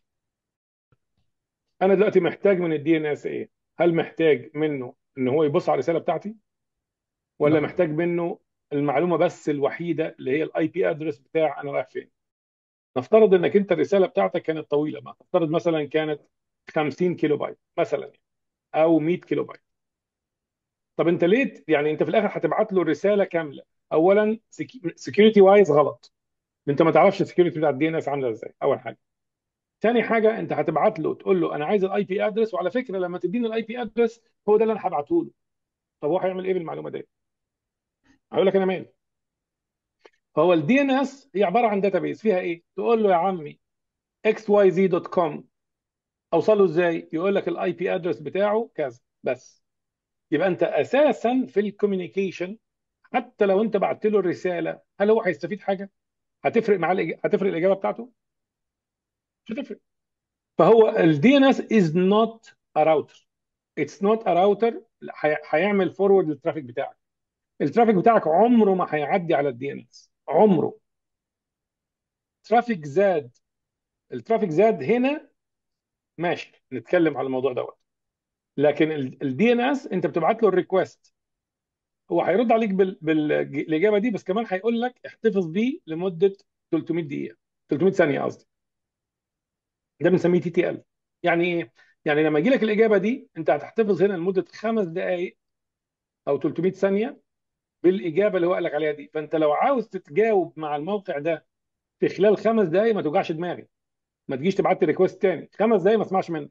انا دلوقتي محتاج من الدي ان اس ايه؟ هل محتاج منه ان هو يبص على الرساله بتاعتي، ولا لا. محتاج منه المعلومه بس الوحيده اللي هي الاي بي ادرس بتاع انا رايح فين؟ نفترض انك انت الرساله بتاعتك كانت طويله، ما نفترض مثلا كانت خمسين كيلو بايت مثلا، او مية كيلو بايت. طب انت ليه يعني انت في الاخر هتبعت له الرساله كامله؟ اولا سكيورتي وايز غلط، انت ما تعرفش السكيورتي بتاع الدي ان اس عامله ازاي، اول حاجه. ثاني حاجه، انت هتبعت له تقول له انا عايز الاي بي ادرس، وعلى فكره لما تديني الاي بي ادرس هو ده اللي انا هبعته له. طب هو هيعمل ايه بالمعلومه دي؟ هقول لك انا مالي. هو الدي ان اس هي عباره عن داتابيز فيها ايه؟ تقول له يا عمي اكس واي زي دوت كوم، اوصل له ازاي؟ يقول لك الاي بي ادرس بتاعه كذا بس. يبقى انت اساسا في الكوميونيكيشن، حتى لو انت بعت له الرساله، هل هو هيستفيد حاجه؟ هتفرق معاه الإج- هتفرق الاجابه بتاعته؟ مش هتفرق. فهو الدي ان اس از نوت ا راوتر. اتس نوت ا راوتر هيعمل فورورد للترافيك بتاعك. الترافيك بتاعك عمره ما هيعدي على الدي ان اس، عمره. ترافيك زاد، الترافيك زاد هنا ماشي نتكلم على الموضوع دوت. لكن الدي ان اس انت بتبعت له الريكوست، هو هيرد عليك بال... بالاجابه دي، بس كمان هيقول لك احتفظ بيه لمده ثلاثمية دقيقه، ثلاثمية ثانيه قصدي. ده بنسميه تي تي ال. يعني ايه؟ يعني لما يجي لك الاجابه دي انت هتحتفظ هنا لمده خمس دقائق او ثلاثمية ثانيه بالاجابه اللي هو قال لك عليها دي. فانت لو عاوز تتجاوب مع الموقع ده في خلال خمس دقائق، ما توجعش دماغي، ما تجيش تبعت لي ريكوست تاني، خمس دقائق ما اسمعش منك.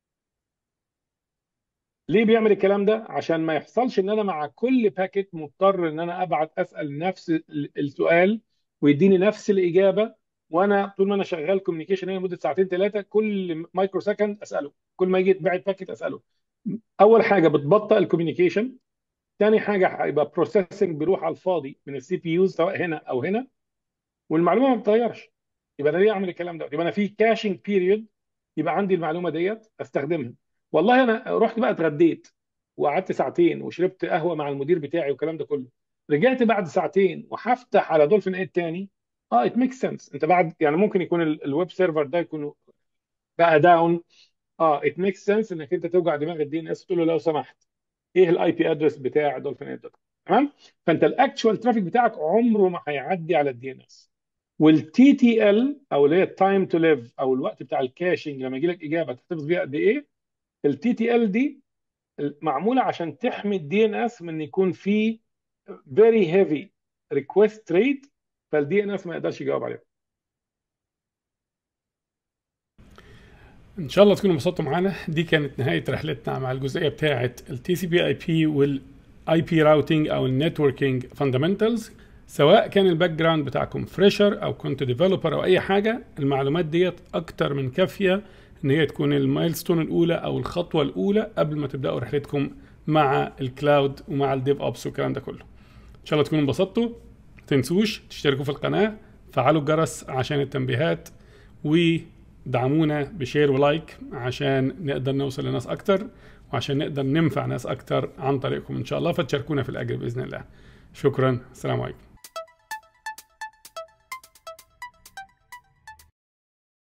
ليه بيعمل الكلام ده؟ عشان ما يحصلش ان انا مع كل باكيت مضطر ان انا ابعت اسال نفس ال- السؤال ويديني نفس الاجابه، وانا طول ما انا شغال كوميونيكيشن هنا لمده ساعتين ثلاثه كل مايكرو سكند اساله، كل ما يجي يتبعت باكيت اساله. اول حاجه بتبطئ الكوميونيكيشن. ثاني حاجه هيبقى بروسيسنج بيروح على الفاضي من السي بي يوز سواء هنا او هنا، والمعلومه ما بتتغيرش. يبقى انا ليه اعمل الكلام ده؟ يبقى انا في كاشنج بيريود، يبقى عندي المعلومه ديت استخدمها. والله انا رحت بقى اتغديت وقعدت ساعتين وشربت قهوه مع المدير بتاعي والكلام ده كله، رجعت بعد ساعتين وهفتح على دولفين ايد تاني. اه ات ميك سنس. انت بعد يعني ممكن يكون ال- الويب سيرفر ده يكون بقى داون. اه ات ميك سنس انك انت توجع دماغ الدي ان اس تقول له لو سمحت ايه الاي بي ادرس بتاع دولفين ايد دوت كوم. تمام. فانت الاكشوال ترافيك بتاعك عمره ما هيعدي على الدي ان اس. والتي تي ال او اللي هي التايم تو ليف او الوقت بتاع الكاشنج لما يجي لك اجابه تحتفظ بيها قد ايه، التي تي ال دي معموله عشان تحمي الدي ان اس من يكون في فيري هيفي ريكويست ريت، فالدي ان اس ما يقدرش يجاوب عليها. ان شاء الله تكونوا انبسطتوا معانا. دي كانت نهايه رحلتنا مع الجزئيه بتاعه التي سي بي اي بي والاي بي راوتنج او النتوركينج فاندامنتالز. سواء كان الباك جراوند بتاعكم فريشر او كنت ديفلوبر او اي حاجه، المعلومات ديت اكتر من كافيه ان هي تكون المايلستون الاولى او الخطوه الاولى قبل ما تبداوا رحلتكم مع الكلاود ومع الديف اوبس والكلام ده كله. ان شاء الله تكونوا انبسطتوا. ما تنسوش تشتركوا في القناه، فعلوا الجرس عشان التنبيهات، ودعمونا بشير ولايك عشان نقدر نوصل لناس اكتر وعشان نقدر ننفع ناس اكتر عن طريقكم ان شاء الله، فتشاركونا في الاجر باذن الله. شكرا، السلام عليكم.